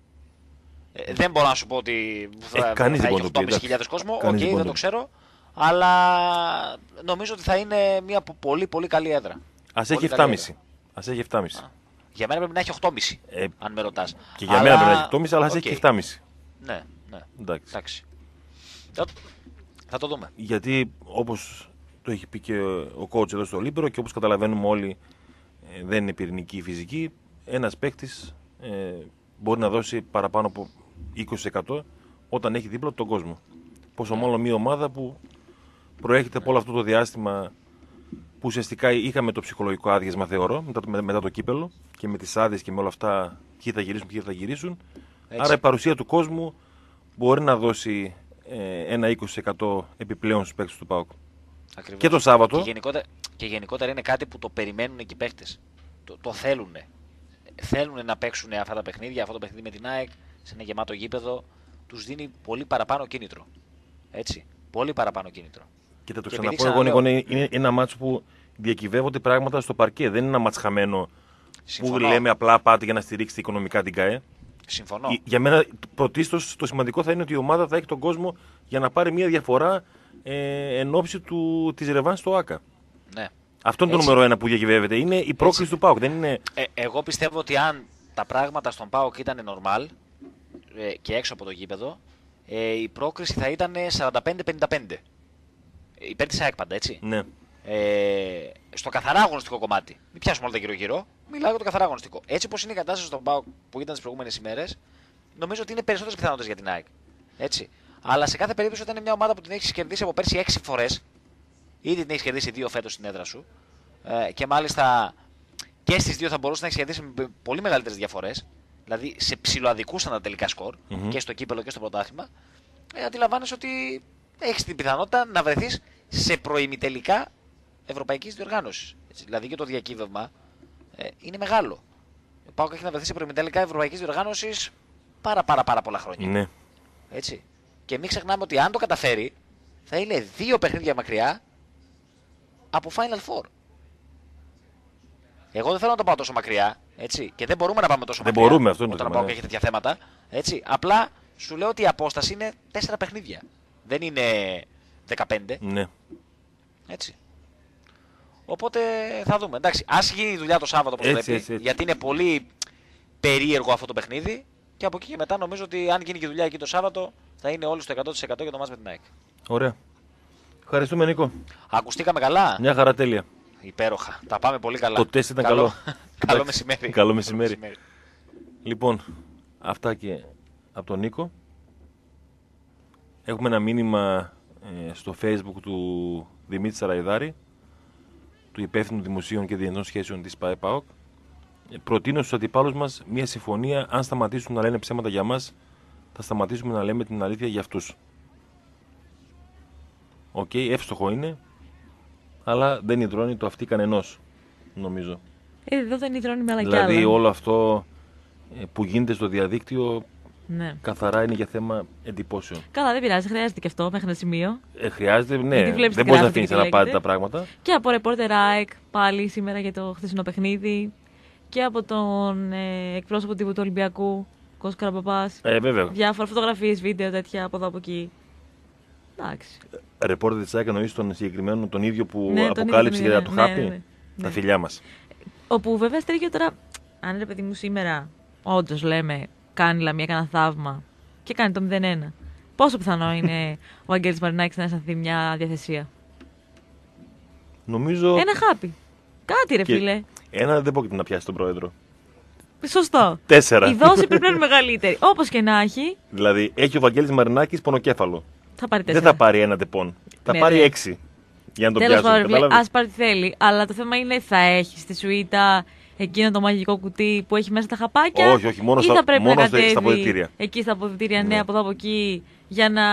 Ε, δεν μπορώ να σου πω ότι θα, ε, θα έχει οκτώ χιλιάδες κόσμο. Οκ, okay, δεν το ξέρω. Αλλά νομίζω ότι θα είναι μια πολύ πολύ καλή έδρα. Ας έχει επτά κόμμα πέντε. Ας έχει επτά κόμμα πέντε. Για μένα πρέπει να έχει οκτώ κόμμα πέντε, ε, αν με ρωτάς. Και για αλλά... μένα πρέπει να έχει οκτώ κόμμα πέντε, αλλά ας okay. έχει επτά κόμμα πέντε. Ναι, ναι. Εντάξει. Εντάξει. Θα, θα το δούμε. Γιατί όπως το έχει πει και ο coach εδώ στο Λίμπερο και όπως καταλαβαίνουμε όλοι, ε, δεν είναι πυρηνική η φυσική. Ένας παίκτης ε, μπορεί να δώσει παραπάνω από είκοσι τοις εκατό όταν έχει δίπλα τον κόσμο. Πόσο μάλλον μια ομάδα που προέρχεται από όλο αυτό το διάστημα που ουσιαστικά είχαμε το ψυχολογικό άδειασμα, θεωρώ, μετά το, μετά το κύπελο και με τις άδειες και με όλα αυτά, ποιοι θα γυρίσουν, ποιοι θα γυρίσουν. Έτσι. Άρα η παρουσία του κόσμου μπορεί να δώσει ε, ένα είκοσι τοις εκατό επιπλέον στους παίκτες του ΠΑΟΚ. Ακριβώς. Και το Σάββατο. Και γενικότερα, και γενικότερα είναι κάτι που το περιμένουν και οι παίκτες. Το, το θέλουν. Θέλουν να παίξουν αυτά τα παιχνίδια, αυτό το παιχνίδι με την ΑΕΚ, σε ένα γεμάτο γήπεδο, τους δίνει πολύ παραπάνω κίνητρο. Έτσι. Πολύ παραπάνω κίνητρο. Και θα το ξαναπώ εγώ, Νίκο, είναι, είναι ένα μάτσο που διακυβεύονται πράγματα στο παρκέ. Δεν είναι ένα μάτς χαμένο. Συμφωνώ. Που λέμε απλά πάτε για να στηρίξετε οικονομικά την ΚΑΕ. Συμφωνώ. Για μένα, πρωτίστως, το σημαντικό θα είναι ότι η ομάδα θα έχει τον κόσμο για να πάρει μια διαφορά ε, εν ώψη της ρεβάνς στο ΆΚΑ. Ναι. Αυτό είναι το νούμερο ένα που διακυβεύεται. Είναι η πρόκληση του ΠΑΟΚ. Δεν είναι... ε, εγώ πιστεύω ότι αν τα πράγματα στον ΠΑΟΚ ήταν normal ε, και έξω από το γήπεδο, ε, η πρόκριση θα ήταν σαράντα πέντε πενήντα πέντε. Υπέρ της ΑΕΚ πάντα, έτσι. Ναι. Ε, στο καθαρά αγωνιστικό κομμάτι. Μην πιάσουμε όλα τα γύρω-γύρω. Μιλάω για το καθαρά αγωνιστικό. Έτσι όπως είναι η κατάσταση στον ΠΑΟΚ που ήταν τις προηγούμενες ημέρες, νομίζω ότι είναι περισσότερες πιθανότητες για την ΑΕΚ. Έτσι. Αλλά σε κάθε περίπτωση, όταν είναι μια ομάδα που την έχει κερδίσει από πέρσι έξι φορές, ήδη την έχει κερδίσει δύο φέτος στην έδρα σου, ε, και μάλιστα και στις δύο θα μπορούσε να έχει κερδίσει με πολύ μεγαλύτερες διαφορές, δηλαδή σε ψιλοαδικούσαν τα τελικά σκορ, mm-hmm. και στο κύπελο και στο πρωτάθλημα, ε, αντιλαμβάνεσαι ότι έχεις την πιθανότητα να βρεθείς σε προημιτελικά ευρωπαϊκής διοργάνωσης. Έτσι, δηλαδή και το διακύβευμα ε, είναι μεγάλο. Ο ΠΑΟΚ έχει να βρεθεί σε προημιτελικά ευρωπαϊκής διοργάνωσης πάρα, πάρα, πάρα πολλά χρόνια. Ναι. Έτσι. Και μην ξεχνάμε ότι αν το καταφέρει, θα είναι δύο παιχνίδια μακριά από Final Four. Εγώ δεν θέλω να το πάω τόσο μακριά, έτσι, και δεν μπορούμε να πάμε τόσο δεν μακριά μπορούμε, αυτό είναι όταν το ο ΠΑΟΚ έχει τέτοια θέματα. Έτσι. Απλά σου λέω ότι η απόσταση είναι τέσσερα παιχνίδια. Δεν είναι δεκαπέντε. Ναι. Έτσι. Οπότε θα δούμε. Εντάξει, ας γίνει η δουλειά το Σάββατο όπως έτσι, πρέπει, έτσι, έτσι. γιατί είναι πολύ περίεργο αυτό το παιχνίδι. Και από εκεί και μετά νομίζω ότι αν γίνει και η δουλειά εκεί το Σάββατο, θα είναι όλοι στο εκατό τοις εκατό για το μάτς με την ΑΕΚ. Ωραία. Ευχαριστούμε, Νίκο. Ακουστήκαμε καλά. Μια χαρά, τέλεια. Υπέροχα. Τα πάμε πολύ καλά. Το τεστ ήταν καλό. Καλό, καλό μεσημέρι. Καλό μεσημέρι. Λοιπόν, αυτά και από τον Νίκο. Έχουμε ένα μήνυμα ε, στο Facebook του Δημήτρη Σαραϊδάρη, του υπεύθυνου δημοσίων και διεθνών σχέσεων της ΠΑΕ-ΠΑΟΚ. Ε, προτείνω στους αντιπάλους μας μια συμφωνία. Αν σταματήσουν να λένε ψέματα για μας, θα σταματήσουμε να λέμε την αλήθεια για αυτούς. Οκ, okay, εύστοχο είναι, αλλά δεν υδρώνει το αυτί κανενός, νομίζω. Ε, εδώ δεν υδρώνει με άλλα κι άλλα. Δηλαδή όλο αυτό ε, που γίνεται στο διαδίκτυο, ναι, καθαρά είναι για θέμα εντυπώσεων. Καλά, δεν πειράζει, χρειάζεται και αυτό μέχρι ένα σημείο. Ε, χρειάζεται, ναι. Δεν μπορεί να αφήνει να πάρει τα πράγματα. Και από ρεπόρτερ ΑΕΚ πάλι σήμερα για το χθεσινό παιχνίδι. Και από τον ε, εκπρόσωπο τύπου του Ολυμπιακού, Κώστας Καραπαπάς. Ε, βέβαια. Διάφορα φωτογραφίες, βίντεο τέτοια από εδώ από εκεί. Εντάξει. Ρεπόρτερ της ΑΕΚ εννοείς τον συγκεκριμένο, τον ίδιο που ναι, αποκάλυψε για το ναι, χάπι. ναι, ναι, ναι. Τα φιλιά μας. Όπου βέβαια στέργιο τώρα, αν ρε παιδί μου σήμερα, όντως λέμε, κάνει Λαμία κανένα θαύμα και κάνει το μηδέν ένα. Πόσο πιθανό είναι ο Αγγέλης Μαρινάκης να αισθανθεί μια διαθεσία? Νομίζω. Ένα χάπι. Κάτι ρε και, φίλε. Ένα δεν πρόκειται να πιάσει τον πρόεδρο. Σωστό. Τέσσερα. Η δόση πρέπει να είναι μεγαλύτερη. Όπως και να έχει. Δηλαδή, έχει ο Βαγγέλης Μαρινάκης πονοκέφαλο. Θα πάρει Δεν τέσσερα. θα πάρει ένα τεπών. Θα Ναι, πάρει ναι. έξι. Για να τον Τέλος πιάσουν. πάντων, ας πάρει τι θέλει. Αλλά το θέμα είναι, θα έχει στη σουίτα εκείνο το μαγικό κουτί που έχει μέσα τα χαπάκια. Όχι, όχι, μόνο ή στα- θα πρέπει μόνο να στα- κατέβει στα αποδυτήρια. εκεί στα αποδυτήρια, ναι, Ναι. από εδώ από εκεί, για να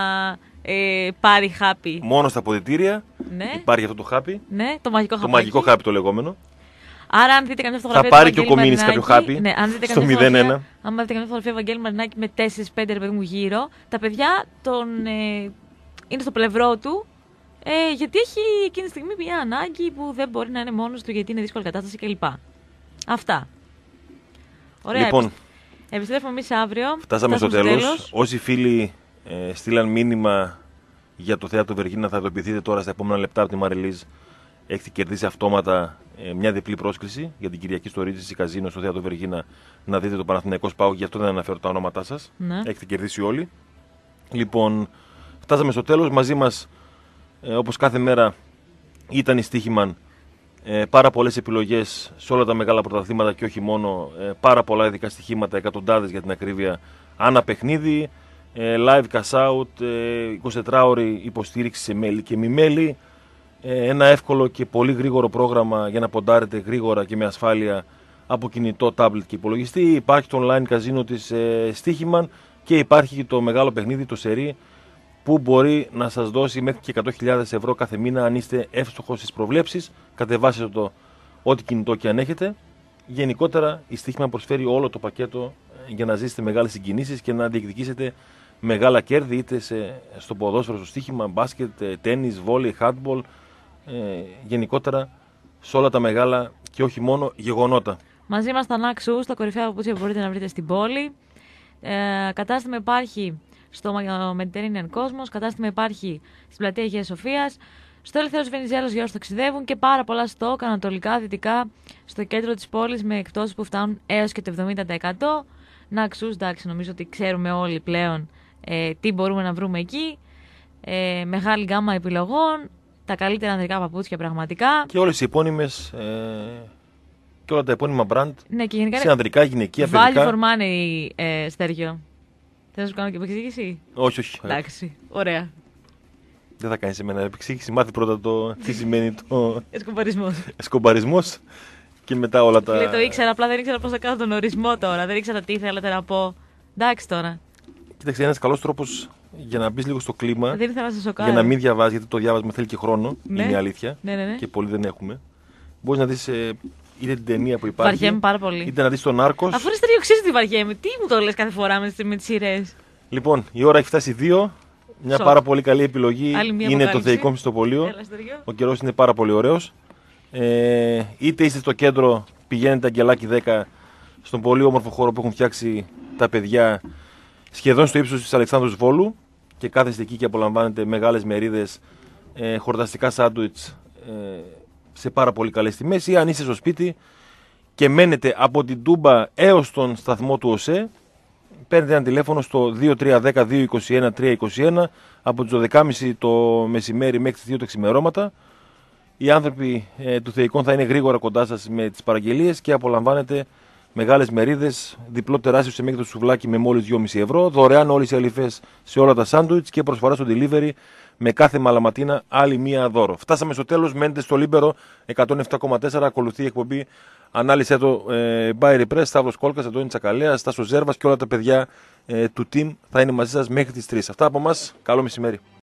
ε, πάρει χάπι. Μόνο στα αποδυτήρια Ναι, υπάρχει αυτό το χάπι. ναι, το μαγικό Το χαπάκι. μαγικό χάπι το λεγόμενο. Άρα, αν δείτε καμιά φωτογραφία. Θα πάρει του και ο Βαγγέλη Κομίνης Μαρινάκη, κάποιο χάπι ναι, αν δείτε στο καμιά μηδέν ένα. φωτογραφία- Αν δείτε καμιά φωτογραφία Βαγγέλη Μαρινάκη με τέσσερα πέντε ρε παιδί μου γύρω, τα παιδιά τον, ε, είναι στο πλευρό του. Ε, γιατί έχει εκείνη τη στιγμή μια ανάγκη που δεν μπορεί να είναι μόνος του γιατί είναι δύσκολη κατάσταση κλπ. Αυτά. Ωραία. Λοιπόν, επισ- επιστρέφουμε εμείς αύριο. φτάσαμε στο τέλος. Όσοι φίλοι ε, στείλαν μήνυμα για το θέατρο Βεργίνα, θα ειδοποιηθείτε τώρα στα επόμενα λεπτά από τη Μαριλίζ. Έχετε κερδίσει αυτόματα ε, μια διπλή πρόσκληση για την Κυριακή στο Ρίτζι Καζίνο στο θέατρο Βεργίνα να δείτε το Παναθηναϊκός ΠΑΟΚ. Γι' αυτό δεν αναφέρω τα ονόματά σας. Ναι. Έχετε κερδίσει όλοι. Λοιπόν, φτάσαμε στο τέλος. Μαζί μας, ε, όπως κάθε μέρα, ήταν η Στίχημαν. Ε, πάρα πολλές επιλογές σε όλα τα μεγάλα πρωταθλήματα και όχι μόνο. Ε, πάρα πολλά ειδικά στοιχήματα, εκατοντάδες για την ακρίβεια, ανά παιχνίδι. Ε, live cash out, ε, εικοσιτετράωρη υποστήριξη σε μέλη και μη μέλη. Ε, ένα εύκολο και πολύ γρήγορο πρόγραμμα για να ποντάρετε γρήγορα και με ασφάλεια από κινητό, τάμπλετ και υπολογιστή. Υπάρχει το online καζίνο της ε, Στίχημαν και υπάρχει και το μεγάλο παιχνίδι, το σερί, που μπορεί να σας δώσει μέχρι και εκατό χιλιάδες ευρώ κάθε μήνα αν είστε εύστοχος στις προβλέψεις. Κατεβάστε το ό,τι κινητό και αν έχετε. Γενικότερα η Στίχημαν προσφέρει όλο το πακέτο ε, για να ζήσετε μεγάλες συγκινήσεις και να διεκδικήσετε μεγάλα κέρδη, είτε σε, στο ποδόσφαιρο, στο στοίχημα, μπάσκετ, ε, τένις, βόλεϊ, handball, ε, γενικότερα σε όλα τα μεγάλα και όχι μόνο γεγονότα. Μαζί μας τα Νάξου, στα κορυφαία παπούτσια που μπορείτε να βρείτε στην πόλη. Ε, κατάστημα υπάρχει στο Mediterranean Cosmos, κατάστημα υπάρχει στην πλατεία Αγίας Σοφίας, στο Ελευθέρος Βενιζέλος για όσους ταξιδεύουν και πάρα πολλά στόκ ανατολικά, δυτικά, στο κέντρο της πόλης με εκπτώσεις που φτάνουν έως και το εβδομήντα τοις εκατό. Νάξους, εντάξει, νομίζω ότι ξέρουμε όλοι πλέον ε, τι μπορούμε να βρούμε εκεί. Ε, μεγάλη γκάμα επιλογών, τα καλύτερα ανδρικά παπούτσια πραγματικά. Και όλες οι επώνυμες ε, και όλα τα επώνυμα brand Ναι, και γενικά σε ανδρικά, γυναικεία, Value παιδικά. for money, ε, Στέργιο. Θες να σου κάνω και επεξήγηση? Όχι, όχι. Εντάξει, ωραία. Δεν θα κάνεις εμένα επεξήγηση. Μάθει πρώτα το τι σημαίνει το Εσκομπαρισμός. εσκομπαρισμός και μετά όλα τα... Λέει, το ήξερα, απλά δεν ήξερα πώς θα κάνω τον ορισμό τώρα. Δεν ήξερα τι θέλετε να πω. Εντάξει τώρα. Κοίταξε, ένας καλός τρόπος για να μπει λίγο στο κλίμα, Δεν ήθελα να σε σοκάρω. για να μην διαβάζει, γιατί το διάβασμα θέλει και χρόνο, Ναι. είναι η αλήθεια. Ναι, ναι, ναι. Και πολλοί δεν έχουμε. Μπορείς να δεις ε, είτε την ταινία που υπάρχει, Βαριέμαι πάρα πολύ. είτε να δεις τον Νάρκος. Αφού είναι Στέργιο, ξέρεις τι βαριέμαι. Τι μου το λες κάθε φορά με τις, με τις σειρές. Λοιπόν, η ώρα έχει φτάσει δύο. Μια Σοκ. πάρα πολύ καλή επιλογή Άλλη μια είναι το αποκάλυψη. Θεϊκό Μυστοπολείο. Έλα, Στέργιο. Ο καιρός είναι πάρα πολύ ωραίος. Ε, είτε είστε στο κέντρο, πηγαίνετε Αγγελάκι δέκα, στον πολύ όμορφο χώρο που έχουν φτιάξει τα παιδιά, σχεδόν στο ύψος της Αλεξάνδρους Βόλου, και κάθεστε εκεί και απολαμβάνετε μεγάλες μερίδες, ε, χορταστικά σάντουιτς ε, σε πάρα πολύ καλές τιμές, ή αν είστε στο σπίτι και μένετε από την Τούμπα έως τον σταθμό του ΟΣΕ, παίρνετε ένα τηλέφωνο στο δύο τρία ένα μηδέν δύο δύο ένα τρία δύο ένα από τις δώδεκα και μισή το μεσημέρι μέχρι τις δύο τα ξημερώματα. Οι άνθρωποι ε, του Θεϊκών θα είναι γρήγορα κοντά σας με τις παραγγελίες και απολαμβάνετε μεγάλες μερίδες, διπλό τεράστιο σε μέγεθος σουβλάκι με μόλις δυόμισι ευρώ, δωρεάν όλες οι αληφές σε όλα τα σάντουιτς και προσφορά στο delivery με κάθε μαλαματίνα άλλη μία δώρο. Φτάσαμε στο τέλος, μένετε στο Λίμπερο εκατόν επτά κόμμα τέσσερα, ακολουθεί η εκπομπή Ανάλυσε το ε, By Repress, Σταύρος Κόλκας, Αντώνη Τσακαλέας, Στάσος Ζέρβας και όλα τα παιδιά ε, του team θα είναι μαζί σας μέχρι τις τρεις. Αυτά από εμάς, καλό μεσημέρι.